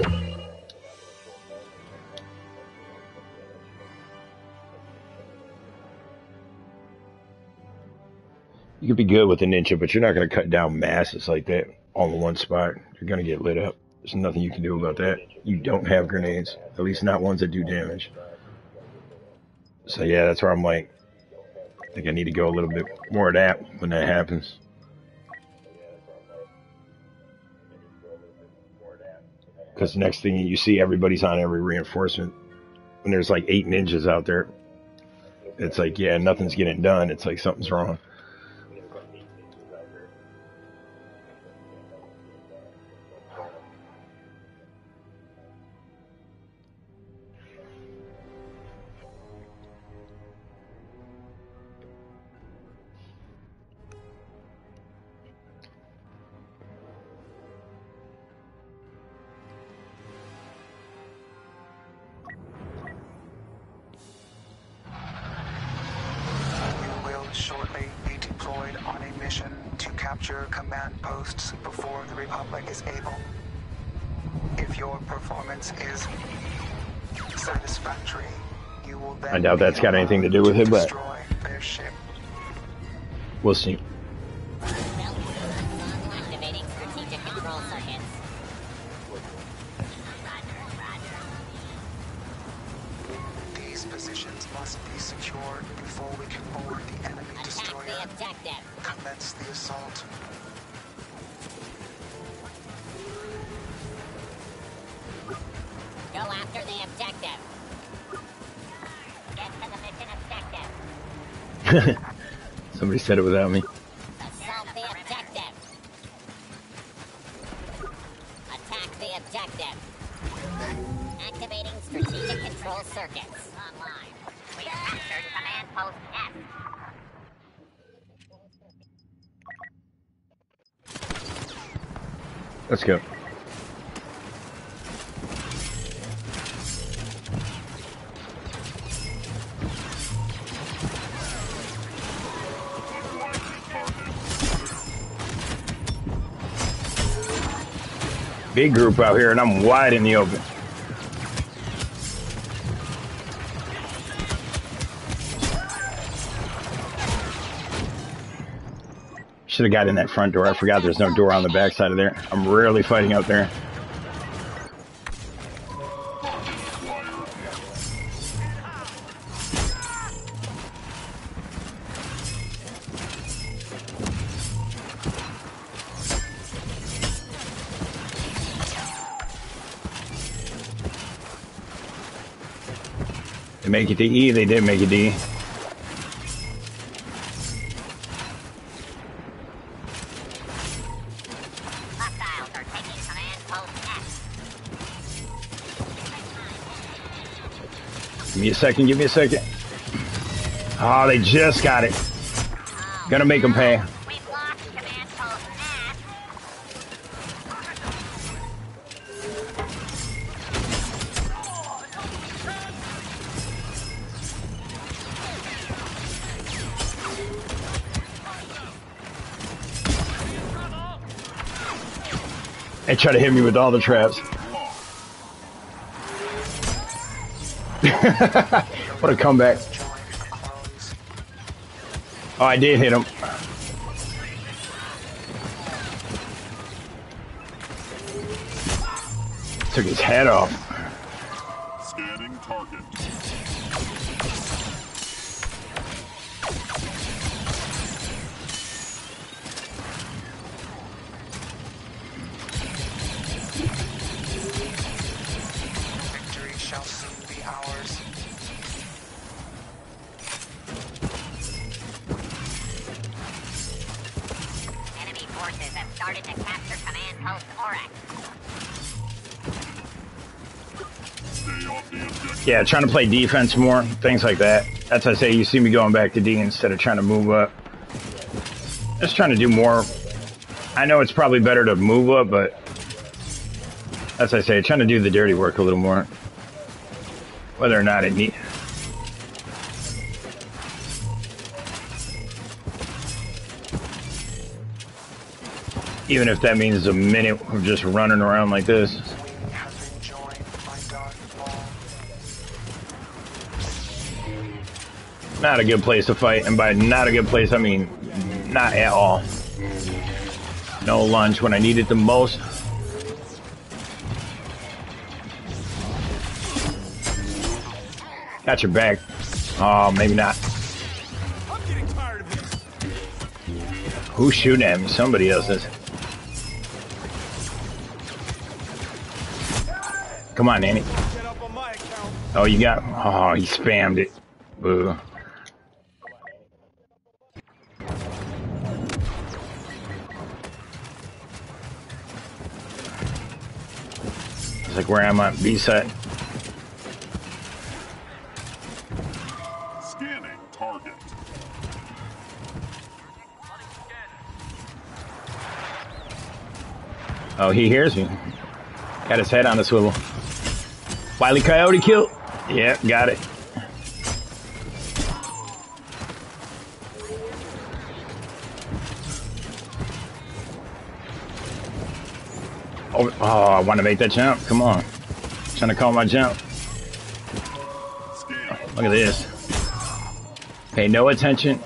You could be good with a ninja, but you're not going to cut down masses like that all in one spot. You're going to get lit up. There's nothing you can do about that. You don't have grenades, at least not ones that do damage. So yeah, that's where I'm like, I think I need to go a little bit more of that when that happens. Because the next thing you see, everybody's on every reinforcement. When there's like 8 ninjas out there, it's like, yeah, nothing's getting done. It's like something's wrong. Shortly be deployed on a mission to capture command posts before the Republic is able. If your performance is satisfactory, you will then I doubt that's got anything to do with it, but destroy their ship. we'll see. Activating strategic control circuits. These positions must be secured before we can board the enemy destroyer. Attack the objective. Commence the assault. Go after the objective. Get to the mission objective. Somebody said it without me. Assault the objective. Attack the objective. Activating strategic control circuits. Online. We captured command post F. Let's go. Big group out here, and I'm wide in the open. Should have got in that front door. I forgot there's no door on the back side of there. I'm rarely fighting out there. They make it to E. They did make it to E. Hostiles are taking command post F. Give me a second. Give me a second. Oh, they just got it. Gonna make them pay. They try to hit me with all the traps. What a comeback. Oh, I did hit him. Took his head off. Scanning target. Victory shall soon be ours. Enemy forces have started to capture command post Aurak. Stay off the objective. Yeah, trying to play defense more, things like that. That's why I say you see me going back to D instead of trying to move up. Just trying to do more. I know it's probably better to move up, but as I say, trying to do the dirty work a little more. Whether or not it need. Even if that means a minute of just running around like this. We have been joined by Darth Maul. Not a good place to fight, and by not a good place, I mean not at all. No lunch when I need it the most. Got your back. Oh, maybe not. I'm getting tired of this. Who's shooting at me? Somebody else is. Come on, Nanny. Get up on my account. Oh, you got. Oh, he spammed it. Boo. It's like where I'm at B side. Scanning target. Oh, he hears me. Got his head on the swivel. Wile E. Coyote kill. Yeah, got it. Oh, I want to make that jump. Come on. Trying to call my jump. Scan. Look at this. Pay no attention.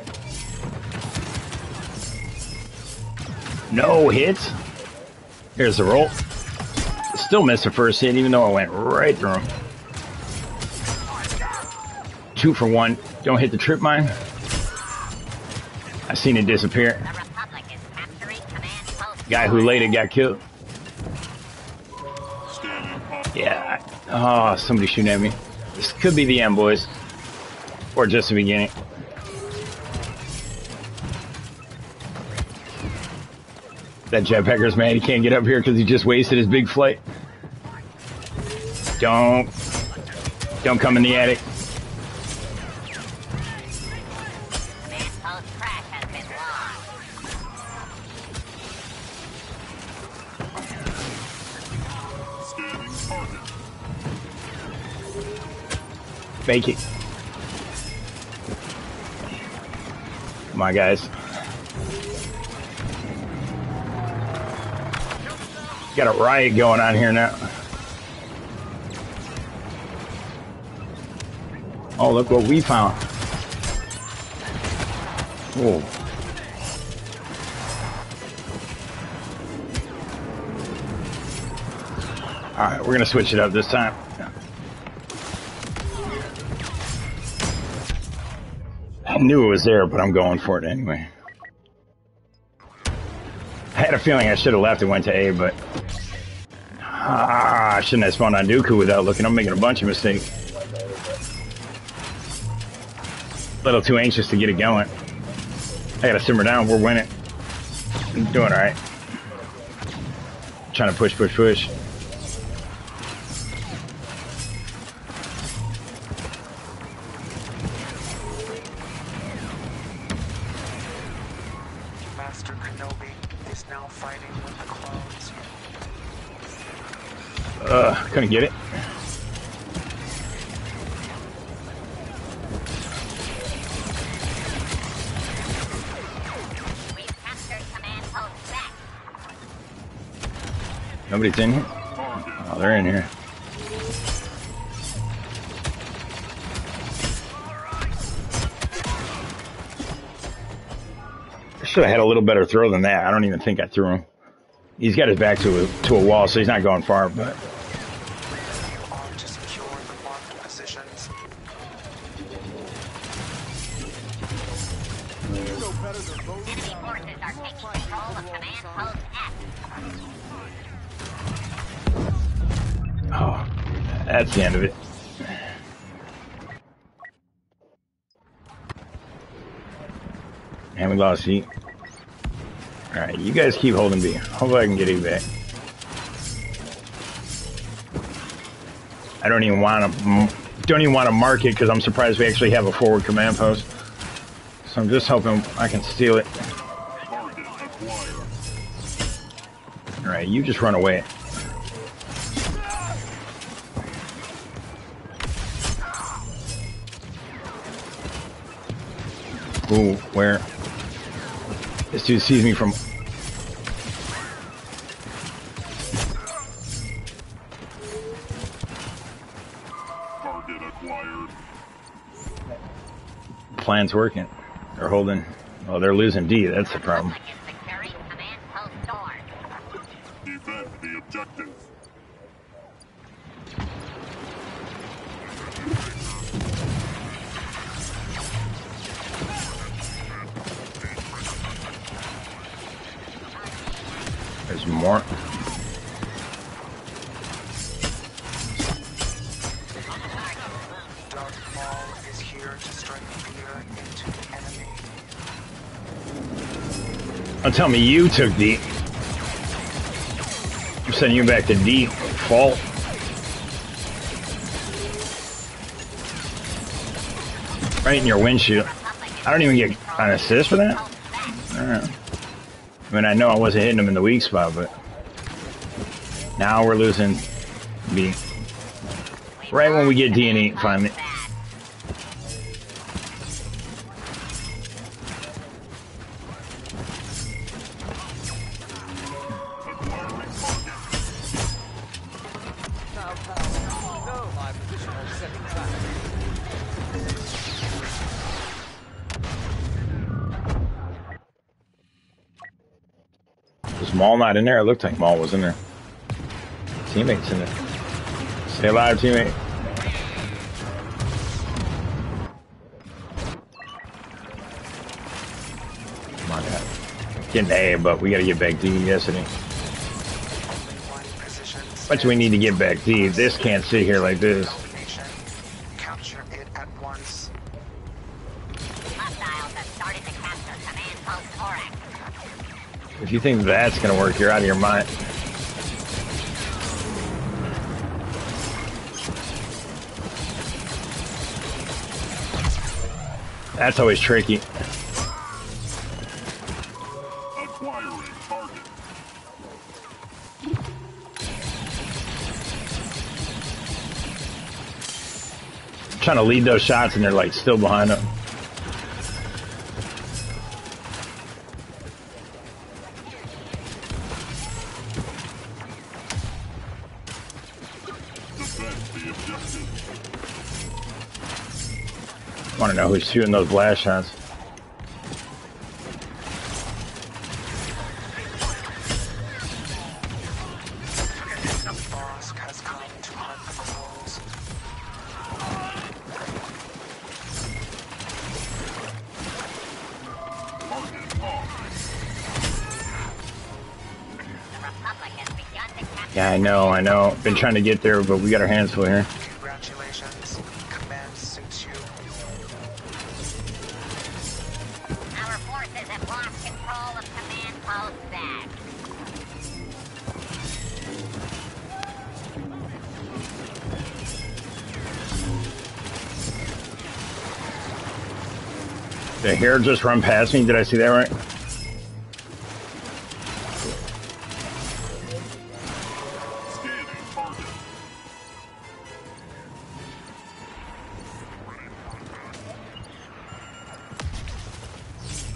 No hits. Here's the roll. Still missed the first hit, even though I went right through him. 2 for 1. Don't hit the trip mine. I seen it disappear. The Republic is capturing command post. Guy who laid it got killed. Scanning hostile. Yeah. Oh, somebody shooting at me. This could be the end, boys. Or just the beginning. That jetpacker's mad he can't get up here because he just wasted his big flight. Don't come in the attic. Command post crash has been logged. Scanning target. Fake it. Come on, guys. Got a riot going on here now. Oh, look what we found. Whoa. Alright, we're gonna switch it up this time. I knew it was there, but I'm going for it anyway. I had a feeling I should have left and went to A, but I shouldn't have spawned on Dooku without looking. I'm making a bunch of mistakes. A little too anxious to get it going. I gotta simmer down. We're winning. I'm doing alright. Trying to push. Master Kenobi is now fighting with the clones. Couldn't get it. We've captured command post back. Nobody's in here? Oh, they're in here. I should have had a little better throw than that. I don't even think I threw him. He's got his back to a wall, so he's not going far, but... You are to secure the marked positions. Enemy forces are taking control of Command Post F. Oh, that's the end of it. And we lost heat. Alright, you guys keep holding B. Hopefully I can get E back. I don't even want to mark it because I'm surprised we actually have a forward command post. So I'm just hoping I can steal it. Alright, you just run away. Ooh, where? This dude sees me from... Target acquired. Plan's working. They're holding... Oh, they're losing D. That's the problem. Securing Command Post Dorn. Defend the objective. There's more. Dark Maul is here to strike fear into the enemy. Don't tell me you took D. I'm sending you back to D. Fault. Right in your windshield. I don't even get an assist for that? Alright. I mean, I know I wasn't hitting him in the weak spot, but now we're losing B. Right when we get D and E, finally. Was Maul not in there? It looked like Maul was in there. Teammates in there. Stay alive, teammate. Come on, guys. Getting A, but we gotta get back D yesterday. But we need to get back D. This can't sit here like this. Capture it at once. Hostiles have started to capture Command Post Aurak. If you think that's gonna work, you're out of your mind. That's always tricky. Acquiring target. Trying to lead those shots and they're like still behind them. Want to know who's shooting those blast shots? The boss has come to hunt the fools. The Republic has begun to capture. Yeah, I know. Been trying to get there, but we got our hands full here. Congratulations. Command suits you. Our forces have lost control of Command Post Zag. The hair just run past me. Did I see that right? Scanning target.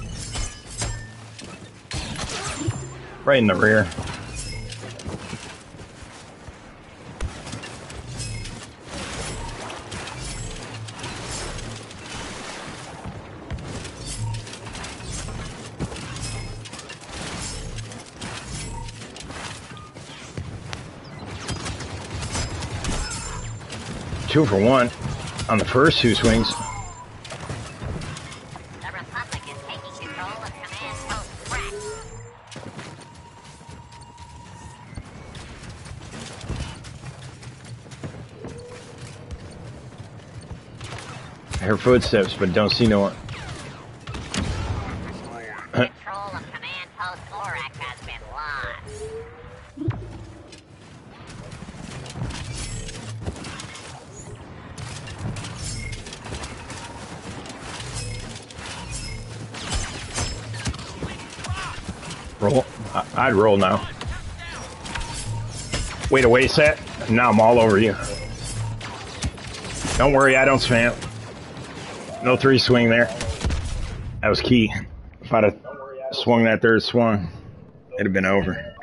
Right in the rear. 2 for 1 on the first 2 swings. The Republic is taking control of Command Post Brack. I hear footsteps, but don't see no one. Control of Command Post Orac has been lost. Roll. I'd roll now. Wait a way set. Now I'm all over you. Don't worry, I don't spam. No 3 swing there. That was key. If I'd have swung that third swung, it'd have been over.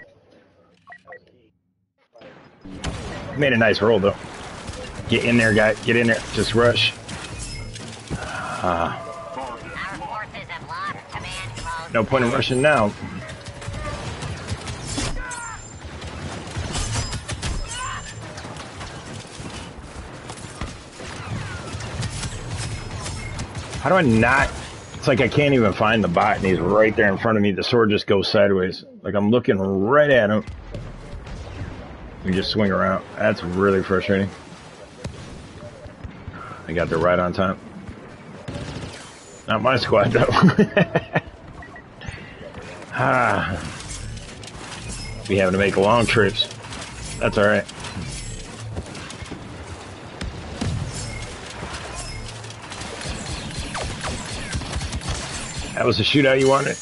Made a nice roll though. Get in there, guy. Get in there. Just rush. Our forces have lost command post. No point in rushing now. How do I not? It's like I can't even find the bot, and he's right there in front of me. The sword just goes sideways. Like I'm looking right at him. We just swing around. That's really frustrating. I got there right on time. Not my squad, though. Be having to make long trips. That's alright. That was the shootout you wanted?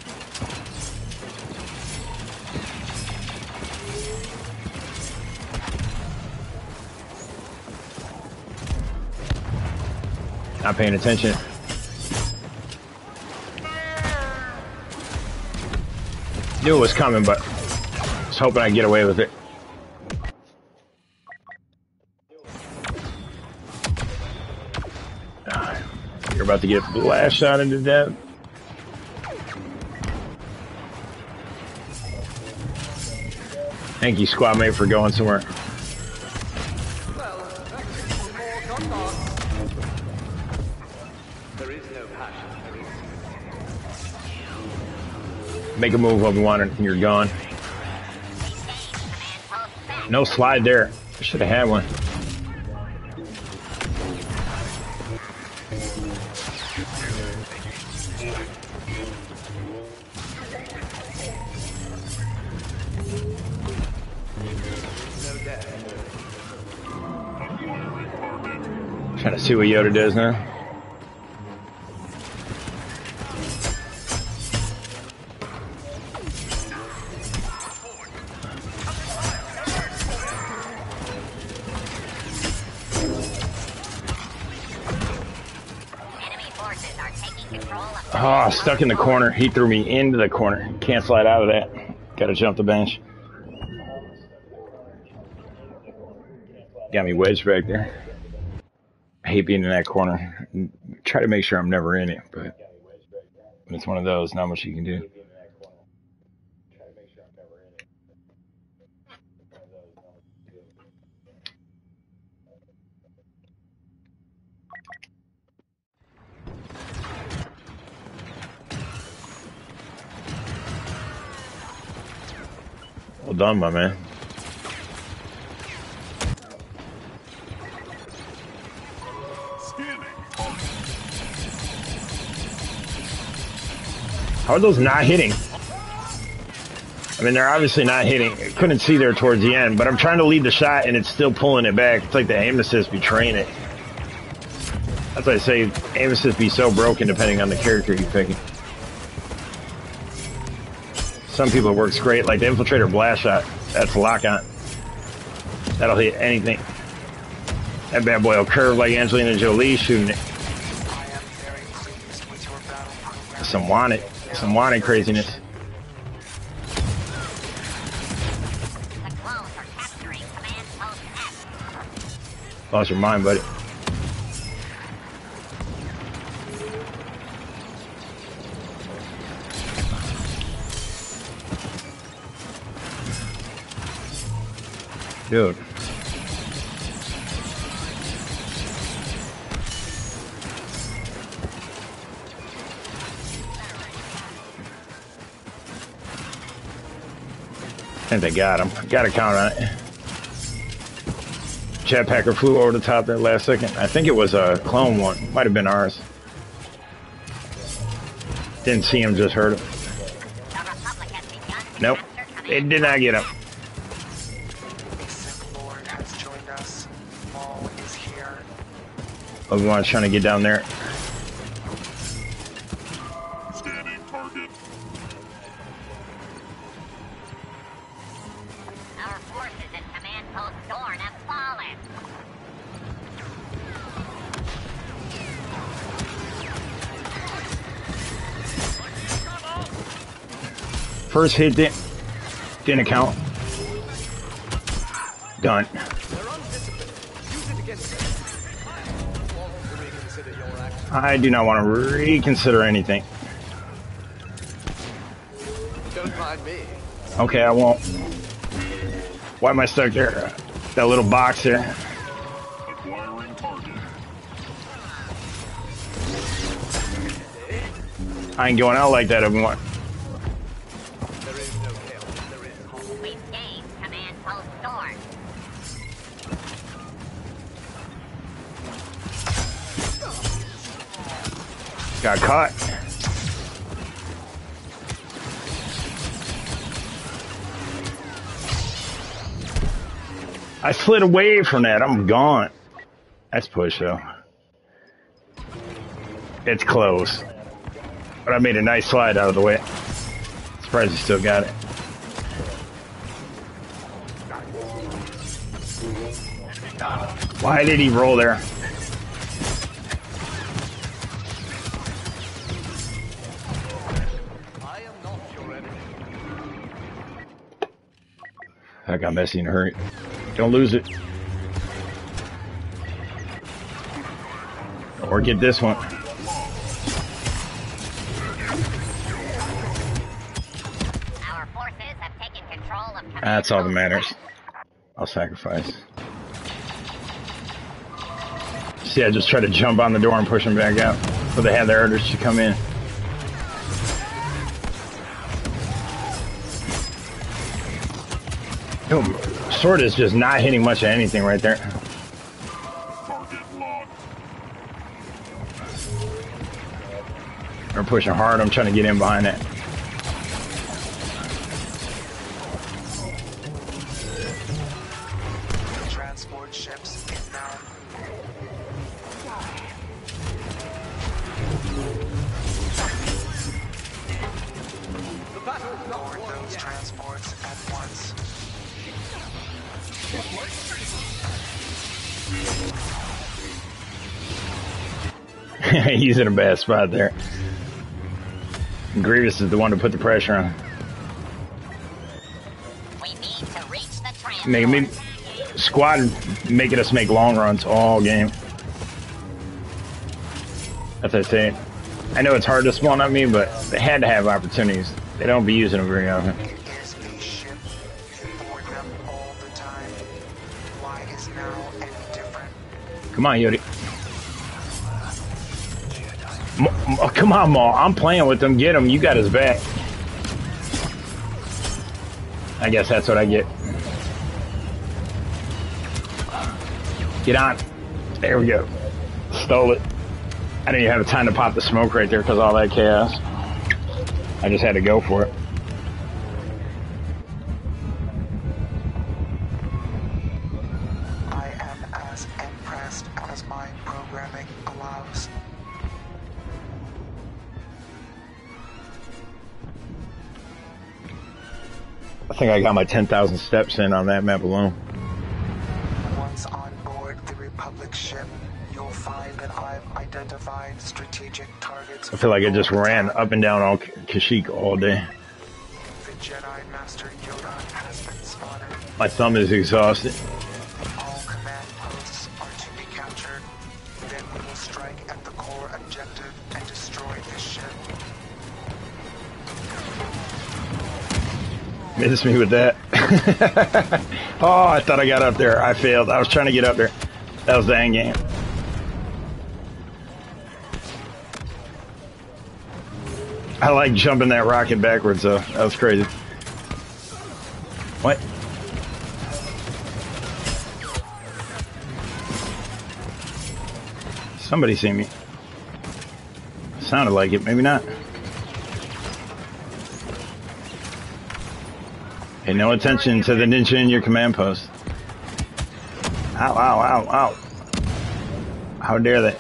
Not paying attention. Knew it was coming, but was hoping I'd get away with it. You're about to get blast shot into death. Thank you, squad mate, for going somewhere. There is no passion. Make a move, Obi-Wan, and you're gone. No slide there. I should have had one. Trying to see what Yoda does now. Enemy forces are taking control of Oh, stuck in the corner. He threw me into the corner. Can't slide out of that. Gotta jump the bench. Got me wedged back there. I hate being in that corner. Try to make sure I'm never in it, but when it's one of those, not much you can do. Well done, my man. How are those not hitting? I mean, they're obviously not hitting. I couldn't see there towards the end, but I'm trying to lead the shot and it's still pulling it back. It's like the aim assist betraying it. That's why I say aim assist be so broken depending on the character you're picking. Some people it works great, like the infiltrator blast shot. That's lock on. That'll hit anything. That bad boy will curve like Angelina Jolie shooting it. Some wanted craziness. the clones are capturing Command Post F. Lost your mind, buddy. Dude. think they got him. Gotta count on it. Jetpacker flew over the top that last second. I think it was a clone one. Might have been ours. Didn't see him, just heard him. Nope. It did not get him. Lord has joined us. Maul is here. Obi-Wan's trying to get down there. Scanning target. Our forces at Command Post Dorn have fallen. First hit didn't count. Done. They're undisciplined. Use it against them. Want to reconsider your actions. I do not want to reconsider anything. Don't mind me. Okay, I won't. Why am I stuck there? That little box there. Acquiring target. I ain't going out like that, everyone. There is no chaos. There is harm. We've gained Command Post Dorn. Got caught. I slid away from that. I'm gone. That's push, though. It's close. But I made a nice slide out of the way. Surprised you still got it. Why did he roll there? I am not your enemy. That got messy in a hurry. Don't lose it. Or get this one. Our forces have taken control of Command That's all that Post matters. I'll sacrifice. See, I just try to jump on the door and push them back out. So they have the orders to come in. Oh, sword is just not hitting much of anything right there. Target locked. They're pushing hard. I'm trying to get in behind that. Transport ships inbound. The battle is not Board won those yet. transports at once. He's in a bad spot there. Grievous is the one to put the pressure on. We need to reach the transport. Make me squad making us make long runs all game. As I say, I know it's hard to spawn at me, but they had to have opportunities. They don't be using them very often. It is a ship. You board them all the time. Why is now any different? Come on, Yodi. Oh, come on, Maul. I'm playing with them. Get him. You got his back. I guess that's what I get. Get on. There we go. Stole it. I didn't even have time to pop the smoke right there because all that chaos. I just had to go for it. I am as impressed as my programming allows. I think I got my 10,000 steps in on that map alone. Once on board the Republic ship, you'll find that I've identified strategic targets. I feel like I just ran up and down all Kashyyyk all day. The Jedi Master Yoda has been spotted. My thumb is exhausted. All command posts are to be captured. Then we will strike at the core objective and destroy the ship. Missed me with that. Oh, I thought I got up there. I failed. I was trying to get up there. That was the end game. I like jumping that rocket backwards though. That was crazy. What? Somebody see me. Sounded like it, maybe not. Pay no attention to the ninja in your command post. Ow, ow, ow, ow. How dare they?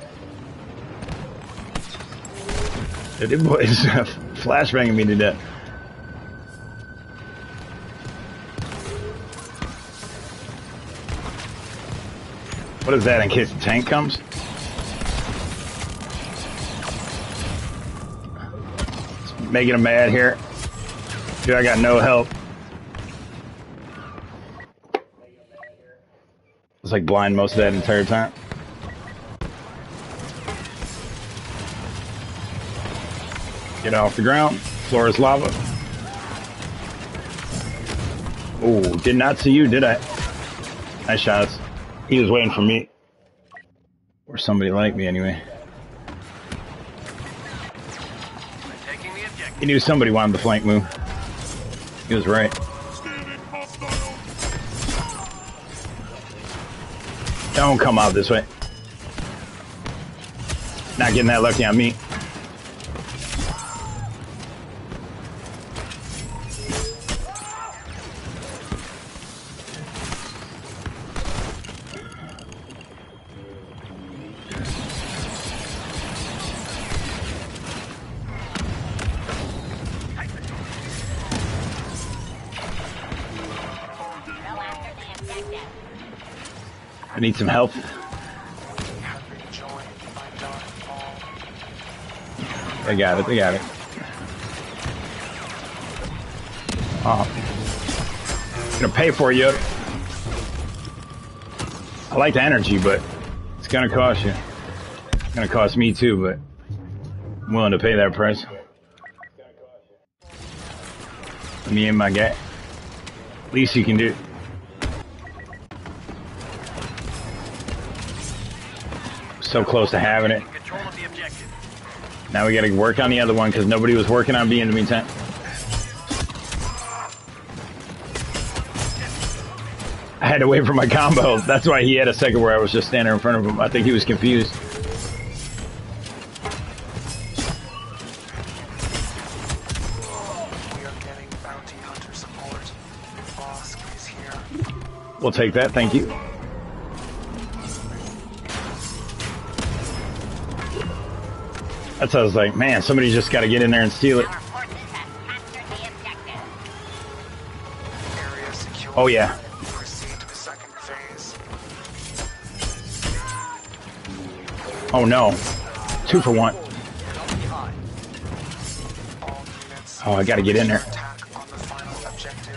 This boy's flashbanging me to death. What is that in case the tank comes? Making him mad here. Dude, I got no help. It's like blind most of that entire time. Get off the ground. Floor is lava. Oh, did not see you, did I? Nice shots. He was waiting for me. Or somebody like me, anyway. He knew somebody wanted the flank move. He was right. Don't come out this way. Not getting that lucky on me. I need some help. They got it, they got it. Oh. I'm gonna pay for you. I like the energy, but it's gonna cost you. It's gonna cost me too, but I'm willing to pay that price. Me and my guy. Least you can do. So close to having it. Now we gotta work on the other one because nobody was working on B in the meantime. I had to wait for my combo. That's why he had a second where I was just standing in front of him. I think he was confused. We are getting bounty hunter support. Boss is here. We'll take that, thank you. That's what I was like, man, somebody just got to get in there and steal it. Oh yeah. Proceed to the second phase. Oh no. 2 for 1. All units. Oh, I got to get in there. Attack on the final objective.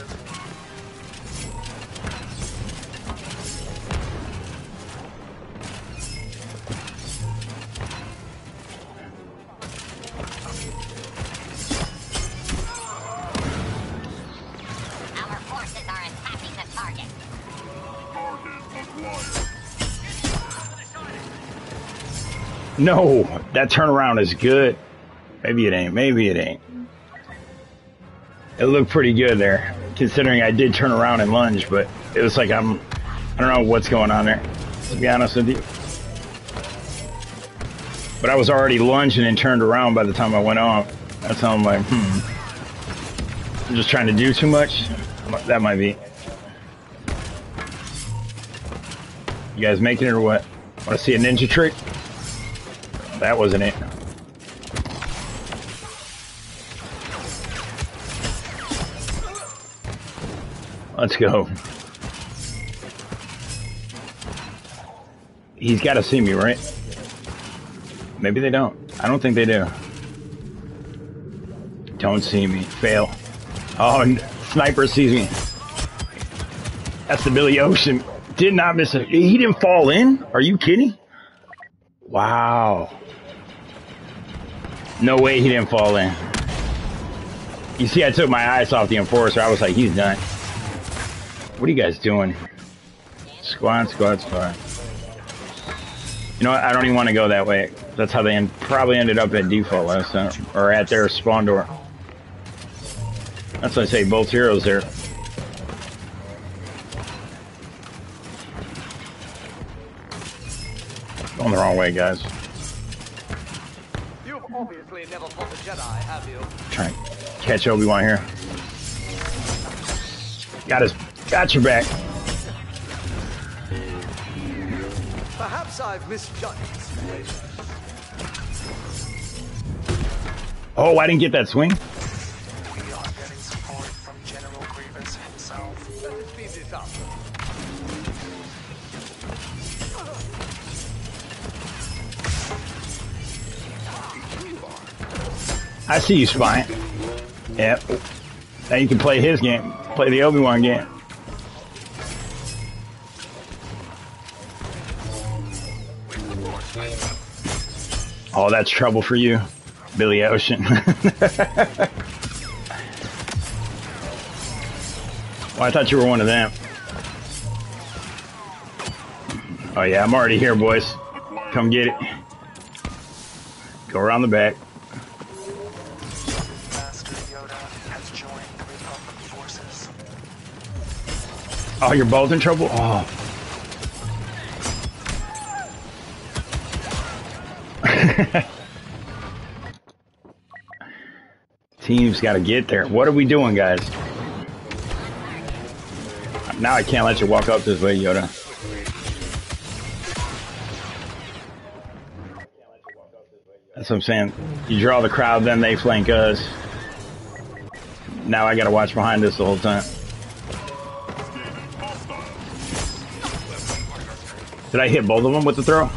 Our forces are attacking the target. No, that turnaround is good. Maybe it ain't, maybe it ain't. It looked pretty good there, considering I did turn around and lunge, but it was like I don't know what's going on there, to be honest with you. But I was already lunging and turned around by the time I went off. That's how I'm like, I'm just trying to do too much. That might be. You guys making it or what? Want to see a ninja trick? That wasn't it. Let's go. He's got to see me, right? Maybe they don't. I don't think they do. Don't see me. Fail. Oh, sniper sees me. That's the Billy Ocean. Did not miss it. He didn't fall in? Are you kidding? Wow. No way he didn't fall in. You see, I took my eyes off the Enforcer. I was like, he's done. What are you guys doing? Squad, squad, squad. You know what? I don't even want to go that way. That's how they probably ended up at default last time. Or at their spawn door. That's why I say both heroes there. Going the wrong way, guys. You've obviously never fought a Jedi, have you? Trying to catch Obi-Wan here. Got your back. Perhaps I've misjudged the situation. Oh, I didn't get that swing. We are getting support from General Grievous himself. Let us speed this up. I see you, Spine. Yep. Now you can play his game. Play the Obi-Wan game. Oh, that's trouble for you, Billy Ocean. Well, I thought you were one of them. Oh yeah, I'm already here, boys. Come get it. Go around the back. Master Yoda has joined the Republic forces. Oh, you're both in trouble? Oh. Team's got to get there. What are we doing, guys? Now I can't let you walk up this way, Yoda. That's what I'm saying. You draw the crowd, then they flank us. Now I got to watch behind us the whole time. Did I hit both of them with the throw?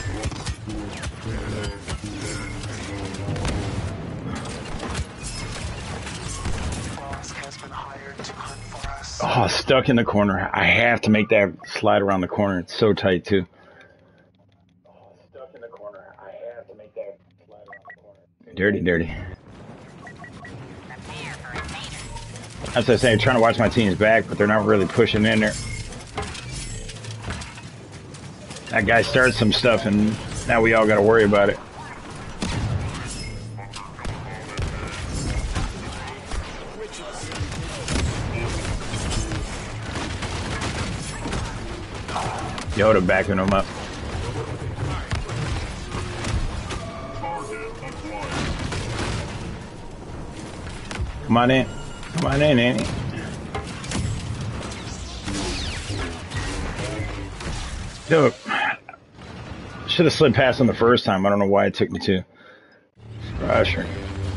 Oh, stuck in the corner. I have to make that slide around the corner. It's so tight, too. Stuck in the corner. I have to make that slide around the corner. Dirty, dirty. As I say, I'm trying to watch my team's back, but they're not really pushing in there. That guy started some stuff, and now we all got to worry about it. Yoda backing him up. Come on in. Come on in, Annie. Dude, should have slid past him the first time. I don't know why it took me to. Pressure.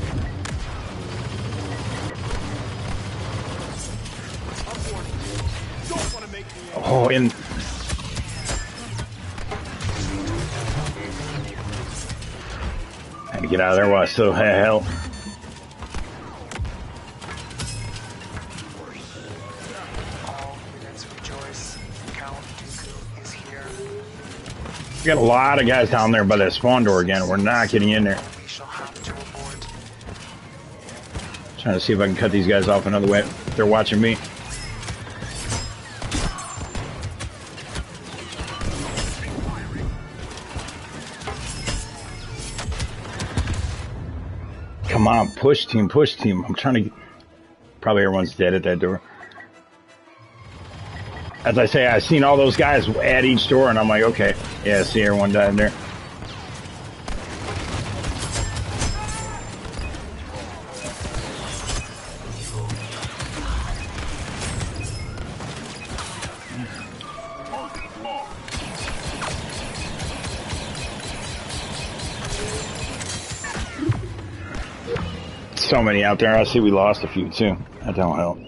Oh, in. Had to get out of there while I still had help. We got a lot of guys down there by that spawn door again. We're not getting in there. Trying to see if I can cut these guys off another way. They're watching me. Come on, push team, push team. I'm trying to get... Probably everyone's dead at that door. As I say, I've seen all those guys at each door, and I'm like, okay. Yeah, I see everyone died there. So many out there. I see we lost a few too. That don't help.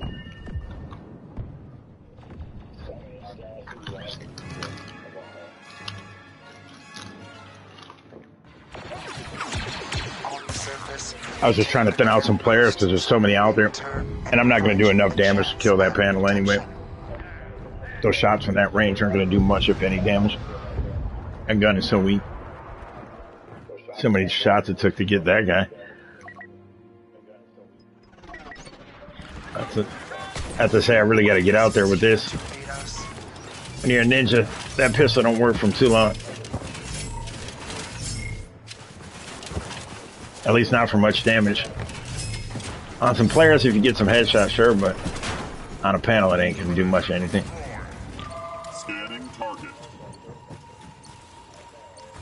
I was just trying to thin out some players because there's so many out there, and I'm not going to do enough damage to kill that panel anyway. Those shots from that range aren't going to do much, if any, damage. That gun is so weak. So many shots it took to get that guy. I have to say, I really got to get out there with this. When you're a ninja, that pistol don't work from too long. At least not for much damage. On some players, if you get some headshots, sure, but on a panel, it ain't gonna do much of anything. Scanning target.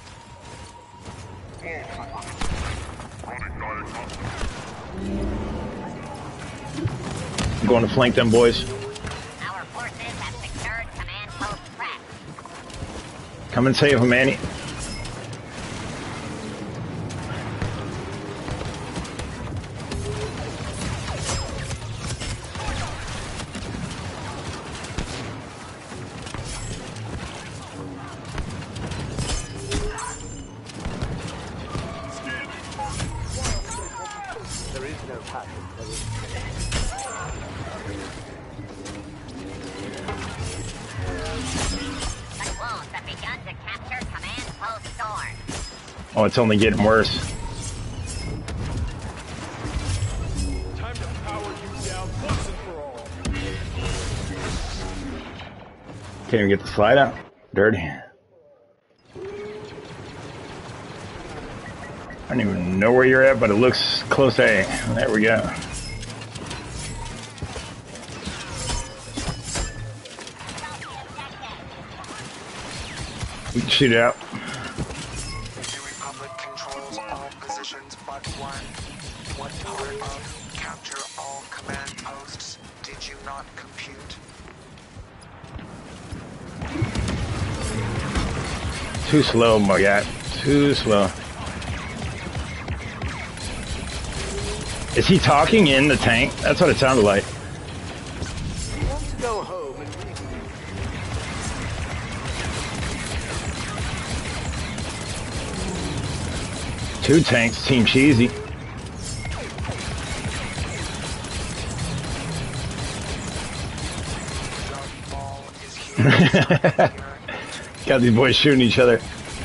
Going to flank them boys. Our forces have secured command post Pratt. Come and save him, Manny. There is no pattern. The clones have begun to capture command post Storm. Oh, it's only getting worse. Time to power you down once and for all. Can't even get the slide out. Dirty. I don't even know where you're at, but it looks close A. There we go. We can shoot it out. The Republic controls all positions but one. What part of capture all command posts did you not compute? Too slow, my guy. Too slow. Is he talking in the tank? That's what it sounded like. I want to go home and reboot. 2 tanks, Team Cheesy. Ball is here. Got these boys shooting each other.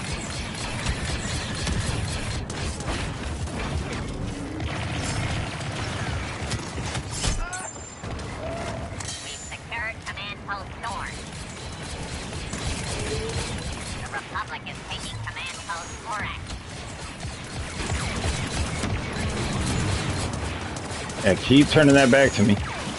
We've secured command post Storm. The Republic is taking command post Korak. Yeah, keep turning that back to me.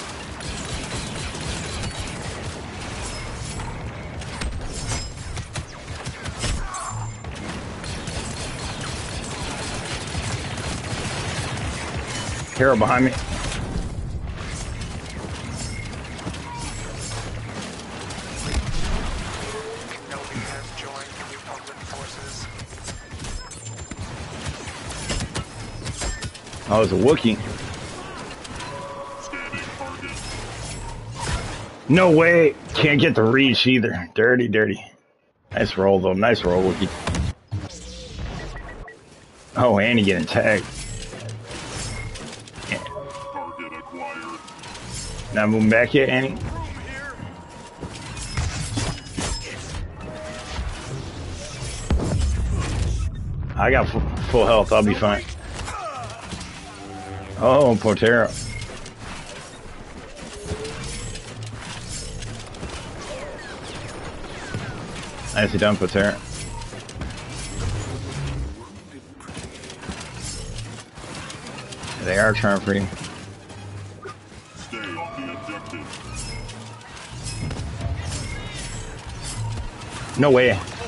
Hero behind me. Kenobi has joined the Republic forces. Oh, it's a Wookiee. No way. Can't get the reach either. Dirty, dirty. Nice roll, though. Nice roll, Wookiee. Oh, and he getting tagged. Yeah. Target acquired. Not moving back yet, Annie? I got full health. I'll be fine. Oh, Portero. Nicely done, Portero. They are trying for you. Stay on the objective. No way.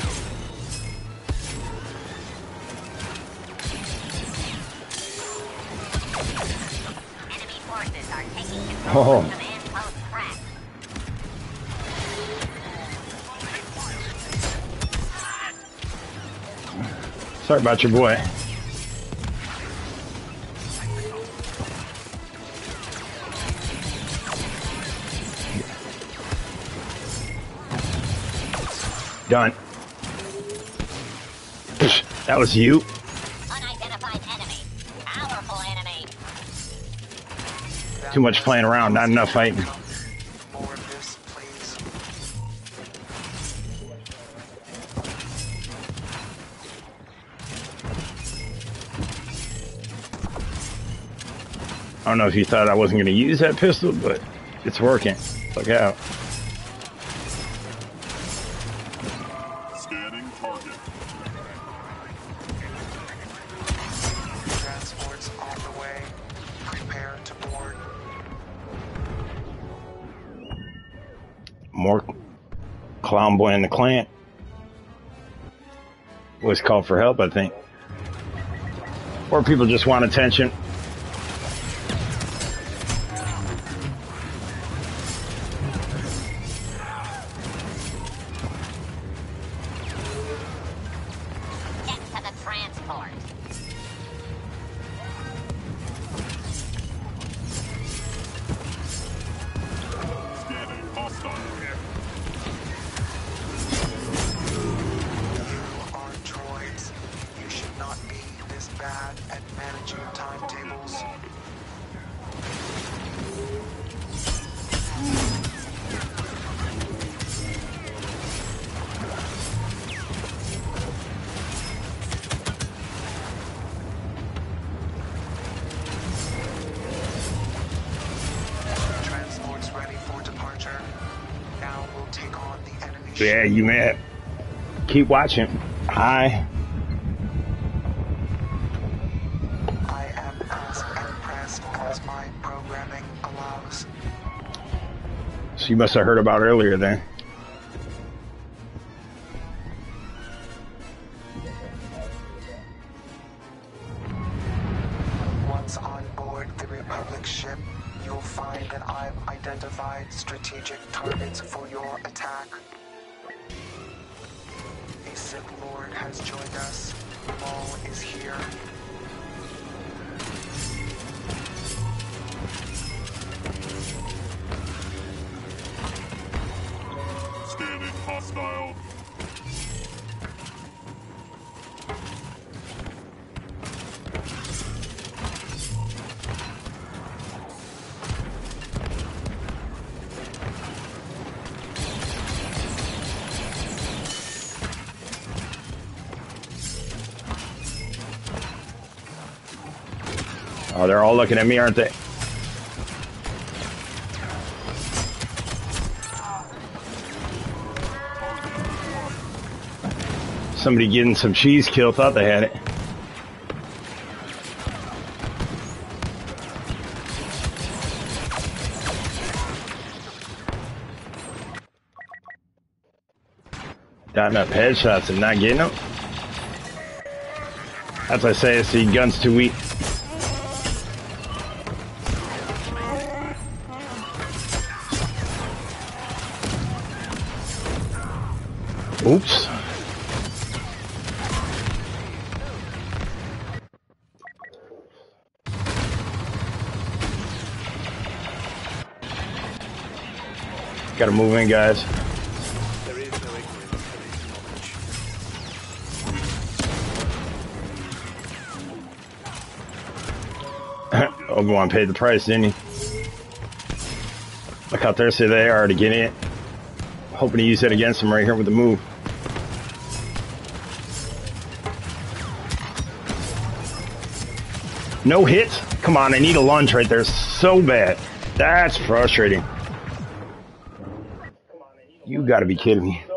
Enemy forces are taking control Oh. of command post Pratt. Sorry about your boy. Done. That was you. Unidentified enemy. Powerful enemy. Too much playing around, not enough fighting. More of this, please. I don't know if you thought I wasn't going to use that pistol, but it's working. Look out. Scanning target. Transports on the way. Prepare to board. More clown boy in the clan. Was called for help, I think. Or people just want attention. Yeah, you man. Keep watching. Hi. I am as impressed as my programming allows. So you must have heard about earlier then. Once on board the Republic ship, you'll find that I've identified strategic targets for your attack. A Sith Lord has joined us. Maul is here. Scanning hostile. Oh, they're all looking at me, aren't they? Somebody getting some cheese kill thought they had it. Got enough headshots and not getting them. As I say, it's the gun's too weak. Oops. Gotta move in, guys. There is no ignorance, there is knowledge. Obi-Wan paid the price, didn't he? Look how thirsty they are to get in. Hoping to use it against him right here with the move. No hits? Come on, I need a lunge right there so bad. That's frustrating. You gotta be kidding me.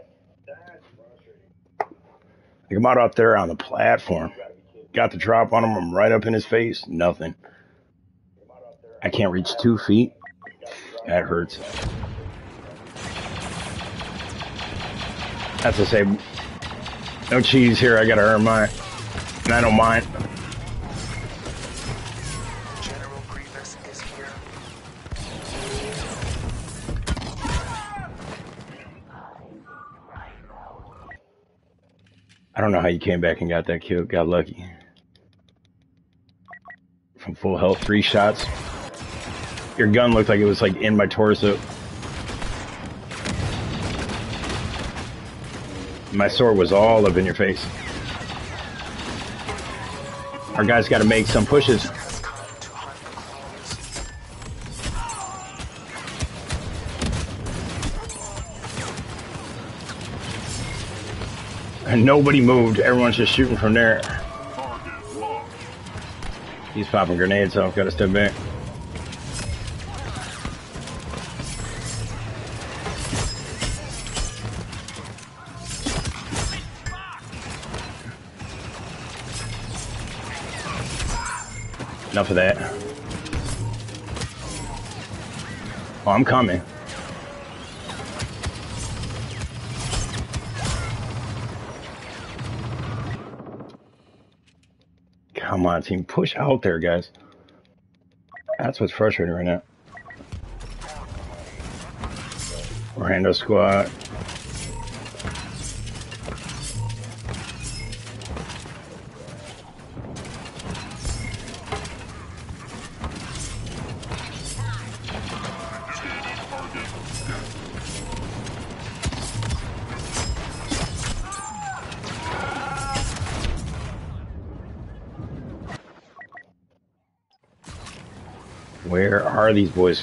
Like I'm out up there on the platform. Got the drop on him, I'm right up in his face. Nothing. I can't reach 2 feet. That hurts. That's to say, no cheese here, I gotta earn mine. And I don't mind. General Grievous is here. I don't know how you came back and got that kill. Got lucky. From full health, 3 shots. Your gun looked like it was like in my torso. My sword was all up in your face. Our guys got to make some pushes. Has come to hunt the clones. And nobody moved. Everyone's just shooting from there. He's popping grenades, so I've got to step back. Enough of that. Oh, I'm coming. Come on, team. Push out there, guys. That's what's frustrating right now. Rando squad. Where are these boys?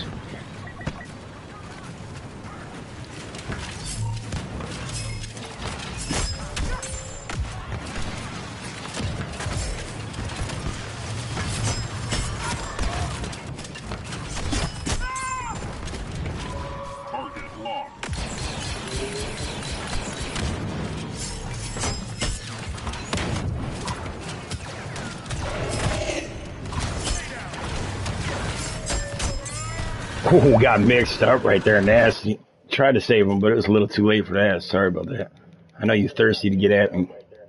Target locked. Oh, got mixed up right there. Nasty. Tried to save him, but it was a little too late for that. Sorry about that. I know you're thirsty to get at me.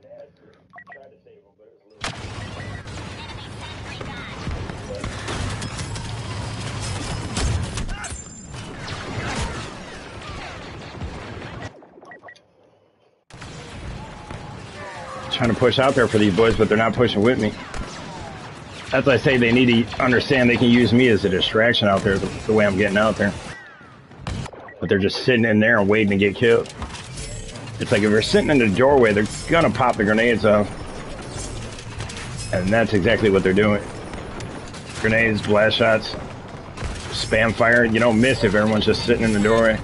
Trying to push out there for these boys, but they're not pushing with me. That's why I say they need to understand they can use me as a distraction out there, the way I'm getting out there. But they're just sitting in there and waiting to get killed. It's like if they're sitting in the doorway, they're gonna pop the grenades off. And that's exactly what they're doing. Grenades, blast shots, spam fire. You don't miss if everyone's just sitting in the doorway.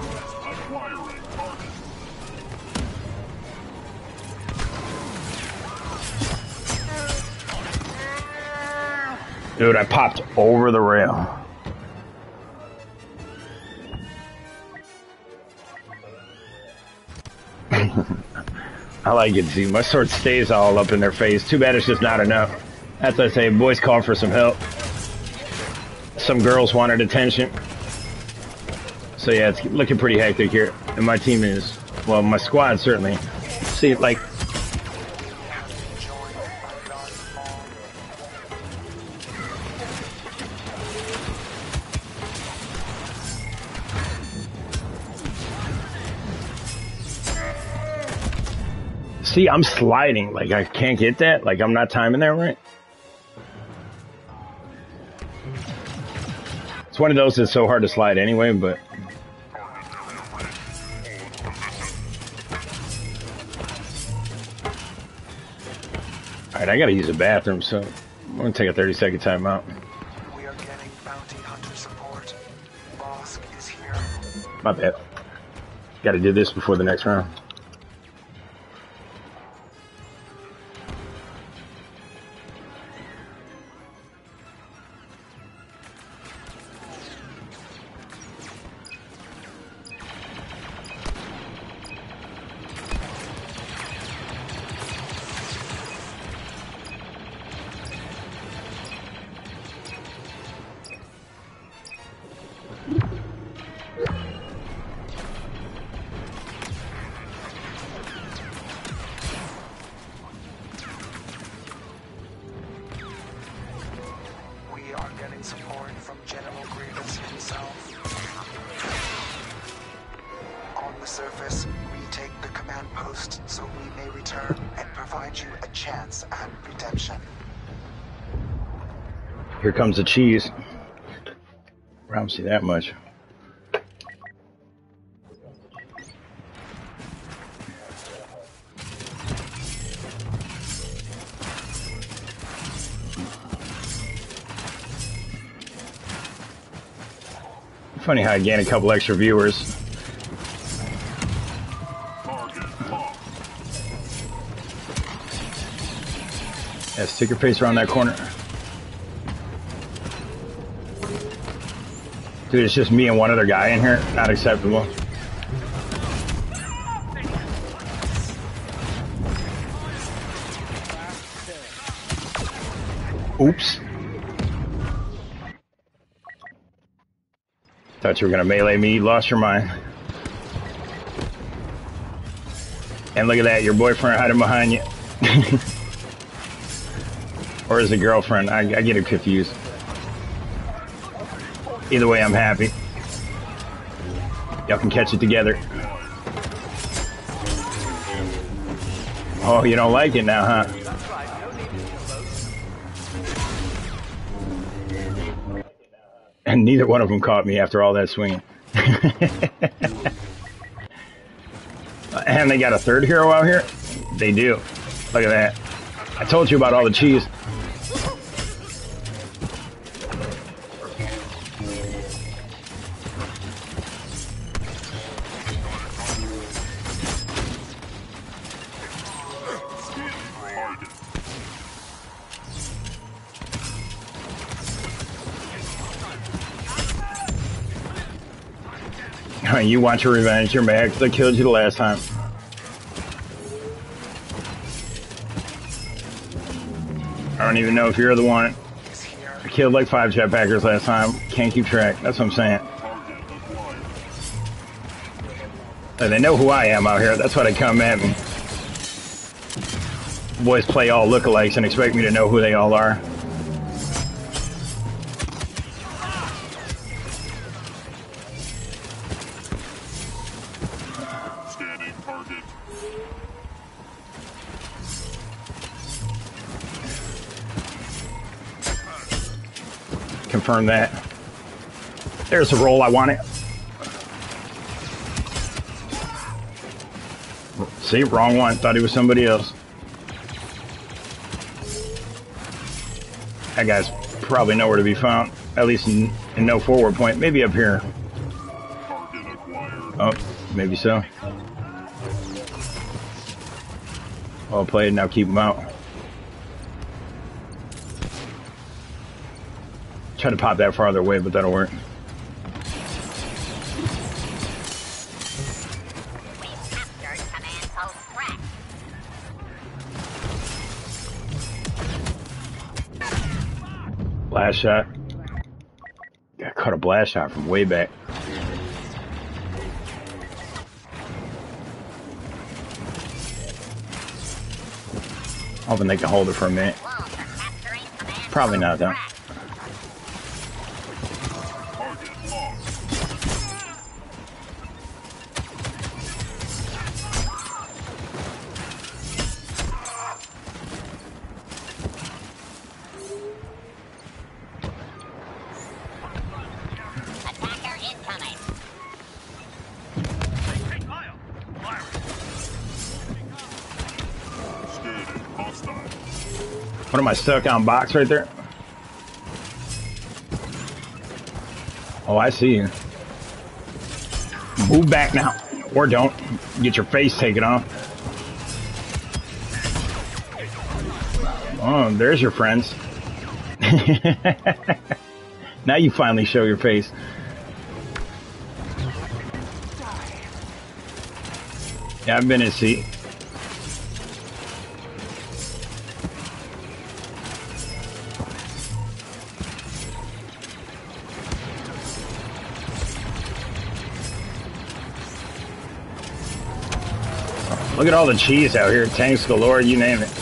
Dude, I popped over the rail. I like it, see. My sword stays all up in their face. Too bad it's just not enough. That's what I say. Boys call for some help. Some girls wanted attention. So yeah, it's looking pretty hectic here. And my team is, well, my squad certainly. See, like, see, I'm sliding. Like, I can't get that. Like, I'm not timing that right. It's one of those that's so hard to slide anyway, but... Alright, I gotta use the bathroom, so I'm gonna take a 30-second timeout. We are getting bounty hunter support. Bosk is here. My bad. Gotta do this before the next round. Here comes the cheese. I don't see that much. Funny how I gain a couple extra viewers. Yeah, stick your face around that corner. Dude, it's just me and one other guy in here. Not acceptable. Oops. Thought you were gonna melee me. Lost your mind. And look at that, your boyfriend hiding behind you. Or is it girlfriend? I get it confused. Either way, I'm happy. Y'all can catch it together. Oh, you don't like it now, huh? And neither one of them caught me after all that swinging. And they got a third hero out here? They do. Look at that. I told you about all the cheese. You want your revenge, you're mad because I killed you the last time. I don't even know if you're the one. I killed like 5 jetpackers last time. Can't keep track. That's what I'm saying. And they know who I am out here. That's why they come at me. Boys play all lookalikes and expect me to know who they all are. Confirm that. There's the roll I wanted. See, wrong one. Thought he was somebody else. That guy's probably nowhere to be found. At least in no forward point. Maybe up here. Oh, maybe so. Well played. Now keep him out. Try to pop that farther away, but that'll work. Blast shot. I caught a blast shot from way back. Hoping they can hold it for a minute. Probably not though. What am I stuck on box right there? Oh, I see you. Move back now. Or don't. Get your face taken off. Oh, there's your friends. Now you finally show your face. Yeah, I've been in seat. Look at all the cheese out here. Tanks galore, you name it.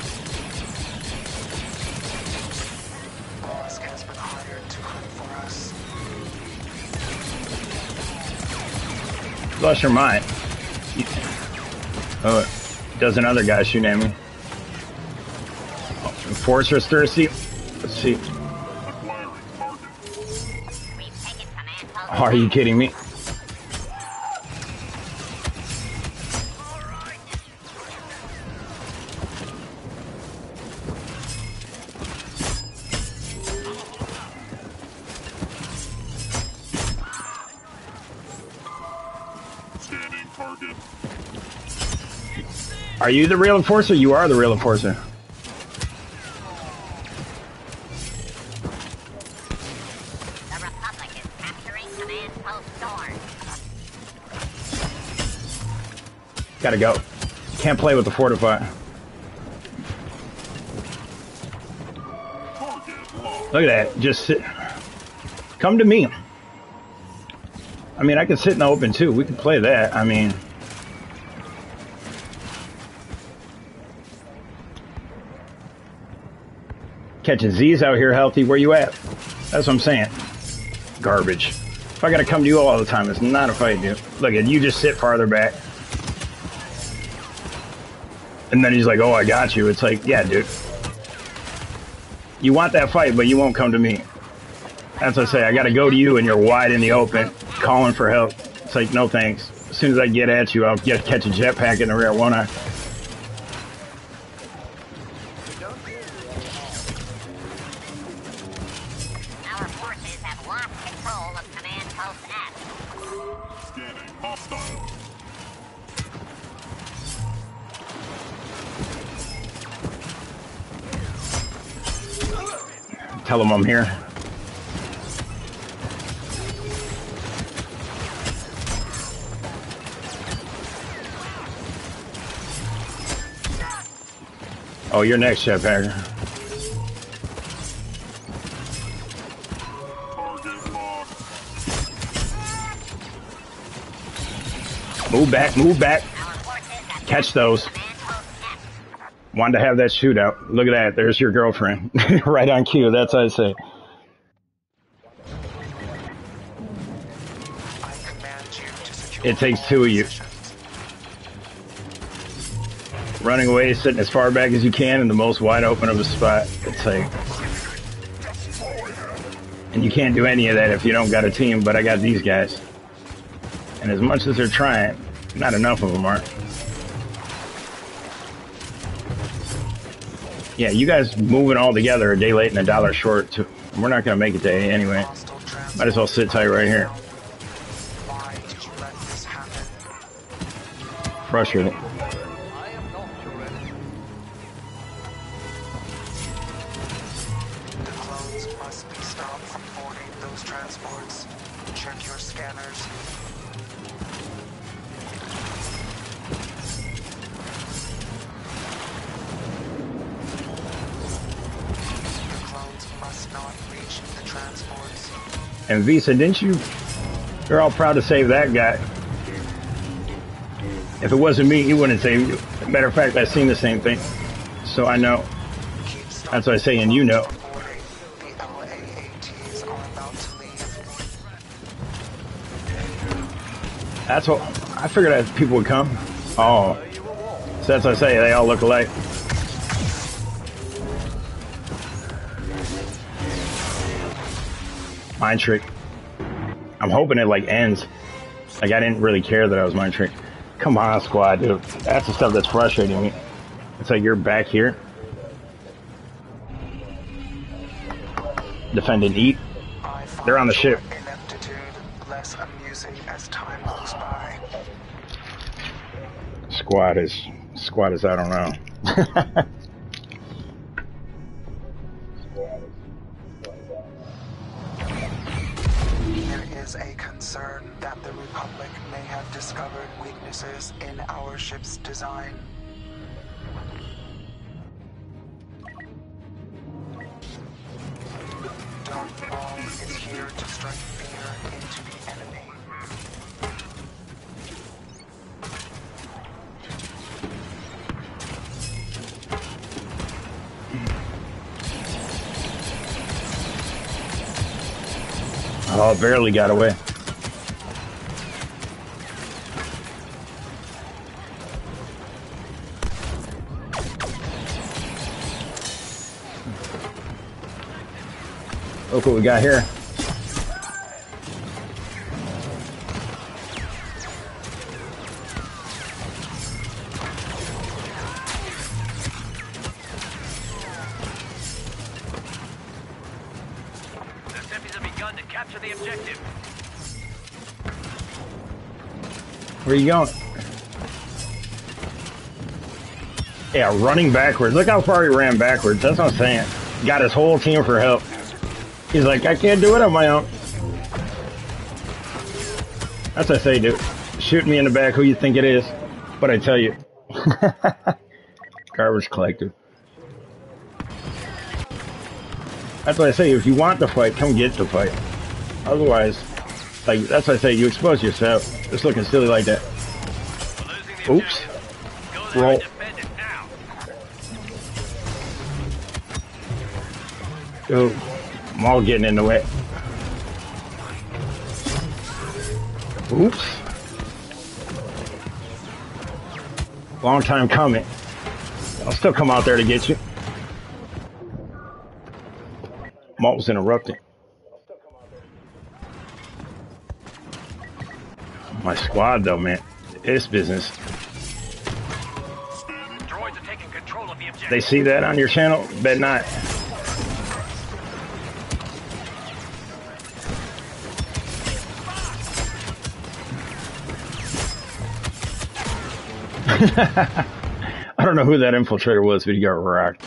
Lost your mind. Oh, does another guy shooting at me. Fortress thirsty. Let's see. Are you kidding me? Are you the real enforcer? You are the real enforcer. The Republic is capturing command post Dorn. Gotta go. Can't play with the fortify. Look at that. Just sit. Come to me. I mean, I can sit in the open too. We can play that. I mean... Catching Z's out here healthy. Where you at? That's what I'm saying. Garbage. If I gotta come to you all the time, it's not a fight, dude. Look at you, just sit farther back. And then he's like, oh, I got you. It's like, yeah, dude. You want that fight, but you won't come to me. That's what I say. I gotta go to you and you're wide in the open, calling for help. It's like, no thanks. As soon as I get at you, I'll catch a jetpack in the rear, won't I? Tell them I'm here. Oh, you're next, jetpacker. Move back, move back. Catch those. Wanted to have that shootout. Look at that. There's your girlfriend. Right on cue. That's what I say. It takes two of you. Running away, sitting as far back as you can in the most wide open of a spot. It's like... And you can't do any of that if you don't got a team, but I got these guys. And as much as they're trying, not enough of them are. Yeah, you guys moving all together a day late and a dollar short, too. We're not going to make it to A anyway. Might as well sit tight right here. Frustrating. The clones must be stopped from boarding those transports. Check your scanners. The clones must not reach the transports. And Visa, didn't you? You're all proud to save that guy. If it wasn't me, he wouldn't save you. Matter of fact, I've seen the same thing. So I know. That's what I say, and you know. That's what I figured that people would come. Oh, so that's what I say. They all look alike. Mind trick. I'm hoping it like ends. Like I didn't really care that I was mind trick. Come on, squad, dude. That's the stuff that's frustrating me. It's like you're back here. Defend and eat. They're on the ship. Less amusing as time goes by. Squad is I don't know. There is a concern that the Republic may have discovered weaknesses in our ship's design. Darth Maul is here to strike fear into the enemy. Oh, barely got away. Look what we got here. Where are you going? Yeah, running backwards. Look how far he ran backwards. That's what I'm saying. Got his whole team for help. He's like, I can't do it on my own. That's what I say, dude. Shoot me in the back who you think it is. But I tell you. Garbage collector. That's what I say. If you want the fight, come get the fight. Otherwise, like, that's what I say. You expose yourself. Just looking silly like that. Oops. Roll. Go. I'm all getting in the way. Oops. Long time coming. I'll still come out there to get you. Malt was interrupting. My squad, though, man. It's business. Droids are taking control of the objective. They see that on your channel? Bet not. I don't know who that infiltrator was, but he got rocked.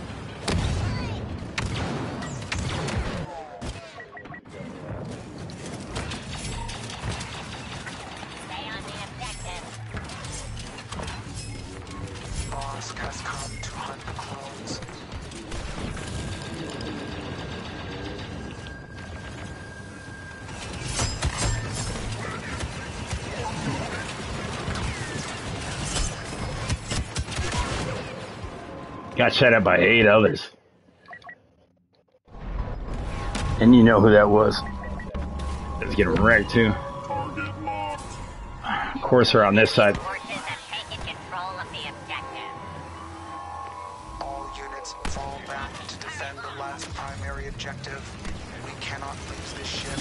Has come to hunt the clones. Got shot at by 8 others. And you know who that was. Let's get him wrecked too. Of course, they're on this side. Forces have taken control of the objective. All units fall back to defend the last primary objective. We cannot lose this ship.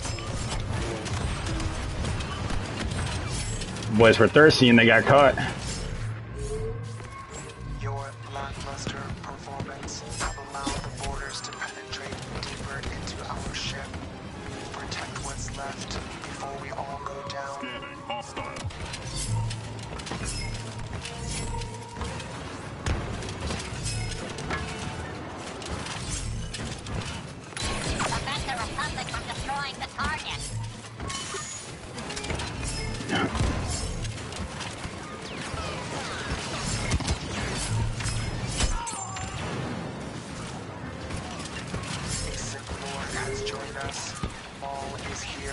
Boys were thirsty and they got caught. Your lackluster performance have allowed the boarders to penetrate deeper into our ship. Protect what's left before we all go down. Prevent the Republic from destroying the target. A Sith Lord has joined us. Maul is here.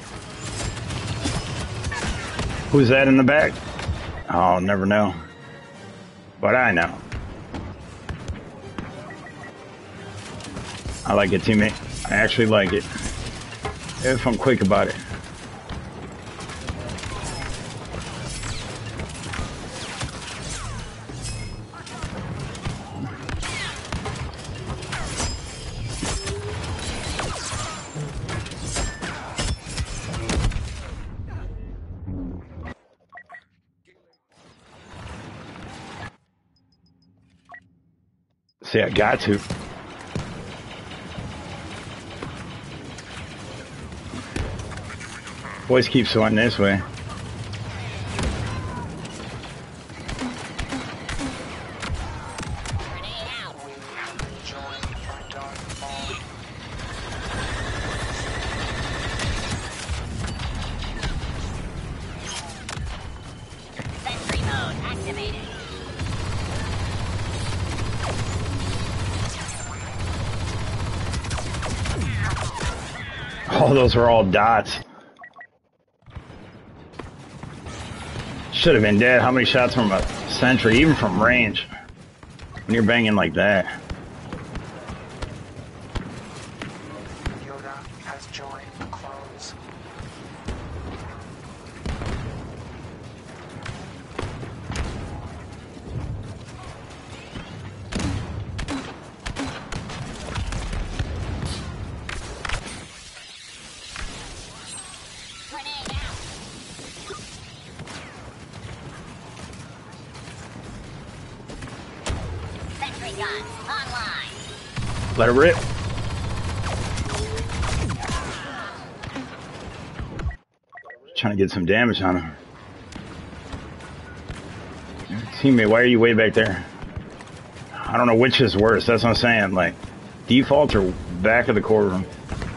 Who's that in the back? Oh, I'll never know. But I know. I like it, teammate. I actually like it. If I'm quick about it. See, I got to. Boys keep swatting this way. Grenade out. We have been joined by Darth Maul. Sentry mode activated. Oh, those are all dots. Should have been dead. How many shots from a sentry, even from range, when you're banging like that? Yoda has joined the clones. Grenade out. Sentry gun online. Let it rip. Trying to get some damage on him. Teammate, why are you way back there? I don't know which is worse. That's what I'm saying. Like, default or back of the core room.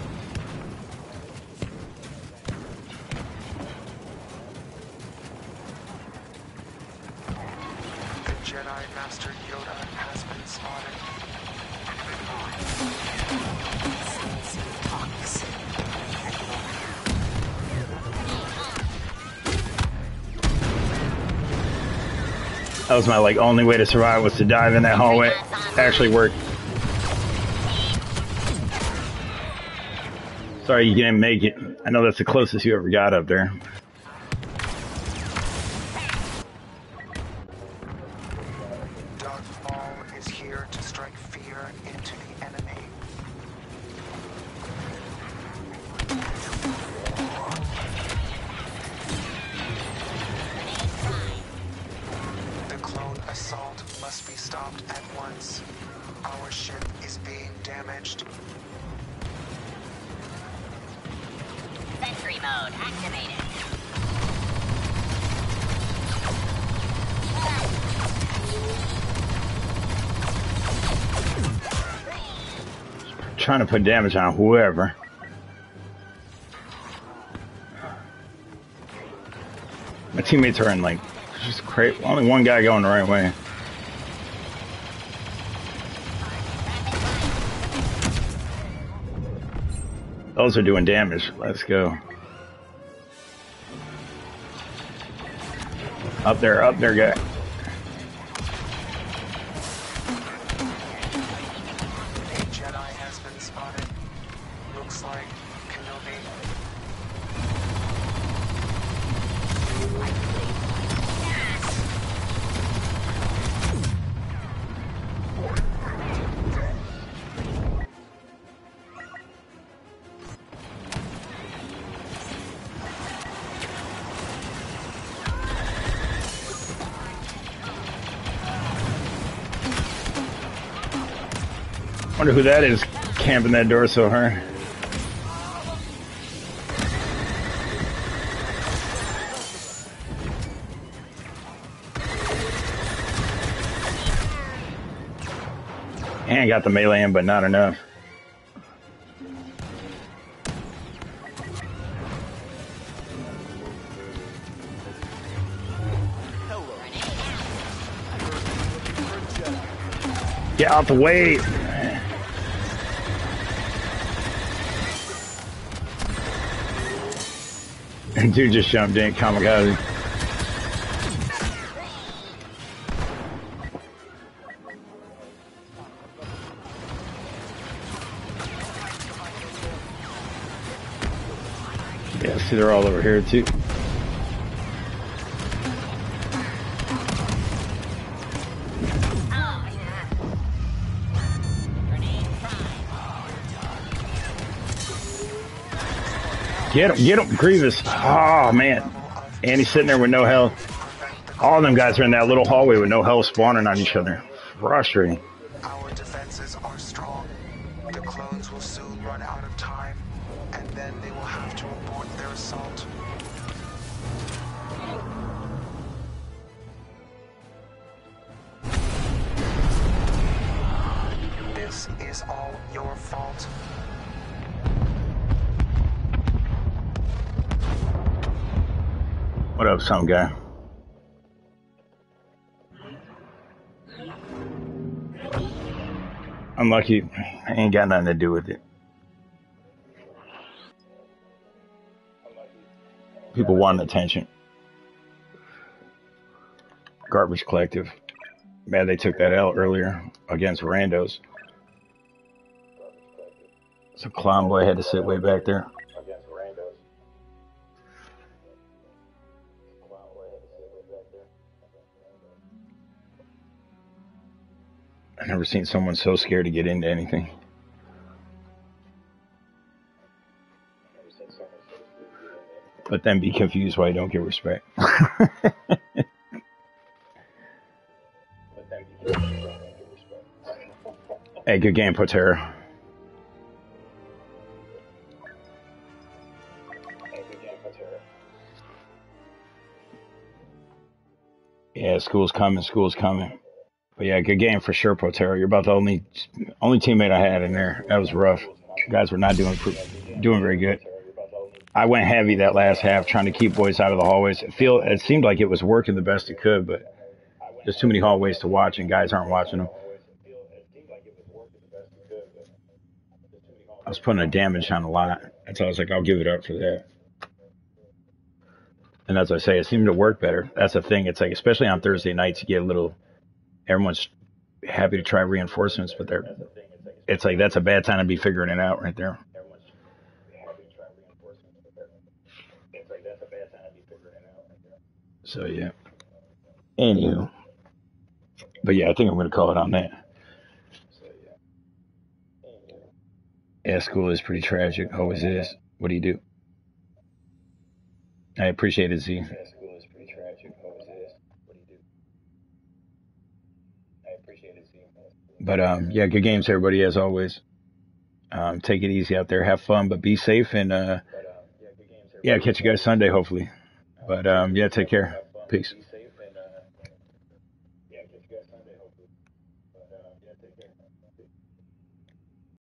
The Jedi Master Yoda has been spotted. That was my like only way to survive, was to dive in that hallway. Actually worked. Sorry you didn't make it. I know that's the closest you ever got up there. Darth Maul is here to strike fear into the enemy. The clone assault must be stopped at once. Our ship is being damaged. Sentry mode activated. Trying to put damage on whoever. My teammates are in like just crazy. Only one guy going the right way. Those are doing damage. Let's go. Up there, guy. Wonder who that is camping that door so hard. And got the melee in, but not enough. Get out the way. And dude just jumped in, kamikaze. Yeah, see, they're all over here too. Get him, Grievous. Oh, man. And he's sitting there with no health. All of them guys are in that little hallway with no health spawning on each other. Frustrating. Our defenses are strong. The clones will soon run out of time, and then they will have to abort their assault. This is all your fault. What up, some guy? Unlucky. I ain't got nothing to do with it. People want attention. Garbage Collective. Man, they took that L earlier against Randos. So Clown Boy had to sit way back there. I've never seen someone so scared to get into anything. But then be confused why you don't get respect. Hey, good game, Potera. Yeah, school's coming, school's coming. But yeah, good game for sure, Potero. You're about the only teammate I had in there. That was rough. Guys were not doing very good. I went heavy that last half, trying to keep boys out of the hallways. It seemed like it was working the best it could, but there's too many hallways to watch, and guys aren't watching them. I was putting a damage on a lot. That's why I was like, I'll give it up for that. And as I say, it seemed to work better. That's the thing. It's like, especially on Thursday nights, you get a little. Everyone's happy to try reinforcements, but it's like that's a bad time to be figuring it out right there. So yeah. Anywho. But yeah, I think I'm going to call it on that. Yeah, school is pretty tragic. Always is. What do you do? I appreciate it, Z. But yeah, good games, everybody, as always. Take it easy out there, have fun, but be safe, and yeah, catch you guys Sunday, hopefully. But yeah, take care. Peace.